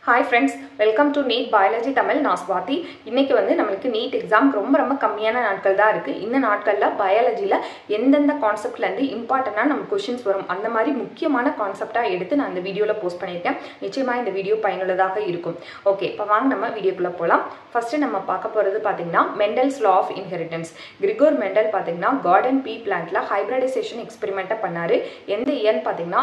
Hi friends, welcome to NEET Biology Tamil. நான் ஸ்வாதி. இன்னைக்கு நமக்கு NEET எக்ஸாம் ரொம்ப கம்மியான நாட்கள் தான் இருக்கு. இந்த நாட்கள்ல பயாலஜில எந்தெந்த கான்செப்ட்ல இருந்து இம்பார்ட்டன்ட்டா நமக்கு क्वेश्चंस வரும் அந்த மாதிரி முக்கியமான கான்செப்ட்டா எடுத்து நான் இந்த வீடியோல போஸ்ட் பண்ணிருக்கேன். நிச்சயமா இந்த வீடியோ பயனுள்ளதாக இருக்கும். ஓகே, இப்போ வாங்க நம்ம வீடியோக்குள்ள போலாம். ஃபர்ஸ்ட் நம்ம பார்க்க போறது பாத்தீங்கன்னா Mendel's law of inheritance. Gregor Mendel பாத்தீங்கன்னா கார்டன் பீ பிளான்ட்ல ஹைபிரிடைசேஷன் எக்ஸ்பெரிமென்ட் பண்ணாரு. எந்த இயர் பாத்தீங்கன்னா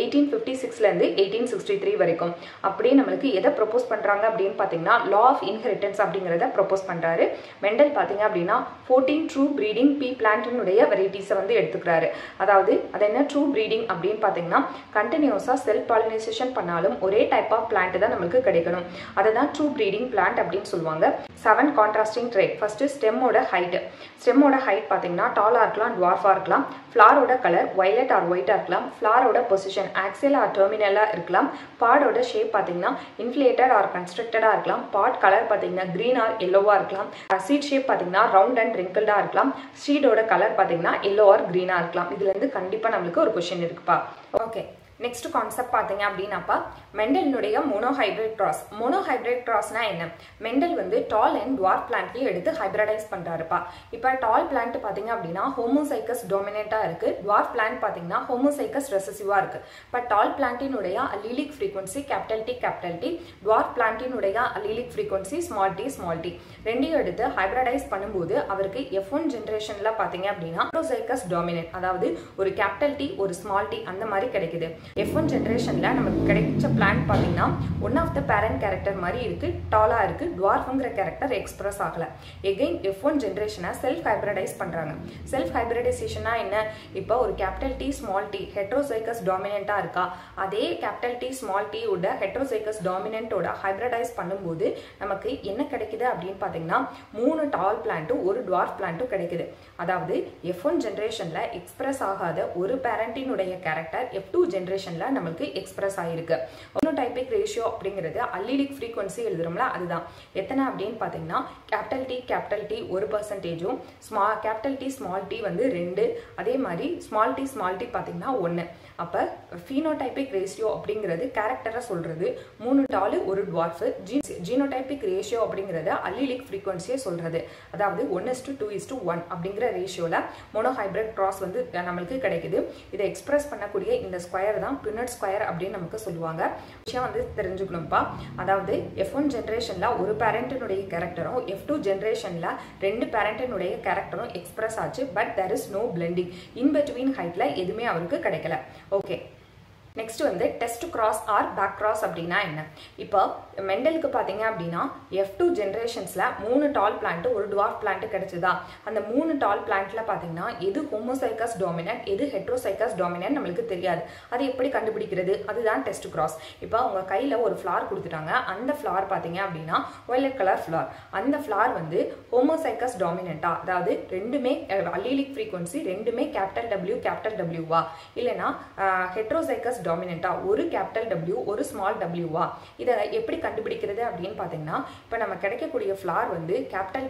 1856ல இருந்து 1863 வரைக்கும். அப்படியே நமக்கு எதை ப்ரோபோஸ் பண்றாங்க அப்படின்னு பாத்தீங்கன்னா லா ஆஃப் இன்ஹெரிட்டன்ஸ் அப்படிங்கறத ப்ரோபோஸ் பண்றாரு. மெண்டல் பாத்தீங்க அப்படின்னா 14 ட்ரூ பிரீடிங் பீ பிளான்ட்னுடைய வெரைட்டிஸை எடுத்துக்கிறாரு. அதாவது அது என்ன ட்ரூ பிரீடிங் அப்படின்னு பாத்தீங்கன்னா கண்டினியூஸா செல்ஃப் பாலினைசேஷன் பண்ணாலும் ஒரே டைப் ஆஃப் பிளான்ட் தான் நமக்கு கிடைக்கணும். அதுதான் ட்ரூ பிரீடிங் பிளான்ட் அப்படின்னு சொல்லுவாங்க. 7 கான்ட்ராஸ்டிங் ட்ரேட். ஃபர்ஸ்ட் ஸ்டெம்மோட ஹைட். ஸ்டெம்மோட ஹைட் பாத்தீங்கன்னா டாலா இருக்கலாம், டுவார்ஃபா இருக்கலாம். ஃப்ளாரோட கலர் வயலட் ஆர் ஒயிட்டா இருக்கலாம். ஃப்ளாரோட பொசிஷன் ஆக்சியல் ஆர் டெர்மினலா இருக்கலாம். பாடோட ஷேப் பாத்தீங்கன்னா இன்ஃப்ளேட்டட் ஆர் கன்ஸ்ட்ரக்டடா இருக்கலாம். பாட் கலர் பாத்தீங்கன்னா கிரீன் ஆர் எல்லோவா இருக்கலாம். சீட் ஷேப் பாத்தீங்கன்னா ரவுண்ட் அண்ட் ரிங்கிள்டா இருக்கலாம். சீடோட கலர் பாத்தீங்கன்னா எல்லோ ஆர் கிரீனா இருக்கலாம். இதுல இருந்து கண்டிப்பா நமக்கு ஒரு क्वेश्चन இருக்குப்பா. ஓகே, நெக்ஸ்ட் கான்செப்ட் பாத்தீங்க அப்படின்னாப்பா மெண்டலினுடைய மோனோஹைபிரிட் கிராஸ். மோனோஹைபிரிட் கிராஸ்னா என்ன? மெண்டல் டால் அண்ட் டுவார்ஃப் பிளான்ட்டையும் எடுத்து ஹைபிரிடைஸ் பண்றாருப்பா. இப்போ டால் பிளான்ட் பாத்தீங்க அப்படின்னா ஹோமோசைகஸ் டாமினேட்டா இருக்கு. டுவார்ஃப் பிளான்ட் பாத்தீங்கன்னா ஹோமோசைகஸ் ரெசசிவா இருக்கு. இப்போ டால் பிளான்ட்டினுடைய allelic frequency capital T, dwarf பிளான்ட்டினுடைய அல்லீலிக் ஃப்ரீக்வன்சி ஸ்மால் டி. ரெண்டையும் எடுத்து ஹைபிரிடைஸ் பண்ணும்போது அவருக்கு F1 ஜெனரேஷன்ல பாத்தீங்க அப்படின்னா ஹெட்ரோசைகஸ் டாமினன்ட், அதாவது ஒரு கேபிட்டல் டி ஒரு ஸ்மால் டி அந்த மாதிரி கிடைக்குது. F1 ஜெனரேஷன்ல நமக்கு கிடைச்ச பிளான்ட் பாத்தீங்கன்னா one of the parent character மாதிரி இருக்கு, டாலா இருக்கு. டுவார்ஃப்ங்கிற கேரக்டர் எக்ஸ்பிரஸ் ஆகல. எகைன் F1 ஜெனரேஷனை செல்ஃப் ஹைபிரிடைஸ் பண்றாங்க. செல்ஃப் ஹைபிரிடைசேஷனா என்ன? இப்போ ஒரு capital T small t heterozygous டாமினன்ட்டா இருக்கா, அதே கேபிட்டல் டி ஸ்மால் டி ஓட ஹெட்ரோசைகஸ் டாமினன்ட்டோட ஹைபிரிடைஸ் பண்ணும்போது நமக்கு என்ன கிடைக்குது அப்படின்னு பாத்தீங்கன்னா 3 டால் பிளான்ட்டும் ஒரு டுவார்ஃப் பிளான்ட்டும் கிடைக்குது. அதாவது F1 ஜெனரேஷன்ல எக்ஸ்பிரஸ் ஆகாத ஒரு பேரண்டினுடைய கேரக்டர் F2 ஜெனரேஷன்ல நமக்கு எக்ஸ்பிரஸ் ஆயிருக்கு. மோனோடைபிக் ரேஷியோ அப்படிங்கிறது அல்லீலிக் ஃப்ரீக்வன்சி எழுதுறோம்ல, அதுதான். எத்தனை அப்படின்னு பாத்தீங்கன்னா capital T 1%, capital T small t 2, அதே மாதிரி ஸ்மால் டி பாத்தீங்கன்னா 1. அப்ப ஃபீனோடைபிக் ரேஷியோ அப்படிங்கிறது கேரக்டரை சொல்றது. 3 டால் ஒரு டுவார்ஃப். ஜீனோடைபிக் ரேஷியோ அப்படிங்கிறது அல்லீலிக் ஃப்ரீக்வன்சியை சொல்றது. அதாவது 1:2:1 அப்படிங்கிற ரேஷியோல மோனோஹைபிரிட் கிராஸ் நமக்கு கிடைக்குது. இதை எக்ஸ்பிரஸ் பண்ணக்கூடிய இந்த ஸ்கொயர் தான் பின்னட் ஸ்கொயர் அப்படின்னு நமக்கு சொல்லுவாங்க. விஷயம் தெரிஞ்சுக்கணும்ப்பா. அதாவது F1 ஜெனரேஷன்ல ஒரு பேரண்டினுடைய கேரக்டரும் F2 ஜெனரேஷன்ல 2 பேரண்டினுடைய கேரக்டரும் எக்ஸ்பிரஸ் ஆச்சு. But there is no blending. In between ஹைட்ல எதுவுமே அவருக்கு கிடைக்கல. Okay, next test cross or back cross அப்படின்னா என்ன? இப்போ மெண்டலுக்கு பாத்தீங்க அப்படின்னா F2 ஜெனரேஷன்ஸ்ல 3 டால் பிளான்ட் ஒரு டுவார்ஃப் பிளான்ட் கிடைச்சதா. அந்த 3 டால் பிளான்ட்ல பாத்தீங்கன்னா எது ஹோமோசைகஸ் டாமினன்ட் எது ஹெட்ரோசைகஸ் டாமினன்ட் நம்மளுக்கு தெரியாது. அது எப்படி கண்டுபிடிக்கிறது? அதுதான் டெஸ்ட் கிராஸ். இப்போ உங்க கையில ஒரு ஃபிளார் கொடுத்துட்டாங்க. அந்த ஃபிளார் பாத்தீங்க அப்படின்னா வயலட் கலர் ஃபிளார். அந்த ஃபிளார் ஹோமோசைகஸ் டாமினன்ட்டா, அதாவது ரெண்டுமே அல்லீலிக் ஃப்ரீக்வன்சி ரெண்டுமே கேபிட்டல் W வா, இல்லனா ஹெட்ரோசைகஸ் டாமினன்ட்டா ஒரு கேபிட்டல் W ஒரு ஸ்மால் W வா. இதை எப்படி கண்டுபிடிக்கிறது அப்படின்னு பாத்தீங்கன்னா இப்போ நம்ம கிடைக்கக்கூடிய ஃபிளார் கேபிட்டல்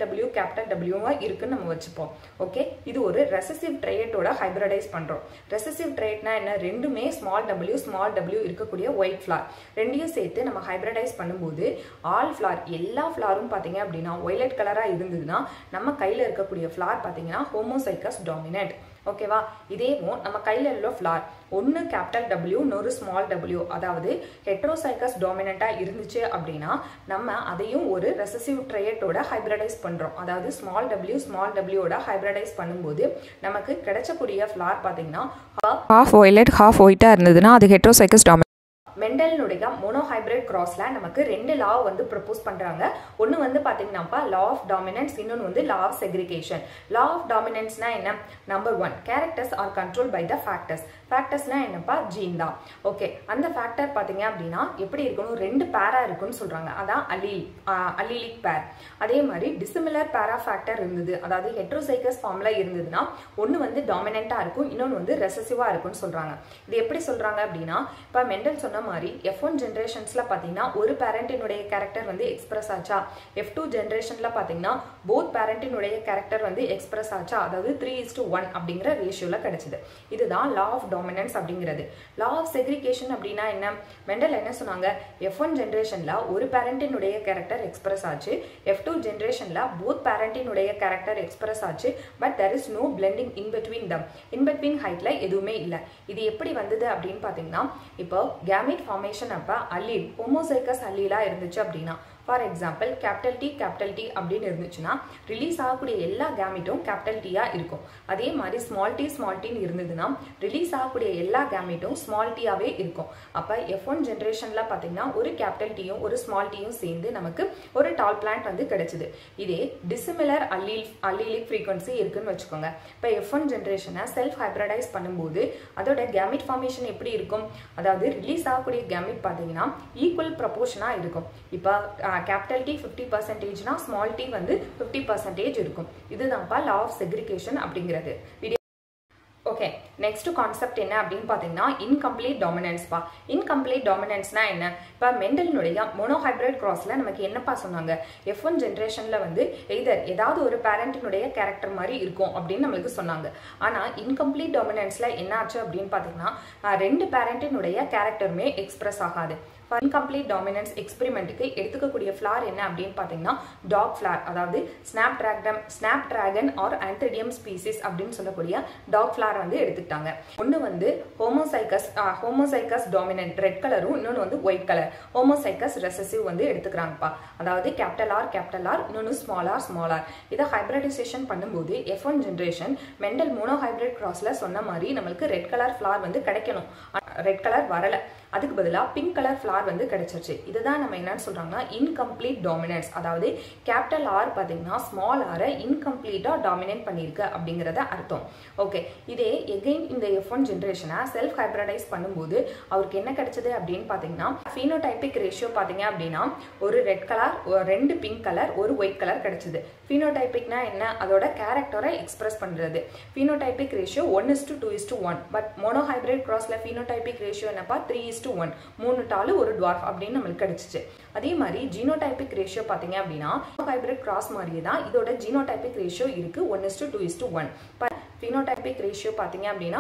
W வா இருக்குன்னு நம்ம வச்சுப்போம். ஓகே, இது ஒரு ரெசசிவ் ட்ரையட்டோட ஹைபிரிடைஸ் பண்றோம். ரெசசிவ் ட்ரையட்னா என்ன? ரெண்டுமே ஸ்மால் W இருக்கக்கூடிய ஒயிட் ஃபிளார் ரெண்டையும் சேர்த்து நம்ம ஹைபிரிடைஸ் பண்ணும்போது ஆல் ஃபிளார் எல்லா ஃபிளாரும் பாத்தீங்க அப்படின்னா வயலட் கலரா இருந்ததுன்னா நம்ம கையில இருக்கக்கூடிய ஃபிளார் பாத்தீங்கன்னா ஹோமோசைகஸ் டாமினன்ட். ஓகேவா? இதேவும் நம்ம கையில உள்ள ஃபிளார் ஒன்னு கேபிட்டல் W இன்னொரு ஸ்மால் W, அதாவது ஹெட்ரோசைகஸ் டாமினன்ட்டா இருந்துச்சு அப்படின்னா நம்ம அதையும் ஒரு ரெசசிவ் ட்ரையட்டோட ஹைபிரிடைஸ் பண்றோம். அதாவது ஸ்மால் W ஓட ஹைபிரிடைஸ் பண்ணும்போது நமக்கு கிடைச்சக்கூடிய ஃபிளார் பாத்தீங்கன்னா ஹாஃப் வயலட் ஹாஃப் ஒயிட்டா இருந்ததுன்னா அது ஹெட்ரோசைகஸ் டாமினன்ட். மெண்டலினுடைய மோனோஹைபிரிட் கிராஸ்ல நமக்கு 2 லா ப்ரப்போஸ் பண்றாங்க. ஒன்னு பாத்தீங்கன்னா லா ஆஃப் டாமினன்ஸ், இன்னொன்னு law of segregation. Law of டாமினன்ஸ்னா என்ன? Number 1, characters are control by the factors. ஃபேக்டர்ஸ்னா என்னப்பா? ஜீன் தான். ஓகே, அந்த ஃபேக்டர் பாத்தீங்க அப்படின்னா எப்படி இருக்கணும்? 2 பேரா இருக்குன்னு சொல்றாங்க. அதான் அல்லீலிக் பேர். அதே மாதிரி டிசிமிலர் பேரா ஃபேக்டர் இருந்தது, அதாவது ஹெட்ரோசைகஸ் ஃபார்ம்ல இருந்ததுன்னா ஒன்னு டாமினன்ட்டா இருக்கும், இன்னொன்னு ரெசசிவா இருக்குன்னு சொல்றாங்க. இது எப்படி சொல்றாங்க அப்படின்னா இப்ப மெண்டல் சொன்ன மாதிரி F1 ஜெனரேஷன்ஸ்ல பாத்தீங்கன்னா ஒரு பேரண்டினுடைய கேரக்டர் எக்ஸ்பிரஸ் ஆச்சா. F2 ஜெனரேஷன்ல பாத்தீங்கன்னா போத் பேரண்டினுடைய கேரக்டர் எக்ஸ்பிரஸ் ஆச்சா. அதாவது 3:1 அப்படிங்கிற ரேஷியோல கிடைச்சது. இதுதான் லா ஆஃப் டாமினன்ஸ் அப்படிங்கிறது. லா ஆஃப் செக்ரிகேஷன் அப்படின்னா என்ன? மெண்டல் என்ன சொன்னாங்க? F1 ஜென்ரேஷன்ல ஒரு பேரண்டினுடைய கேரக்டர் எக்ஸ்பிரஸ் ஆச்சு, F2 ஜென்ரேஷன்ல போத் பேரண்டினுடைய கேரக்டர் எக்ஸ்பிரஸ் ஆச்சு, but there is no blending in between them. in between ஹைட்ல எதுவுமே இல்லை. இது எப்படி வந்தது அப்படின்னு பார்த்தீங்கன்னா, இப்போ கேமெட் ஃபார்மேஷன் அப்ப அல்லீல் ஹோமோசைகஸ் அல்லீலா இருந்துச்சு அப்படின்னா, ஃபார் எக்ஸாம்பிள் கேபிட்டல் டி அப்படின்னு இருந்துச்சுன்னா ரிலீஸ் ஆகக்கூடிய எல்லா கேமெட்டும் கேபிட்டல் டீயா இருக்கும். அதே மாதிரி ஸ்மால் டின்னு இருந்ததுன்னா ரிலீஸ் ஆகக்கூடிய எல்லா கேமெட்டும் ஸ்மால் டீயாவே இருக்கும். அப்போ F1 ஜென்ரேஷன்ல பார்த்தீங்கன்னா ஒரு கேபிட்டல் டீயும் ஒரு ஸ்மால் டீயும் சேர்ந்து நமக்கு ஒரு டால் பிளான்ட் வந்து கிடைச்சது. இதே டிசிமிலர் அல்லீலிக் ஃப்ரீக்வன்சி இருக்குன்னு வச்சுக்கோங்க. இப்போ F1 ஜென்ரேஷனை செல்ஃப் ஹைப்ரிடைஸ் பண்ணும்போது அதோட கேமெட் ஃபார்மேஷன் எப்படி இருக்கும்? அதாவது ரிலீஸ் ஆகக்கூடிய கேமெட் பார்த்தீங்கன்னா ஈக்குவல் ப்ரொபோர்ஷனாக இருக்கும். இப்போ கேபிட்டல் டி 50%னா ஸ்மால் டி வந்து 50% இருக்கும். இதுதான்ப்பா லா ஆஃப் செக்ரிகேஷன் அப்படிங்கிறது. ஓகே, நெக்ஸ்ட் கான்செப்ட் என்ன அப்படின்னு பார்த்தீங்கன்னா இன்கம்ப்ளீட் டாமினன்ஸ்பா. இன்கம்ப்ளீட் டாமினன்ஸ்னா என்ன? இப்போ மெண்டலினுடைய மோனோஹைப்ரிட் கிராஸ்ல நமக்கு என்னப்பா சொன்னாங்க? F1 ஜென்ரேஷன்ல வந்து ஏதாவது ஒரு பேரண்டினுடைய கேரக்டர் மாதிரி இருக்கும் அப்படின்னு நம்மளுக்கு சொன்னாங்க. ஆனால் இன்கம்ப்ளீட் டாமினன்ஸ்ல என்ன ஆச்சு அப்படின்னு பார்த்தீங்கன்னா ரெண்டு பேரண்டினுடைய கேரக்டருமே எக்ஸ்பிரஸ் ஆகாது. இன்கம்ப்ளீட் டாமினன்ஸ் எக்ஸ்பெரிமெண்ட்டுக்கு எடுத்துக்கக்கூடிய ஃபிளார் என்ன அப்படின்னு பார்த்தீங்கன்னா டாக் ஃபிளார், அதாவது snapdragon or antirrhinum species அப்படின்னு சொல்லக்கூடிய டாக் ஃபிளார் வந்து எடுத்துக்கிட்டாங்க. ஒன்று வந்து ஹோமோசைகஸ் டாமினன்ட் ரெட் கலரும், இன்னொன்று வந்து ஒயிட் கலர் ஹோமோசைகஸ் ரெசசிவ் வந்து எடுத்துக்கிறாங்கப்பா. அதாவது கேபிட்டல் ஆர் இன்னொன்று ஸ்மால் ஆர். இதை ஹைப்ரிடைசேஷன் பண்ணும்போது F1 ஜென்ரேஷன் மெண்டல் மோனோஹைப்ரிட் கிராஸ்ல சொன்ன மாதிரி நம்மளுக்கு ரெட் கலர் ஃபிளார் வந்து கிடைக்கணும். ரெட் கலர் வரல, அதுக்கு பதிலாக பிங்க் கலர் ஃபிளார் வந்து கிடைச்சிருச்சு. இதுதான் நம்ம என்னன்னு சொல்றாங்கன்னா இன்கம்ப்ளீட் டாமினன்ஸ். அதாவது கேபிட்டல் ஆர் பார்த்தீங்கன்னா ஸ்மால் ஆரை இன்கம்ப்ளீட்டா டாமினேட் பண்ணிருக்கு அப்படிங்கிறத அர்த்தம். ஓகே, இதே எகைன் இந்த F1 ஜென்ரேஷனை செல்ஃப் ஹைப்ரிடைஸ் பண்ணும்போது அவருக்கு என்ன கிடைச்சது அப்படின்னு பார்த்தீங்கன்னா ஃபீனோடைபிக் ரேஷியோ பார்த்தீங்க அப்படின்னா ஒரு ரெட் கலர், ரெண்டு பிங்க் கலர், ஒரு ஒயிட் கலர் கிடைச்சது. ஃபீனோடைபிக்னா என்ன? அதோட கேரக்டரை எக்ஸ்பிரஸ் பண்றது. Phenotypic ratio 1:2:1. பட் மோனோஹைப்ரிட் கிராஸ்ல ஃபீனோடைபிக் ரேஷியோ என்னப்பா 3:1. 3 டாலு ஒரு டுவார்ஃப் அப்படின்னு நம்மளுக்கு கிடைச்சிச்சு. அதே மாதிரி ஜீனோடைபிக் ரேஷியோ பார்த்தீங்க அப்படின்னா ஹைப்ரிட் கிராஸ் மாதிரியே தான் இதோட ஜீனோடைபிக் ரேஷியோ இருக்கு 1:2:1. phenotypic ratio பார்த்தீங்க அப்படின்னா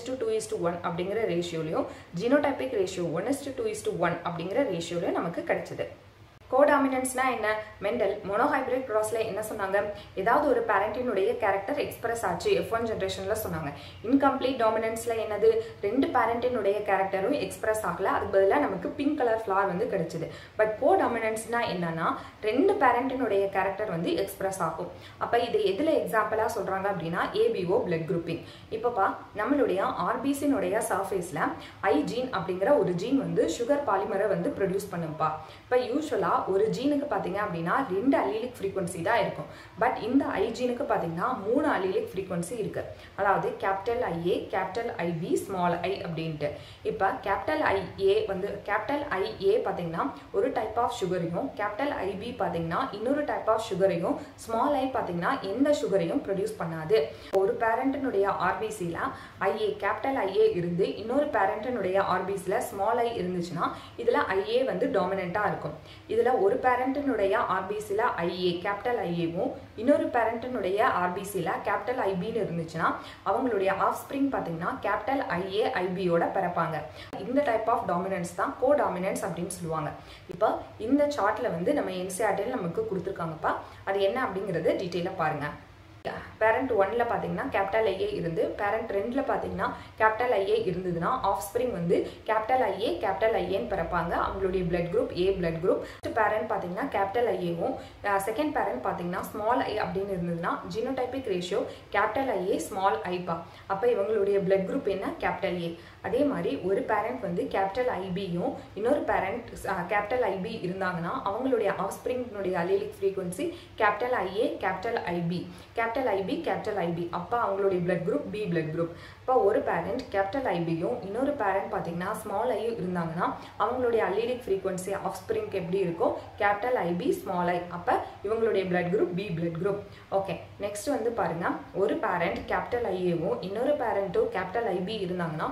1:2:1 அப்படிங்கிற ரேஷியோலையும் ஜீனோடைபிக் ரேஷியோ 1:2:1 அப்படிங்கிற ரேஷியோலையும் நமக்கு கிடைச்சது. கோடாமினன்ஸ்னா என்ன? மெண்டல் மோனோஹைப்ரிட் கிராஸ்ல என்ன சொன்னாங்க? ஏதாவது ஒரு பேரண்டினுடைய கேரக்டர் எக்ஸ்பிரஸ் ஆச்சு F1 ஜென்ரேஷன்ல சொன்னாங்க. இன்கம்ப்ளீட் டாமினன்ஸ்ல என்னது? ரெண்டு பேரண்டினுடைய கேரக்டரும் எக்ஸ்பிரஸ் ஆகல, அதுக்கு பதிலாக நமக்கு பிங்க் கலர் ஃபிளார் வந்து கிடைச்சது. பட் கோடாமினன்ஸ்னா என்னன்னா ரெண்டு பேரண்டினுடைய கேரக்டர் வந்து எக்ஸ்பிரஸ் ஆகும். அப்ப இது எதுல எக்ஸாம்பிளா சொல்றாங்க அப்படின்னா ABO பிளட் குரூப்பிங். இப்பப்பா நம்மளுடைய ஆர்பிசினுடைய சர்ஃபேஸ்ல ஐ ஜீன் அப்படிங்கிற ஒரு ஜீன் வந்து சுகர் பாலிமரை வந்து ப்ரொடியூஸ் பண்ணுப்பா. இப்ப யூஸ்வலா ஒரு ஜீனுக்கு பார்த்தீங்க அப்படின்னா 2 அல்லீலிக் ஃப்ரீக்வன்சி தான் இருக்கும். பட் இந்த ஐ ஜீனுக்கு பார்த்தீங்கன்னா 3 அல்லீலிக் ஃப்ரீக்வன்சி இருக்கு. அதாவது capital IA, capital IB, small I அப்படின்ட்டு. இப்போ கேபிட்டல் IA வந்து கேபிட்டல் IA பார்த்தீங்கன்னா ஒரு டைப் ஆஃப் சுகரையும், கேபிட்டல் IB பார்த்தீங்கன்னா இன்னொரு டைப் ஆஃப் சுகரையும், ஸ்மால் I பார்த்தீங்கன்னா எந்த சுகரையும் ப்ரொடியூஸ் பண்ணாது. ஒரு பேரண்டினுடைய ஆர்பிசியில் IA கேபிட்டல் IA இருந்து இன்னொரு பேரண்டினுடைய ஆர்பிசியில் ஸ்மால் I இருந்துச்சுன்னா இதில் IA வந்து டாமினண்ட்டாக இருக்கும். இதில் ஒரு பேரண்டினுடைய ஆர்பிசியில் IA கேபிட்டல் IAவும் இன்னொரு பேரண்டினுடைய ஆர்பிசியில் கேபிட்டல் IBன்னு இருந்துச்சுன்னா அவங்களுடைய ஆஃப் ஸ்பிரிங் பார்த்தீங்கன்னா கேபிட்டல் IA IBயோட பிறப்பாங்க. இந்த டைப் ஆஃப் டாமினன்ஸ் தான் கோ டாமினன்ஸ் அப்படின்னு சொல்லுவாங்க. இப்போ இந்த சார்ட்ல வந்து நம்ம NCERTல நமக்கு கொடுத்துருக்காங்கப்பா. அது என்ன அப்படிங்கிறது டீட்டெயிலாக பாருங்க. பேரண்ட் 1ல பார்த்தீங்கன்னா கேபிட்டல் IA இருந்து பேரண்ட் 2ல பார்த்தீங்கன்னா கேபிட்டல் IA இருந்ததுன்னா ஆஃப் ஸ்பிரிங் வந்து கேபிட்டல் IA கேபிட்டல் IAன்னு பிறப்பாங்க. அவங்களுடைய blood group A blood group. First parent பார்த்தீங்கன்னா கேபிட்டல் IAவும் செகண்ட் பேரண்ட் பார்த்தீங்கன்னா ஸ்மால் I அப்படின்னு இருந்ததுன்னா genotypic ratio capital IA small I பா. அப்போ இவங்களுடைய பிளட் குரூப் என்ன? Capital A. அதே மாதிரி ஒரு பேரண்ட் வந்து கேபிட்டல் IBயும் இன்னொரு பேரண்ட் கேபிட்டல் IB இருந்தாங்கன்னா அவங்களுடைய ஆஃப் ஸ்பிரிங்னுடைய allelic frequency capital IA capital IB capital IB capital IB. அப்போ அவங்களுடைய blood group B blood group. இப்போ ஒரு பேரண்ட் கேபிட்டல் IBயும் இன்னொரு பேரண்ட் பார்த்தீங்கன்னா ஸ்மால் I இருந்தாங்கன்னா அவங்களுடைய அல்லீலிக் ஃப்ரீக்வன்சி ஆஃப் ஸ்பிரிங்க்கு எப்படி இருக்கும்? Capital IB small I. அப்போ இவங்களுடைய blood group B blood group. Okay, next வந்து பாருங்க, ஒரு பேரண்ட் கேபிட்டல் IAவும் இன்னொரு பேரண்ட்டும் கேபிட்டல் IB இருந்தாங்கன்னா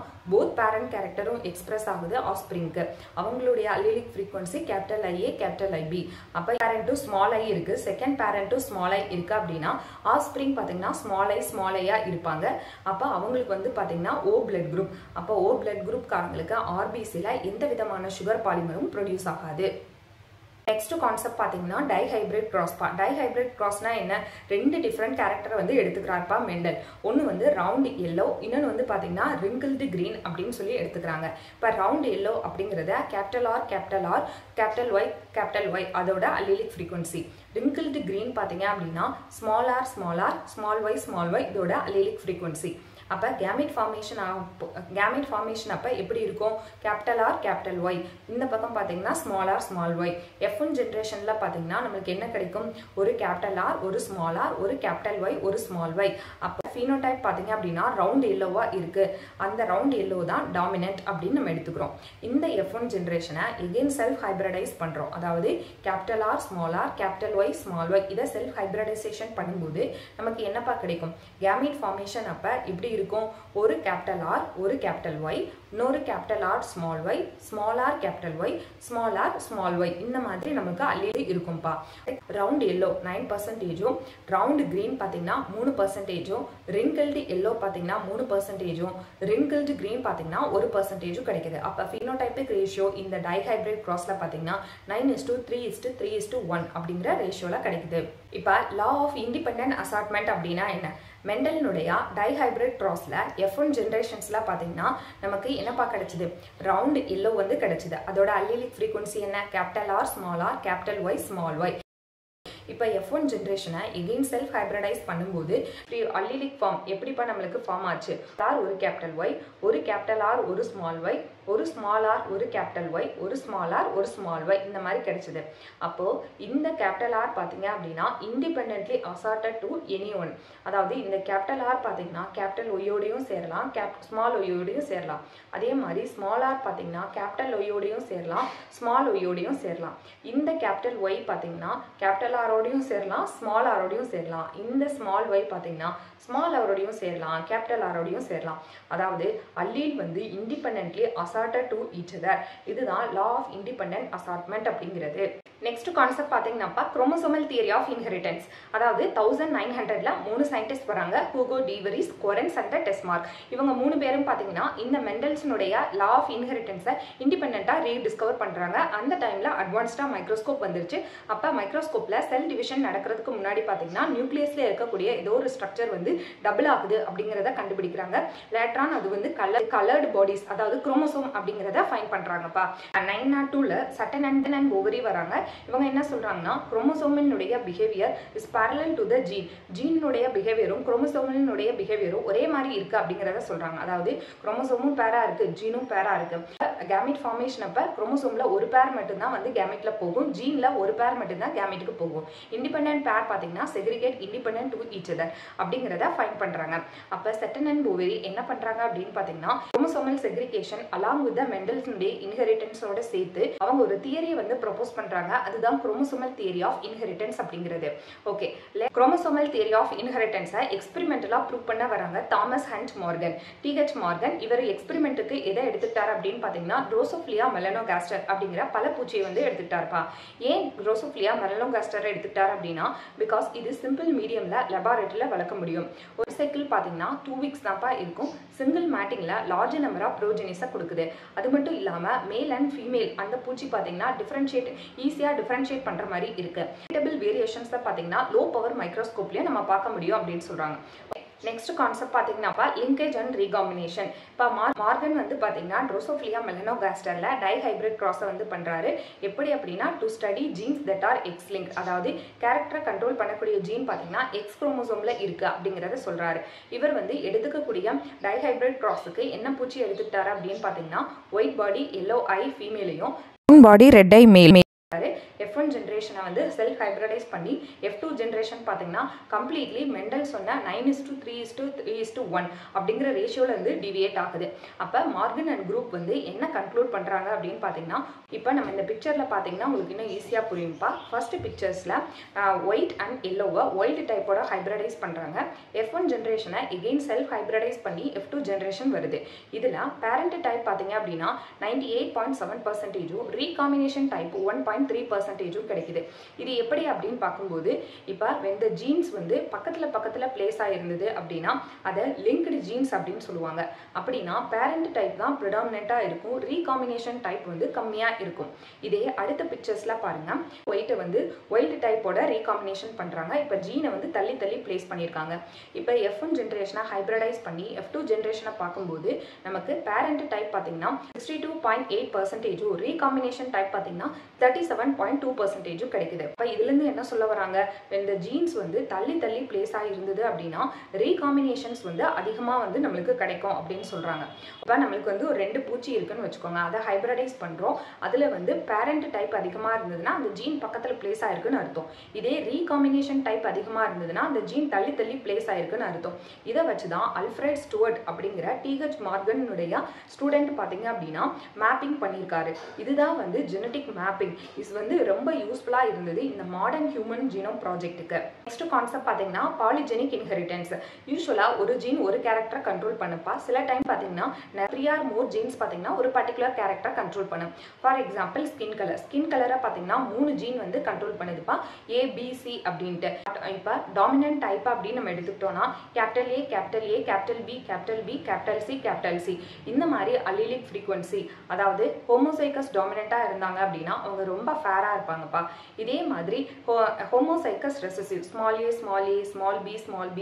போத் பேரண்ட் கேரக்டரும் எக்ஸ்பிரஸ் ஆகுது ஆஸ்பிரிங்க்கு. அவங்களுடைய allelic frequency capital IA capital IB. அப்போ பேரண்ட் டு ஸ்மால் ஐ இருக்கு, second parent two small I இருக்கு அப்படின்னா ஆஸ்பிரிங் பார்த்தீங்கன்னா ஸ்மால் ஐயா இருப்பாங்க. அப்போ அவங்களுக்கு வந்து பார்த்தீங்கன்னா O blood group. அப்போ O blood group காரங்களுக்கு RBCல எந்த விதமான சுகர் பாலிமரும் ப்ரொடியூஸ் ஆகாது. நெக்ஸ்ட் கான்செப்ட் பார்த்தீங்கன்னா டைஹைபிரிட் கிராஸ்பா. டைஹைபிரிட் கிராஸ்னா என்ன? ரெண்டு டிஃப்ரெண்ட் கேரக்டர் வந்து எடுத்துக்கிறாருப்பா மெண்டல். ஒன்று வந்து ரவுண்ட் எல்லோ, இன்னொன்று வந்து பார்த்தீங்கன்னா ரிங்கிள்டு கிரீன் அப்படின்னு சொல்லி எடுத்துக்கிறாங்க. இப்போ ரவுண்ட் எல்லோ அப்படிங்கிறத கேபிட்டல் R கேபிட்டல் Y அதோட அல்லீலிக் ஃப்ரீக்வன்சி. ரிங்கிள்டு கிரீன் பார்த்தீங்க அப்படின்னா ஸ்மால் r ஸ்மால் y இதோட அல்லீலிக் ஃப்ரீக்வன்சி. அப்போ கேமெட் ஃபார்மேஷன் அப்போ எப்படி இருக்கும்? Capital R capital Y. இந்த பக்கம் பார்த்தீங்கன்னா ஸ்மால் y. F1 ஜென்ரேஷனில் பார்த்தீங்கன்னா நம்மளுக்கு என்ன கிடைக்கும்? ஒரு கேபிட்டல் R ஒரு ஸ்மால் r ஒரு கேபிட்டல் Y ஒரு ஸ்மால் y. அப்போ ஃபீனோடைப் பார்த்தீங்க அப்படின்னா ரவுண்ட் எல்லோவா இருக்கு. அந்த ரவுண்ட் எல்லோ தான் டாமினன்ட் அப்படின்னு நம்ம எடுத்துக்கிறோம். இந்த F1 ஜென்ரேஷனை எகெயின் செல்ஃப் ஹைபிரிடைஸ் பண்ணுறோம். அதாவது capital R capital Y small y இதை செல்ஃப் ஹைபிரிடைசேஷன் பண்ணும்போது நமக்கு என்னப்பா கிடைக்கும்? கேமெட் ஃபார்மேஷன் அப்போ இப்படி இருக்கும். ஒரு கேபிட்டல் R ஒரு கேபிட்டல் Y, இன்னொரு capital R small r capital Y small y. இந்த மாதிரி நமக்கு அல்லீல் இருக்கும்பா. ரவுண்ட் எல்லோ 9%, ரவுண்ட் கிரீன் பார்த்தீங்கன்னா 3%, ரிங்கிள்டு எல்லோ பார்த்தீங்கன்னா 3%, ரிங்கிள்டு கிரீன் பார்த்தீங்கன்னா 1% கிடைக்குது. அப்போ ஃபீனோடைபிக் ரேஷியோ இந்த டைஹைபிரிட் கிராஸ்ல பார்த்தீங்கன்னா 9:3:3:1 அப்படிங்கிற ரேஷியோல கிடைக்குது. இப்போ லா ஆஃப் இண்டிபெண்டன்ட் அசார்ட்மெண்ட் அப்படின்னா என்ன? மெண்டலினுடைய டைஹைபிரிட் கிராஸ்ல F1 ஜென்ரேஷன்ஸ்ல பார்த்தீங்கன்னா நமக்கு என்னப்பா கிடைச்சது? ரவுண்ட் எல்லோ வந்து கிடைச்சது. அதோட அல்லீலிக் ஃப்ரீக்வன்சி என்ன? Capital R capital Y small y. இப்போ F1 ஜென்ரேஷனை எகெயின் செல்ஃப் ஹைபிரிடைஸ் பண்ணும்போது அல்லீலிக் ஃபார்ம் எப்படிப்பா நம்மளுக்கு ஃபார்ம் ஆச்சு? R ஒரு கேபிட்டல் Y, ஒரு கேபிட்டல் R ஒரு ஸ்மால் y, ஒரு ஸ்மால் r ஒரு கேபிட்டல் Y, ஒரு ஸ்மால் r ஒரு ஸ்மால் y. இந்த மாதிரி கிடைச்சது. அப்போ இந்த கேபிட்டல் R பார்த்தீங்க அப்படின்னா independently assorted to any one. அதாவது இந்த கேபிட்டல் R பார்த்தீங்கன்னா கேபிட்டல் ஒய்யோடையும் சேரலாம், ஸ்மால் ஒய்யோடையும் சேரலாம். அதே மாதிரி ஸ்மால் r பார்த்தீங்கன்னா கேபிட்டல் ஒய்யோடையும் சேரலாம், ஸ்மால் ஒய்யோடையும் சேரலாம். இந்த கேபிட்டல் Y பார்த்தீங்கன்னா கேபிட்டல் R ஓடையும் சேரலாம், ஸ்மால் r ஓடையும் சேரலாம். இந்த ஸ்மால் y பார்த்தீங்கன்னா ஸ்மால் r ஓடையும் சேரலாம், கேபிட்டல் R ஓடையும் சேரலாம். அதாவது அல்லீல் வந்து independently assorted to each other. இதுதான் லா ஆஃப் இண்டிபெண்டன்ட் அசார்ட்மெண்ட் அப்படிங்கிறது. நெக்ஸ்ட் கான்செப்ட் பார்த்தீங்கன்னா குரோமோசோமல் தியரி ஆஃப் இன்ஹெரிட்டன்ஸ். அதாவது 1900ல 3 சயின்டிஸ்ட் வராங்க, Hugo de Vries, Correns and Tschermak. இவங்க 3 பேரும் பார்த்தீங்கன்னா இந்த மெண்டல்ஸனுடைய லா ஆஃப் இன்ஹெரிட்டன்ஸை இண்டிபெண்டா ரீடிஸ்கவர் பண்றாங்க. அந்த டைம்ல அட்வான்ஸ்டா மைக்ரோஸ்கோப் வந்துருச்சு. அப்ப மைக்ரோஸ்கோப்ல செல் டிவிஷன் நடக்கிறதுக்கு முன்னாடி பார்த்தீங்கன்னா நியூக்ளியஸ்ல இருக்கக்கூடிய ஏதோ ஒரு ஸ்ட்ரக்சர் வந்து டபுள் ஆகுது அப்படிங்கிறத கண்டுபிடிக்கிறாங்க. லேட்டரான் அது வந்து கலர்டு பாடிஸ், அதாவது குரோமோசோம் அப்படிங்கிறத ஃபைண்ட் பண்றாங்கப்பா. 902ல சட்டன் அண்ட் ஓவரி வராங்க. இவங்க என்ன சொல்றாங்கன்னா குரோமோசோமினுடைய behaviour is parallel to the gene. ஜீனுடைய பிஹேவியரும் குரோமோசோமினுடைய பிஹேவியரும் ஒரே மாதிரி இருக்கு அப்படிங்கறத சொல்றாங்க. அதாவது குரோமோசோமும் பேரா இருக்கு, ஜீனும் பேரா இருக்கு. கேமெட் ஃபார்மேஷன் அப்ப குரோமோசோம்ல ஒரு பேர் மட்டும் தான் வந்து கேமெட்ல போகும், ஜீன்ல ஒரு பேர் மட்டும் தான் கேமெட்டுக்கு போகும். இண்டிபெண்டன்ட் பேர் பாத்தீங்கன்னா segregate independent to each other அப்படிங்கறத ஃபைண்ட் பண்றாங்க. அப்ப சட்டன் அண்ட் ஓவரி என்ன பண்றாங்க அப்படின்னு பாத்தீங்கன்னா chromosomal segregation along with the மெண்டல்ஸுடைய இன்ஹெரிட்டன்ஸோட சேர்த்து அவங்க ஒரு தியரியை வந்து ப்ரொபோஸ் பண்றாங்க. அதுதான் குரோமோசோமல் தியரி ஆஃப் இன்ஹெரிட்டன்ஸ் அப்படிங்கிறது. ஓகே, குரோமோசோமல் தியரி ஆஃப் இன்ஹெரிட்டன்ஸை எக்ஸ்பெரிமெண்டலா ப்ரூவ் பண்ண வராங்க Thomas Hunt Morgan, TH Morgan. இவர் எக்ஸ்பெரிமெண்ட்டுக்கு எதை எடுத்துட்டார் அப்படின்னு பாத்தீங்கன்னா ட்ரோசோஃபிலியா மெலனோகாஸ்டர் அப்படிங்கிற பல பூச்சியை வந்து எடுத்துட்டாருப்பா. ஏன் ட்ரோசோஃபிலியா மெலனோகாஸ்டர் எடுத்துட்டார் அப்படின்னா பிகாஸ் இது சிம்பிள் மீடியம்ல லெபார்டரியில வளர்க்க முடியும். ஒரு சைக்கிள் பாத்தீங்கன்னா 2 வீக்ஸ் தான்ப்பா இருக்கும். சிங்கிள் மேட்டிங்ல லார்ஜ் நம்பர் ஆஃப் ப்ரோஜெனிஸை கொடுக்குது. அது மட்டும் இல்லாம மேல் அண்ட் ஃபீமேல் அந்த பூச்சி பாத்தீங்கன்னா ஈஸியா டிஃபரன்ஷியேட் பண்ற மாதிரி இருக்கு. வேரியேஷன்ஸ் பாத்தீங்கன்னா லோ பவர் மைக்ரோஸ்கோப்லயே நம்ம பார்க்க முடியும் அப்படின்னு சொல்றாங்க. நெக்ஸ்ட் கான்செப்ட் பாத்தீங்கன்னா லிங்கேஜ் அண்ட் ரீகாம்பினேஷன். இப்போ மார்கன் வந்து பாத்தீங்கன்னா ட்ரோசோஃபிலியா மெலனோகாஸ்டர்ல டைஹைபிரிட் கிராஸை வந்து பண்றாரு. எப்படி அப்படின்னா to study genes that are X link, அதாவது கேரக்டரை கண்ட்ரோல் பண்ணக்கூடிய ஜீன் பாத்தீங்கன்னா எக்ஸ் குரோமோசோம்ல இருக்கு அப்படிங்கறத சொல்றாரு. இவர் வந்து எடுத்துக்கக்கூடிய டைஹைபிரிட் கிராஸுக்கு என்ன பூச்சி எடுத்துக்கிட்டாரு அப்படின்னு பாத்தீங்கன்னா ஒயிட் பாடி எல்லோ ஐ ஃபீமேலையும் body red eye male F1 ஜென்ரேஷனை வந்து செல்ஃப் ஹைப்ரிடைஸ் பண்ணி F2 ஜென்ரேஷன் பார்த்தீங்கன்னா கம்ப்ளீட்லி மெண்டல் சொன்ன 9:3:1 அப்படிங்கிற ரேஷியோவில் வந்து டிவியேட் ஆகுது. அப்போ மார்கன் அண்ட் குரூப் வந்து என்ன கன்க்ளூட் பண்ணுறாங்க அப்படின்னு பார்த்தீங்கன்னா, இப்போ நம்ம இந்த பிக்சரில் பார்த்தீங்கன்னா உங்களுக்கு இன்னும் ஈஸியாக புரியும்ப்பா. ஃபர்ஸ்ட் பிக்சர்ஸில் ஒயிட் அண்ட் எல்லோவை ஒயிட் டைப்போட ஹைப்ரிடைஸ் பண்ணுறாங்க. F1 ஜென்ரேஷனை எகெயின் செல்ஃப் ஹைப்ரிடைஸ் பண்ணி F2 ஜென்ரேஷன் வருது. இதில் பேரண்ட் டைப் பார்த்தீங்க அப்படின்னா 98.7%, ரீகாம்பினேஷன் டைப் 1.3% கிடைக்குது. இது எப்படி அப்படின்னு பார்க்கும்போது, இப்போ இந்த ஜீன்ஸ் வந்து பக்கத்தில் பிளேஸ் ஆகிருந்தது அப்படின்னா அதை லிங்க்டு ஜீன்ஸ் அப்படின்னு சொல்லுவாங்க. அப்படின்னா பேரண்ட் டைப் தான் ப்ரிடாமினெண்ட்டாக இருக்கும், ரீகாம்பினேஷன் டைப் வந்து கம்மியாக இருக்கும். இதே அடுத்த பிக்சர்ஸில் பாருங்கள், ஒயிட்டை வந்து ஒயிட் டைப்போட ரீகாம்பினேஷன் பண்ணுறாங்க. இப்போ ஜீனை வந்து தள்ளி பிளேஸ் பண்ணியிருக்காங்க. இப்போ F1 ஜென்ரேஷனை ஹைப்ரிடைஸ் பண்ணி F2 ஜென்ரேஷனை பார்க்கும்போது நமக்கு பேரண்ட் டைப் பார்த்தீங்கன்னா 62.8%, ரீகாம்பினேஷன் டைப் பார்த்தீங்கன்னா 37.2% கிடைக்குது. இப்போ இதுலேருந்து என்ன சொல்ல வராங்க, இந்த ஜீன்ஸ் வந்து தள்ளி பிளேஸ் ஆகிருந்தது அப்படின்னா ரீகாம்பினேஷன்ஸ் வந்து அதிகமாக வந்து நம்மளுக்கு கிடைக்கும் அப்படின்னு சொல்கிறாங்க. இப்போ நம்மளுக்கு வந்து ஒரு 2 பூச்சி இருக்குன்னு வச்சுக்கோங்க, அதை ஹைப்ரிடைஸ் பண்ணுறோம். அதில் வந்து பேரண்ட் டைப் அதிகமாக இருந்ததுன்னா அந்த ஜீன் பக்கத்தில் பிளேஸ் ஆயிருக்குன்னு அர்த்தம். இதே ரீகாம்பினேஷன் டைப் அதிகமாக இருந்ததுன்னா அந்த ஜீன் தள்ளி பிளேஸ் ஆயிருக்குன்னு அர்த்தம். இதை வச்சு தான் அல்ஃப்ரெட் ஸ்டூவர்ட் அப்படிங்கிற TH மார்கனுடைய ஸ்டூடெண்ட் பார்த்தீங்க அப்படின்னா மேப்பிங் பண்ணியிருக்காரு. இதுதான் வந்து ஜெனட்டிக் மேப்பிங். இது வந்து ரொம்ப யூஸ்ஃபுல்லாக இருந்தது இந்த மாடர்ன் ஹியூமன் ஜீனோம் ப்ராஜெக்ட்டுக்கு. நெக்ஸ்ட் கான்செப்ட் பார்த்தீங்கன்னா பாலிஜெனிக் இன்ஹெரிட்டன்ஸ். யூஸ்வலாக ஒரு ஜீன் ஒரு கேரக்டரை கண்ட்ரோல் பண்ணுப்பா. சில டைம் பார்த்தீங்கன்னா 3 or more ஜீன்ஸ் பார்த்தீங்கன்னா ஒரு பர்டிகுலர் கேரக்டரை கண்ட்ரோல் பண்ணும். ஃபார் எக்ஸாம்பிள் ஸ்கின் கலரை பார்த்தீங்கன்னா 3 ஜீன் வந்து கண்ட்ரோல் பண்ணுதுப்பா, ABC அப்படின்ட்டு. இப்போ டாமினன்ட் டைப் அப்படின்னு நம்ம எடுத்துக்கிட்டோம்னா capital A, capital B, capital C. இந்த மாதிரி அல்லீலிக் ஃப்ரீக்வன்சி, அதாவது ஹோமோசைகஸ் டாமினண்ட்டாக இருந்தாங்க அப்படின்னா அவங்க ரொம்ப ஃபேராக இருப்பாங்கப்பா. இதே மாதிரி homozygous recessive a, small b,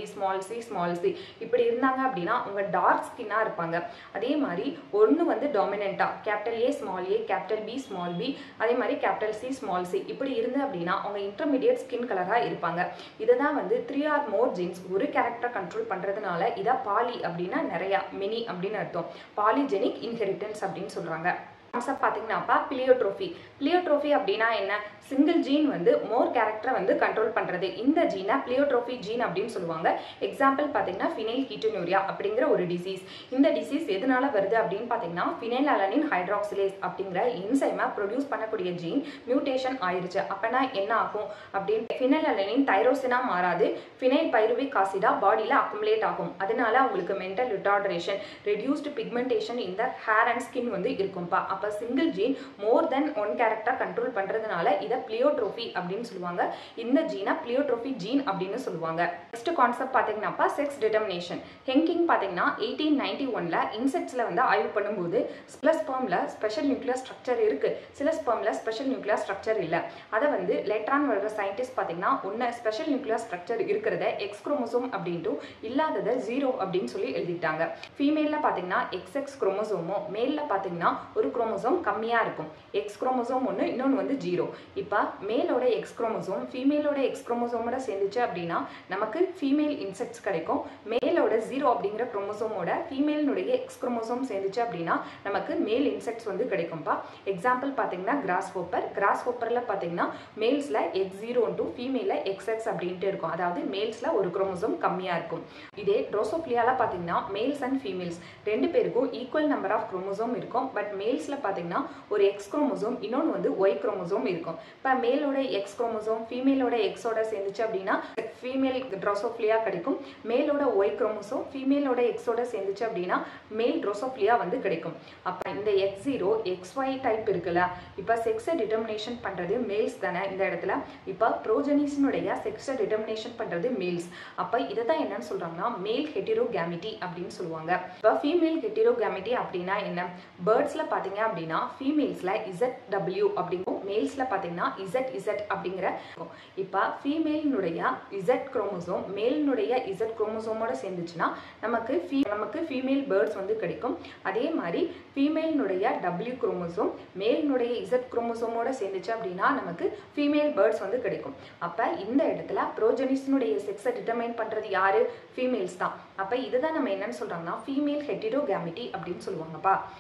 small c இப்படி இருந்தாங்க அப்படின்னா அவங்க டார்க் ஸ்கின்னாக இருப்பாங்க. அதே மாதிரி ஒன்று வந்து டாமினண்ட்டாக capital A, capital B, small b, அதே மாதிரி கேபிட்டல் C, small c இப்படி இருந்து அப்படின்னா அவங்க இன்டர்மீடியட் ஸ்கின் கலராக இருப்பாங்க. இதை தான் வந்து 3 or more ஜீன்ஸ் ஒரு கேரக்டரை கண்ட்ரோல் பண்ணுறதுனால இதை பாலி அப்படின்னா நிறையா, மெனி அப்படின்னு அர்த்தம். பாலிஜெனிக் இன்ஹெரிட்டன்ஸ் அப்படின்னு சொல்கிறாங்க. கான்செப்ட் பார்த்தீங்கன்னாப்பா பிளியோட்ரோஃபி அப்படின்னா என்ன, சிங்கிள் ஜீன் வந்து மோர் கேரக்டரை வந்து கண்ட்ரோல் பண்ணுறது. இந்த ஜீனை பிளியோட்ரோஃபி ஜீன் அப்படின்னு சொல்லுவாங்க. எக்ஸாம்பிள் பார்த்தீங்கன்னா ஃபினைல் கீட்டோனூரியா அப்படிங்கிற ஒரு டிசீஸ். இந்த டிசீஸ் எதனால வருது அப்படின்னு பார்த்தீங்கன்னா ஃபினைல் அலனின் ஹைட்ராக்சிலேஸ் அப்படிங்கிற என்சைமை ப்ரொடியூஸ் பண்ணக்கூடிய ஜீன் மியூட்டேஷன் ஆயிடுச்சு. அப்போனா என்ன ஆகும் அப்படின்னு, ஃபினைல் அலனின் தைரோசினா மாறாது, ஃபினைல் பைருவிக் ஆசிடா பாடியில் அக்குமுலேட் ஆகும். அதனால அவங்களுக்கு மென்டல் ரிட்டார்டரேஷன், ரெடியூஸ்டு பிக்மெண்டேஷன் இந்த ஹேர் அண்ட் ஸ்கின் வந்து இருக்கும்பா. அப்போ single gene more than one character control பண்ணுறதுனால இதை பிளியோட்ரோஃபி அப்படின்னு சொல்லுவாங்க. இந்த ஜீனை பிளியோட்ரோஃபி ஜீன் அப்படின்னு சொல்லுவாங்க. நெக்ஸ்ட் கான்செப்ட் பார்த்தீங்கன்னாப்பா செக்ஸ் டிட்டர்மினேஷன். ஹெங்கிங் பார்த்தீங்கன்னா 1891ல் இன்செக்ட்ஸில் வந்து ஆய்வு பண்ணும்போது சில ஸ்பெர்மில் ஸ்பெஷல் நியூக்ளியர் ஸ்ட்ரக்சர் இருக்குது, சில ஸ்பெர்மில் ஸ்பெஷல் நியூக்ளியர் ஸ்ட்ரக்சர் இல்லை. அதை வந்து லேட்டரான் வர சயின்டிஸ்ட் பார்த்தீங்கன்னா ஒன்று ஸ்பெஷல் நியூக்ளியர் ஸ்ட்ரக்சர் இருக்கிறத எக்ஸ் குரோமோசோம் அப்படின்ட்டு இல்லாததை 0 அப்படின்னு சொல்லி எழுதிட்டாங்க. ஃபீமேலில் பார்த்தீங்கன்னா XX குரோமோசோமோ, மேலில் பார்த்தீங்கன்னா ஒரு குரோமோசோம் கம்மியாக இருக்கும். எக்ஸ் குரோமோசோம் ஒன்று, இன்னொன்று வந்து 0. இப்போ மேலோட எக்ஸ் குரோமோசோம் ஃபீமேலோட எக்ஸ் குரோமோசோமோட சேர்ந்துச்சு அப்படின்னா நமக்கு ஃபீமேல் இன்செக்ட்ஸ் கிடைக்கும். மேலோட 0 அப்படிங்கிற குரோமோசோமோட ஃபீமேலினுடைய எக்ஸ் குரோமோசோம் சேர்ந்துச்சு அப்படின்னா நமக்கு மேல் இன்செக்ட்ஸ் வந்து கிடைக்கும்பா. எக்ஸாம்பிள் பார்த்தீங்கன்னா கிராஸ் ஹோப்பரில் பார்த்தீங்கன்னா மேல்ஸில் X0 ஃபீமேலில் XX அப்படின்ட்டு இருக்கும், அதாவது மேல்ஸில் ஒரு குரோமோசோம் கம்மியாக இருக்கும். இதே ட்ரோசோஃபிலியாவில் பார்த்தீங்கன்னா மேல்ஸ் அண்ட் ஃபீமேல்ஸ் 2 பேருக்கும் ஈக்குவல் நம்பர் ஆஃப் குரோமோசோம் இருக்கும். பட் மேல்ஸில் பார்த்தீங்கன்னா ஒரு எக்ஸ் குரோமோசோம், இன்னொன்று வந்து ஒய் குரோமோசோம் இருக்கும். இப்போ மேலோட எக்ஸ் குரோமோசோம் ஃபீமேலோட எக்ஸோட சேர்ந்துச்சு அப்படின்னா ஃபீமேல் ட்ரோசோஃபிலியா கிடைக்கும். மேலோட ஒய் குரோமோசோம் ஃபீமேலோட எக்ஸோட சேர்ந்துச்சு அப்படின்னா மேல் ட்ரோசோஃபிலியா வந்து கிடைக்கும். அப்போ இந்த X0 XY டைப் இருக்குல்ல, இப்போ செக்ஸை டிட்டர்மினேஷன் பண்ணுறது மேல்ஸ் தானே இந்த இடத்துல. இப்போ ப்ரோஜெனிஸினுடைய செக்ஸை டிட்டர்மினேஷன் பண்ணுறது மேல்ஸ். அப்போ இதை தான் என்னன்னு சொல்கிறாங்கன்னா மேல் ஹெட்டிரோகேமிட்டி அப்படின்னு சொல்லுவாங்க. இப்போ ஃபீமேல் ஹெட்டிரோகேமிட்டி அப்படின்னா என்ன, பேர்ட்ஸில் பார்த்தீங்க அப்படின்னா ஃபீமேல்ஸில் ZW அப்படிங்கும், மேல்ஸில் பார்த்தீங்கன்னா ZZ அப்படிங்கிற. இப்போ ஃபீமேலினுடைய Z குரோமோசோம் மேலினுடைய Z குரோமோசோமோட சேர்ந்துச்சுன்னா நமக்கு ஃபீமேல் பேர்ட்ஸ் வந்து கிடைக்கும். அதே மாதிரி ஃபீமேலினுடைய W குரோமோசோம் மேலினுடைய Z குரோமோசோமோட சேர்ந்துச்சு அப்படின்னா நமக்கு ஃபீமேல் பேர்ட்ஸ் வந்து கிடைக்கும். அப்போ இந்த இடத்துல ப்ரோஜெனிஸினுடைய செக்ஸை டிட்டர்மைன் பண்ணுறது யாரு, ஃபீமேல்ஸ் தான். அப்போ இதுதான் நம்ம என்னன்னு சொல்கிறாங்கன்னா ஃபீமேல் ஹெட்டிரோகேமிட்டி அப்படின்னு சொல்லுவாங்கப்பா.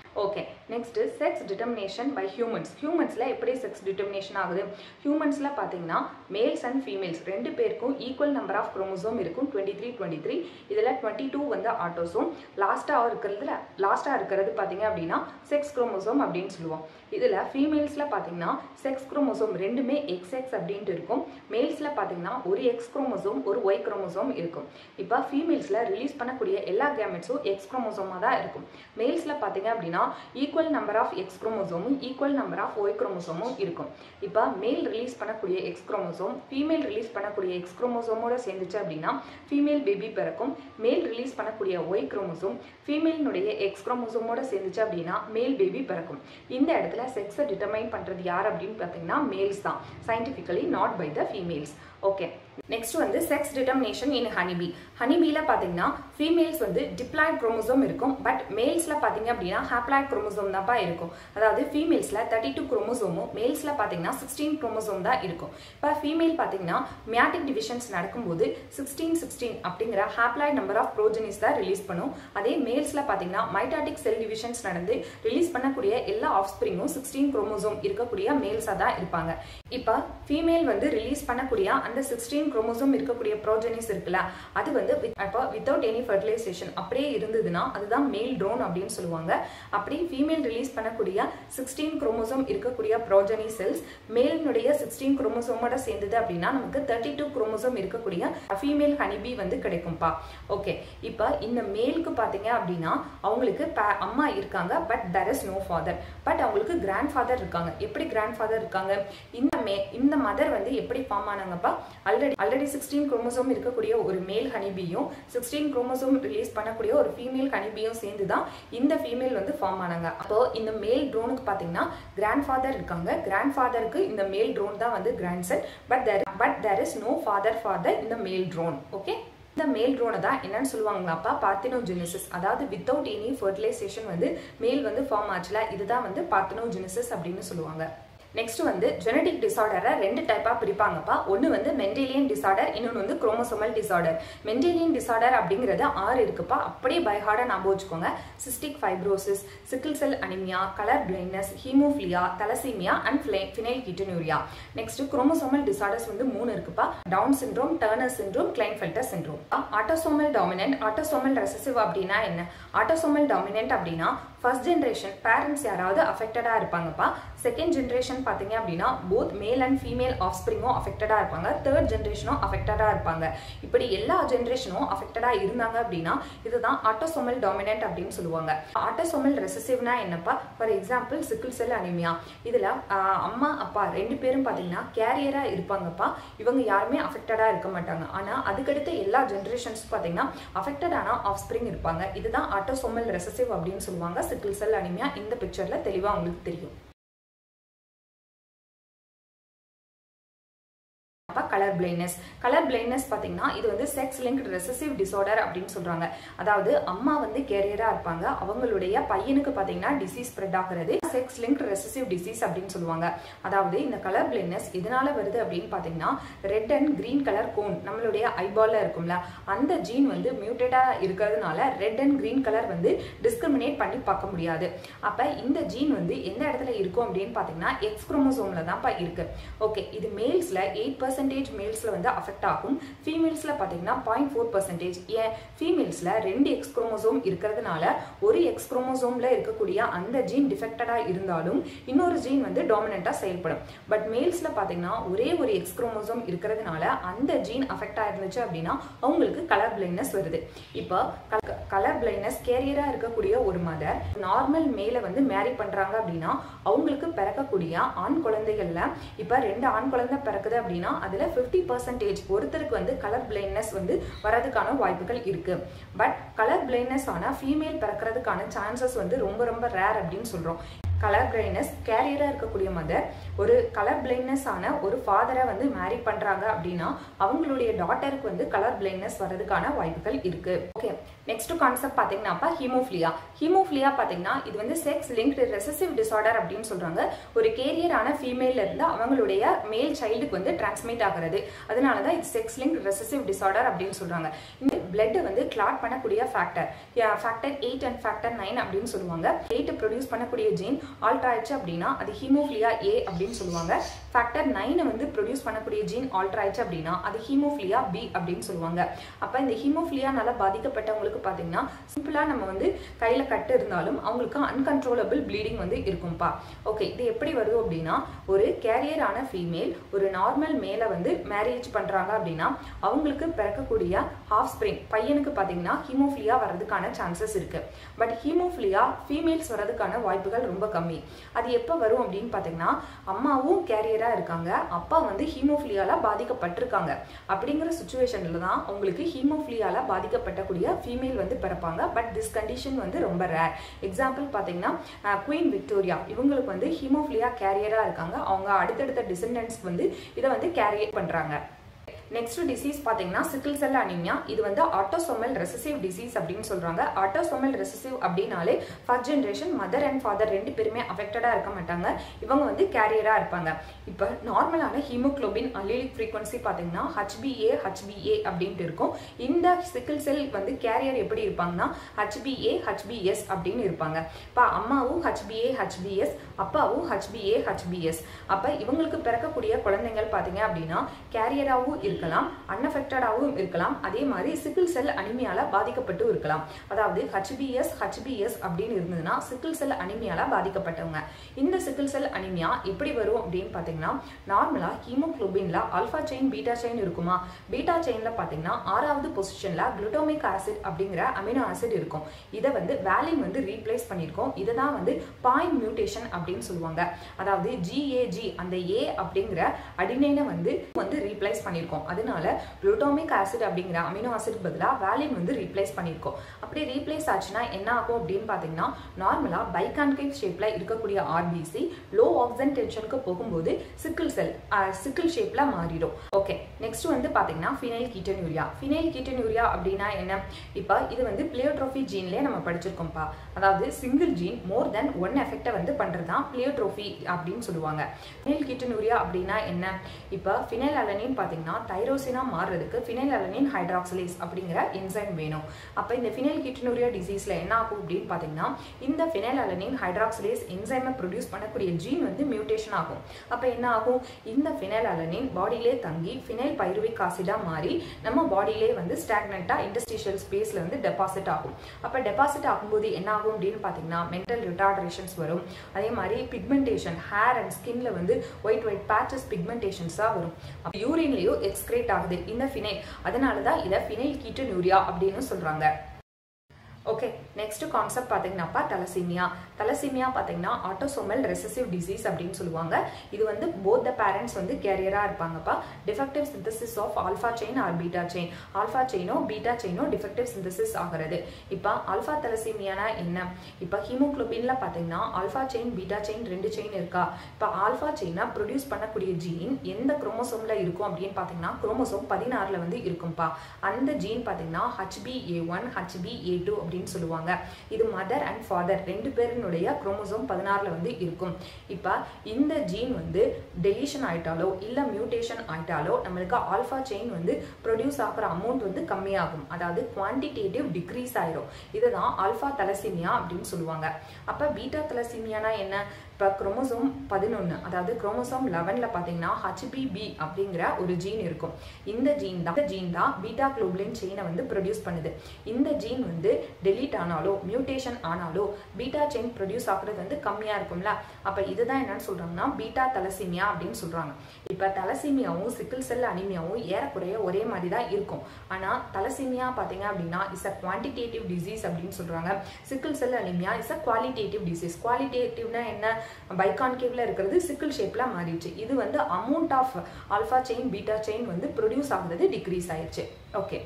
Okay, next sex determination by humans. ஹியூமன்ஸில் எப்படி செக்ஸ் டிட்டர்மினேஷன் ஆகுது? ஹியூமன்ஸில் பார்த்தீங்கன்னா மேல்ஸ் அண்ட் ஃபீமேல்ஸ் ரெண்டு பேருக்கும் ஈக்குவல் நம்பர் ஆஃப் குரோமோசோம் இருக்கும், 23 இதில் 22 வந்து ஆட்டோசோம். லாஸ்ட்டாக இருக்கிறது பார்த்தீங்க அப்படின்னா செக்ஸ் குரோமோசோம் அப்படின்னு சொல்லுவோம். இதில் ஃபீமேல்ஸில் பார்த்தீங்கன்னா செக்ஸ் குரோமோசோம் ரெண்டுமே XX அப்படின்ட்டு இருக்கும். மேல்ஸில் பார்த்தீங்கன்னா ஒரு எக்ஸ் குரோமோசோம் ஒரு ஒய் குரோமோசோம் இருக்கும். இப்போ ஃபீமேல்ஸில் ரிலீஸ் பண்ணக்கூடிய எல்லா கேமெட்ஸும் எக்ஸ் குரோமோசோமாக தான் இருக்கும். மேல்ஸில் பார்த்தீங்க அப்படின்னா ஈக்குவல் நம்பர் ஆஃப் எக்ஸ் குரோமோசோமும் ஈக்குவல் நம்பர் ஆஃப் ஒய் குரோமோசோமும் இருக்கும். இப்போ மேல் ரிலீஸ் பண்ணக்கூடிய எக்ஸ் குரோமோசோம் ஃபீமேல் ரிலீஸ் பண்ணக்கூடிய எக்ஸ் குரோமோசோமோட சேர்ந்துச்சு அப்படின்னா ஃபீமேல் பேபி பிறக்கும். மேல் ரிலீஸ் பண்ணக்கூடிய ஒய் குரோமோசோம் ஃபீமேலினுடைய எக்ஸ் குரோமோசோமோட சேர்ந்துச்சு அப்படின்னா மேல் பேபி பிறக்கும். இந்த இடத்துல செக்ஸை டிட்டர்மைன் பண்ணுறது யார் அப்படின்னு பார்த்தீங்கன்னா மேல்ஸ் தான், scientifically not by the females. Okay, next வந்து செக்ஸ் டிட்டர்மினேஷன் இன் ஹனிபி. ஹனிபியில் பார்த்தீங்கன்னா ஃபீமேல்ஸ் வந்து டிப்ளாய்ட் குரோமோசோம் இருக்கும், பட் மேல்ஸில் பார்த்தீங்க அப்படின்னா ஹாப்ளாய்ட் குரோமோசோம் தான்ப்பா இருக்கும். அதாவது ஃபீமேல்ஸில் 32 குரோமோசோமும் மேல்ஸில் பார்த்தீங்கன்னா 16 குரோமோசோம் தான் இருக்கும். இப்போ ஃபீமேல் பார்த்தீங்கன்னா மியாட்டிக் டிவிஷன்ஸ் நடக்கும்போது 16 அப்படிங்கிற ஹாப்ளாய்ட் நம்பர் ஆஃப் ப்ரோஜனிஸ் தான் ரிலீஸ் பண்ணும். அதே மேல்ஸில் பார்த்தீங்கன்னா மைட்டாட்டிக் செல் டிவிஷன்ஸ் நடந்து ரிலீஸ் பண்ணக்கூடிய எல்லா ஆஃப்ஸ்பிரிங்கும் 16 குரோமோசோம் இருக்கக்கூடிய மேல்ஸாக தான் இருப்பாங்க. இப்போ ஃபீமேல் வந்து ரிலீஸ் பண்ணக்கூடிய அந்த 16 குரோமோசோம் இருக்கக்கூடிய ப்ரோஜனிஸ் இருக்குல்ல, அது வந்து வித்தவுட் எனி ஃபெர்டிலைசேஷன் அப்படியே இருந்ததுன்னா அதுதான் மேல் ட்ரோன் அப்படின்னு சொல்லுவாங்க. அப்படி ஃபீமேல் ரிலீஸ் பண்ணக்கூடிய 16 குரோமோசோம் இருக்கக்கூடிய ப்ரோஜனி செல்ஸ் மேலினுடைய 16 குரோமோசோமோட சேர்ந்தது அப்படின்னா நமக்கு 32 குரோமோசோம் இருக்கக்கூடிய ஃபீமேல் ஹனிபி வந்து கிடைக்கும்பா. ஓகே, இப்போ இந்த மேலுக்கு பார்த்தீங்க அப்படின்னா அவங்களுக்கு அம்மா இருக்காங்க, but there is no father. But அவங்களுக்கு கிராண்ட் ஃபாதர் இருக்காங்க. எப்படி கிராண்ட் ஃபாதர் இருக்காங்க? இந்த மதர் வந்து எப்படி ஃபார்ம் ஆனாங்கப்பா? ஆல்ரெடி 16 குரோமோசோம் இருக்கக்கூடிய ஒரு மேல் ஹனிபியும் 16 குரோமோசோம் ரிலீஸ் பண்ணக்கூடிய ஒரு ஃபீமேல் ஹனிபியும் சேர்ந்து தான் இந்த ஃபீமேல் வந்து ஃபார்ம் ஆனாங்க. அப்போ இந்த மேல் ட்ரோனுக்கு பார்த்தீங்கன்னா கிராண்ட் ஃபாதர் இருக்காங்க. கிராண்ட் ஃபாதருக்கு இந்த மேல் ட்ரோன் தான் வந்து grandson, but there is no father for the male drone. Okay, இந்த மேல் ட்ரோனை தான் என்னன்னு சொல்லுவாங்களாப்பா? பார்த்தினோஜெனிசிஸ். அதாவது வித்தவுட் எனி ஃபெர்டிலைசேஷன் வந்து மேல் வந்து ஃபார்ம் ஆச்சுல, இதுதான் வந்து பார்த்தினோஜெனிசிஸ் அப்படின்னு சொல்லுவாங்க. நெக்ஸ்ட் வந்து ஜெனடிக் டிசார்டரை ரெண்டு டைப்பாக பிரிப்பாங்கப்பா. ஒன்று வந்து மெண்டேலியன் டிசார்டர், இன்னொன்று வந்து குரோமோசோமல் டிசார்டர். மெண்டேலியன் டிசார்டர் அப்படிங்கிறது 6 இருக்குப்பா, அப்படியே பை ஹார்டாக ஞாபகம் வச்சுக்கோங்க. Cystic fibrosis, sickle cell anaemia, colour blindness, haemophilia, thalassaemia and phenylketonuria. Next chromosomal disorders வந்து 3 இருக்குப்பா. Down syndrome, Turner syndrome, Klinefelter syndrome. Autosomal dominant, autosomal recessive அப்படின்னா என்ன? ஆட்டோசோமல் டாமினன்ட் அப்படின்னா ஃபர்ஸ்ட் ஜென்ரேஷன் பேரண்ட்ஸ் யாராவது அஃபெக்டடா இருப்பாங்கப்பா. செகண்ட் ஜென்ரேஷன் பார்த்தீங்க அப்படின்னா both male and female ஆஃப்ஸ்பிரிங்கும் அஃபெக்டடா இருப்பாங்க. தேர்ட் ஜென்ரேஷனும் அஃபெக்டடா இருப்பாங்க. இப்படி எல்லா ஜென்ரேஷனும் அஃபெக்டடா இருந்தாங்க அப்படின்னா இதுதான் ஆட்டோசோமல் டாமினன்ட் அப்படின்னு சொல்லுவாங்க. ஆட்டோசோமல் ரெசசிவ்னா என்னப்பா? For example sickle cell anaemia. இதுல அம்மா அப்பா 2 பேரும் பார்த்தீங்கன்னா கேரியரா இருப்பாங்கப்பா. இவங்க யாருமே அஃபெக்டடா இருக்க மாட்டாங்க. ஆனா அதுக்கடுத்த எல்லா ஜென்ரேஷன்ஸ் பார்த்தீங்கன்னா அஃபெக்டடான ஆஃப்ஸ்பிரிங் இருப்பாங்க. இதுதான் ஆட்டோசோமல் ரெசசிவ் அப்படின்னு சொல்லுவாங்க. சிக்கிள் செல் அனிமியா இந்த பிக்சர்ல தெளிவா உங்களுக்கு தெரியும். Colour blindness. கலர் பிளைண்ட்னஸ் பார்த்தீங்கன்னா இது வந்து செக்ஸ் லிங்க்ட் ரெசசிவ் டிசார்டர் அப்படின்னு சொல்றாங்க. அதாவது அம்மா வந்து கேரியரா இருப்பாங்க, அவங்களுடைய பையனுக்கு பார்த்தீங்கன்னா டிசீஸ் ஸ்ப்ரெட் ஆகிறது செக்ஸ் லிங்க்ட் ரெசசிவ் டிசீஸ் அப்படின்னு சொல்லுவாங்க. அதாவது இந்த கலர் பிளைண்ட்னஸ் எதனால வருது அப்படின்னு பார்த்தீங்கன்னா red and green colour cone நம்மளுடைய ஐபால்ல இருக்கும்ல, அந்த ஜீன் வந்து மியூட்டேட்டா இருக்கிறதுனால ரெட் அண்ட் கிரீன் கலர் வந்து டிஸ்கிரிமினேட் பண்ணி பார்க்க முடியாது. அப்ப இந்த ஜீன் வந்து எந்த இடத்துல இருக்கும் அப்படின்னு பார்த்தீங்கன்னா எக்ஸ் குரோமோசோம்ல தான்ப்பா இருக்கு. ஓகே, இது மேல்ஸ்ல 8% மேல்ஸ்ல வந்து அஃபெக்ட் ஆகும். ஃபீமேல்ஸ்ல பாத்தீங்கன்னா 0.4%. ஏன்? ஃபீமேல்ஸ்ல 2 எக்ஸ் குரோமோசோம் இருக்கிறதுனால ஒரு எக்ஸ் குரோமோசோம்ல இருக்கக்கூடிய அந்த ஜீன் டிஃபெக்டடா இருந்தாலும் இன்னொரு ஜீன் வந்து டாமினண்டா செயல்படும். பட் மேல்ஸ்ல பாத்தீங்கன்னா ஒரே ஒரு எக்ஸ் குரோமோசோம் இருக்கிறதுனால அந்த ஜீன் அஃபெக்ட் ஆயிருந்துச்சு அப்படின்னா அவங்களுக்கு கலர் பிளைண்ட்னஸ் வருது. இப்போ கலர் பிளைண்ட்னஸ் கேரியரா இருக்கக்கூடிய ஒரு மதர் நார்மல் மேல வந்து மேரி பண்றாங்க அப்படின்னா அவங்களுக்கு பிறக்கக்கூடிய ஆண் குழந்தைகள்ல இப்ப 2 ஆண் குழந்தை பிறக்குது அப்படின்னா அதுல 50% ஒருத்தருக்கு வந்து கலர் பிளைண்ட்னஸ் வந்து வரதுக்கான வாய்ப்புகள் இருக்கு. பட் கலர் பிளைண்ட்னஸ் ஆனா ஃபீமேல் பிறக்கிறதுக்கான சான்சஸ் வந்து ரொம்ப ரொம்ப ரேர் அப்படின்னு சொல்றோம். கலர் பிளைண்ட்னஸ் கேரியரா இருக்கக்கூடிய மதர் ஒரு கலர் பிளைண்ட்னஸ் ஆன ஒரு ஃபாதரை வந்து மேரி பண்றாங்க அப்படின்னா அவங்களுடைய டாட்டருக்கு வந்து கலர் பிளைண்ட்னஸ் வரதுக்கான வாய்ப்புகள் இருக்கு. ஓகே, நெக்ஸ்ட் கான்செப்ட் பாத்தீங்கன்னா ஹீமோஃபிலியா. ஹீமோஃபிலியா பாத்தீங்கன்னா இது வந்து செக்ஸ் லிங்க்டு ரெசசிவ் டிசார்டர் அப்படின்னு சொல்றாங்க. ஒரு கேரியரான ஃபீமேல்ல இருந்து அவங்களுடைய மேல் சைல்டுக்கு வந்து டிரான்ஸ்மிட் ஆகிறது. அதனாலதான் இது செக்ஸ் லிங்க்டு ரெசசிவ் டிசார்டர் அப்படின்னு சொல்றாங்க. இந்த பிளட் வந்து கிளாட் பண்ணக்கூடிய ஃபேக்டர் 8 அண்ட் ஃபேக்டர் 9 அப்படின்னு சொல்லுவாங்க. 8 ப்ரொடியூஸ் பண்ணக்கூடிய ஜீன் ஆல்டர் ஆயிடுச்சு அப்படின்னா அது ஹீமோஃபிலியா ஏ அப்படின்னு சொல்லுவாங்க. ஃபேக்டர் 9 வந்து ப்ரொடியூஸ் பண்ணக்கூடிய ஜீன் ஆல்டர் ஆயிடுச்சு அப்படின்னா அது ஹீமோஃபிலியா பி அப்படின்னு சொல்லுவாங்க. அப்ப இந்த ஹீமோஃபிலியானால பாதிக்கப்பட்டவங்களுக்கு பாத்தீங்கன்னா சிம்பிளா நம்ம வந்து கையில கட்டு இருந்தாலும் அவங்களுக்கு அன்கன்ட்ரோலபிள் ப்ளீடிங் வந்து இருக்கும்பா. ஓகே, இது எப்படி வருது அப்படின்னா ஒரு கேரியரான ஃபீமேல் ஒரு நார்மல் மேல வந்து மேரேஜ் பண்றாங்க அப்படின்னா அவங்களுக்கு பிறக்கக்கூடிய ஹாஃப் ஸ்பிரிங் பையனுக்கு பாத்தீங்கன்னா ஹீமோஃபிலியா வர்றதுக்கான சான்சஸ் இருக்கு. பட் ஹீமோஃபிலியா ஃபீமேல்ஸ் வர்றதுக்கான வாய்ப்புகள் ரொம்ப கம்மி. அது எப்ப வரும் அப்படின்னு பாத்தீங்கன்னா அம்மாவும் கேரியரா இருக்காங்க, அப்பா வந்து ஹீமோஃபிலியால பாதிக்கப்பட்டிருக்காங்க. அப்படிங்கிற சுச்சுவேஷன்ல தான் அவங்களுக்கு ஹீமோஃபிலியால பாதிக்கப்பட்டக்கூடிய ஃபீமேல் வந்து பிறப்பாங்க. பட் திஸ் கண்டிஷன் வந்து ரொம்ப ரேர். எக்ஸாம்பிள் பாத்தீங்கன்னா குயின் விக்டோரியா இவங்களுக்கு வந்து ஹீமோஃபிலியா கேரியரா இருக்காங்க. அவங்க அடுத்தடுத்த டிசெண்டன்ட்ஸ் வந்து இதை வந்து கேரியர் பண்றாங்க. நெக்ஸ்ட் டிசீஸ் பாத்தீங்கன்னா சிக்கிள் செல் அனீமியா. இது வந்து ஆட்டோசோமல் ரெசசிவ் டிசீஸ் அப்படின்னு சொல்றாங்க. ஆட்டோசோமல் ரெசசிவ் அப்படின்னாலே first generation mother and father ரெண்டு பேருமே அஃபெக்டடா இருக்க மாட்டாங்க. இவங்க வந்து கேரியரா இருப்பாங்க. இப்ப நார்மலான ஹீமோகுளோபின் அல்லீலிக் ஃப்ரீக்வன்சி பாத்தீங்கன்னா HbA அப்படின்ட்டு இருக்கும். இந்த சிக்கிள் செல் வந்து கேரியர் எப்படி இருப்பாங்கன்னா HbA HbS அப்படின்னு இருப்பாங்க. இப்ப அம்மாவும் HbA/HbS, அப்பாவும் HbA/HbS. அப்ப இவங்களுக்கு பிறக்கக்கூடிய குழந்தைகள் பாத்தீங்க அப்படின்னா கேரியராவும் இருக்கலாம், அன்அஃபெக்டடாவும் இருக்கலாம். அதே மாதிரி சிக்கிள் செல் அனிமியால பாதிக்கப்பட்டு இருக்கலாம். அதாவது HbS அப்படின்னு இருந்ததுன்னா சிக்கிள் செல் அனிமியால பாதிக்கப்பட்டவங்க. இந்த சிக்கிள் செல் அனிமியா எப்படி வரும் அப்படின்னு பாத்தீங்கன்னா நார்மலா ஹீமோகுளோபின்ல ஆல்பா செயின் பீட்டா செயின் இருக்குமா. பீட்டா செயின்ல பாத்தீங்கன்னா 6வது பொசிஷன்ல குளுட்டோமிக் ஆசிட் அப்படிங்கிற அமினோ ஆசிட் இருக்கும். இதை வந்து வேலின் வந்து ரீப்ளேஸ் பண்ணிருக்கோம். இதுதான் வந்து பாயிண்ட் மியூட்டேஷன் அப்படின்னு சொல்லுவாங்க. அதாவது GAG அந்த A அப்படிங்கிற அடினைனை வந்து ரீப்ளேஸ் பண்ணிருக்கோம். அதனால குளுட்டோமிக் ஆசிட் அப்படிங்கிற அமினோ ஆசிட் பதிலா வேலின் வந்து ரீப்ளேஸ் பண்ணிருக்கோம். அப்படி ரீப்ளேஸ் ஆச்சுன்னா என்ன ஆகும் அப்படின்னு பாத்தீங்கன்னா நார்மலா பைகான்கேவ் ஷேப்ல இருக்கக்கூடிய RBC லோ ஆக்சிஜன் டென்ஷனுக்கு போகும்போது சிக்கிள் ஷேப்ல மாறிடும். ஓகே, நெக்ஸ்ட் வந்து பாத்தீங்கன்னா ஃபினைல் கீட்டோனூரியா. ஃபினைல் கீட்டோனூரியா அப்படின்னா என்ன? இப்ப இது வந்து பிளியோட்ரோபி ஜீன்லயே நம்ம படிச்சிருக்கோம்ப்பா. அதாவது single gene more than one எஃபெக்டை வந்து பண்றதுதான் பிளியோட்ரோபி அப்படின்னு சொல்லுவாங்க. ஃபினைல் கீட்டோனூரியா அப்படின்னா என்ன? இப்ப ஃபினைல் அலனின் பாத்தீங்கன்னா தைரோசினா மாறுறதுக்கு ஃபினைல் அலனின் ஹைட்ராக்சிலேஸ் அப்படிங்கிற என்சைம் வேணும். அப்ப இந்த ஃபினைல் கீட்டோனூரியா டிசீஸ்ல என்ன ஆகும் அப்படின்னு பாத்தீங்கன்னா இந்த ஃபினைல் அலனின் ஹைட்ராக்சிலேஸ் என்சைமை ப்ரொடியூஸ் பண்ணக்கூடிய ஜீன் வந்து மியூட்டேஷன் ஆகும். அப்ப என்ன ஆகும்? இந்த ஃபினைல் அலனின் பாடியிலே தங்கி ஃபினைல் பைருவிக் ஆசிடா மாறி நம்ம பாடியிலே வந்து ஸ்டாக்னண்டா இன்டர்ஸ்டிஷியல் ஸ்பேஸ்ல வந்து டெபாசிட் ஆகும். அப்ப டெபாசிட் ஆகும்போது என்ன ஆகும் அப்படின்னு பாத்தீங்கன்னா மென்டல் ரிட்டார்டேஷன்ஸ் வரும். அதே மாதிரி பிக்மெண்டேஷன் ஹேர் அண்ட் ஸ்கின்ல வந்து ஒயிட் பேச்சஸ் பிக்மெண்டேஷன்ஸா வரும். யூரின்லயோ எக்ஸ்கிரேட் ஆகுது இந்த ஃபினைல். அதனாலதான் இதை ஃபினைல் கீட்டோனூரியா அப்படின்னு சொல்றாங்க. ஓகே, நெக்ஸ்ட் கான்செப்ட் பாத்தீங்கன்னா தலசீமியா. தலசீமியா பாத்தீங்கன்னா ஆட்டோசோமல் ரெசசிவ் டிசீஸ் அப்படின்னு சொல்லுவாங்க. இது வந்து போத் த பேரண்ட்ஸ் வந்து கேரியரா இருப்பாங்கப்பா. Defective synthesis of alpha chain or beta chain. Alpha செயினோ பீட்டா செயினோ டிஃபெக்டிவ் சிந்தசிஸ் ஆகிறது. இப்ப ஆல்பா தலசீமியானா என்ன? இப்ப ஹீமோகுளோபின்ல பாத்தீங்கன்னா alpha chain beta chain 2 chain இருக்கா. இப்ப ஆல்பா செயினா ப்ரொடியூஸ் பண்ணக்கூடிய ஜீன் எந்த குரோமோசோம்ல இருக்கும் அப்படின்னு பாத்தீங்கன்னா குரோமோசோம் 16ல வந்து இருக்கும்பா. அந்த ஜீன் பாத்தீங்கன்னா HbA1 HbA2 அப்படின்னு சொல்லுவாங்க. இது மதர் அண்ட் ஃபாதர் ரெண்டு பேருடைய குரோமோசோம் 16ல வந்து இருக்கும். இப்ப இந்த ஜீன் வந்து டெலிஷன் ஆயிட்டாலோ இல்ல மியூட்டேஷன் ஆயிட்டாலோ நம்மளுக்கு ஆல்பா செயின் வந்து ப்ரொடியூஸ் ஆகிற அமௌண்ட் வந்து கம்மியாகும். அதாவது குவான்டிடேட்டிவ் டிக்ரீஸ் ஆயிரும். இதுதான் ஆல்பா தலசீமியா அப்படின்னு சொல்லுவாங்க. அப்ப பீட்டா தலசீமியானா என்ன? இப்ப குரோமோசோம் 11 அதாவது குரோமோசோம் 11ல பாத்தீங்கன்னா HBB அப்படிங்கிற ஒரு ஜீன் இருக்கும். இந்த ஜீன் தான் பீட்டா குளோபுலின் செயினை வந்து ப்ரொடியூஸ் பண்ணுது. இந்த ஜீன் வந்து டெலீட் ஆனாலோ மியூட்டேஷன் ஆனாலோ பீட்டா செயின் ப்ரொடியூஸ் ஆகுறது வந்து கம்மியா இருக்கும்ல. அப்ப இதுதான் என்னன்னு சொல்றாங்கன்னா பீட்டா தலசீமியா அப்படின்னு சொல்றாங்க. இப்ப தலசீமியாவும் சிக்கிள் செல் அனிமியாவும் ஏறக்குறைய ஒரே மாதிரி தான் இருக்கும். ஆனா தலசீமியா பாத்தீங்க அப்படின்னா இஸ் அ குவான்டிடேட்டிவ் டிசீஸ் அப்படின்னு சொல்றாங்க. Sickle cell anaemia is a qualitative disease. குவாலிட்டேட்டிவ்னா என்ன? பைகான்கேவ்ல இருக்கிறது சிக்கிள் ஷேப்ல மாறிடுச்சு. இது வந்து amount of alpha chain beta chain வந்து ப்ரொடியூஸ் ஆகுறது டிக்ரீஸ் ஆயிடுச்சு. ஓகே,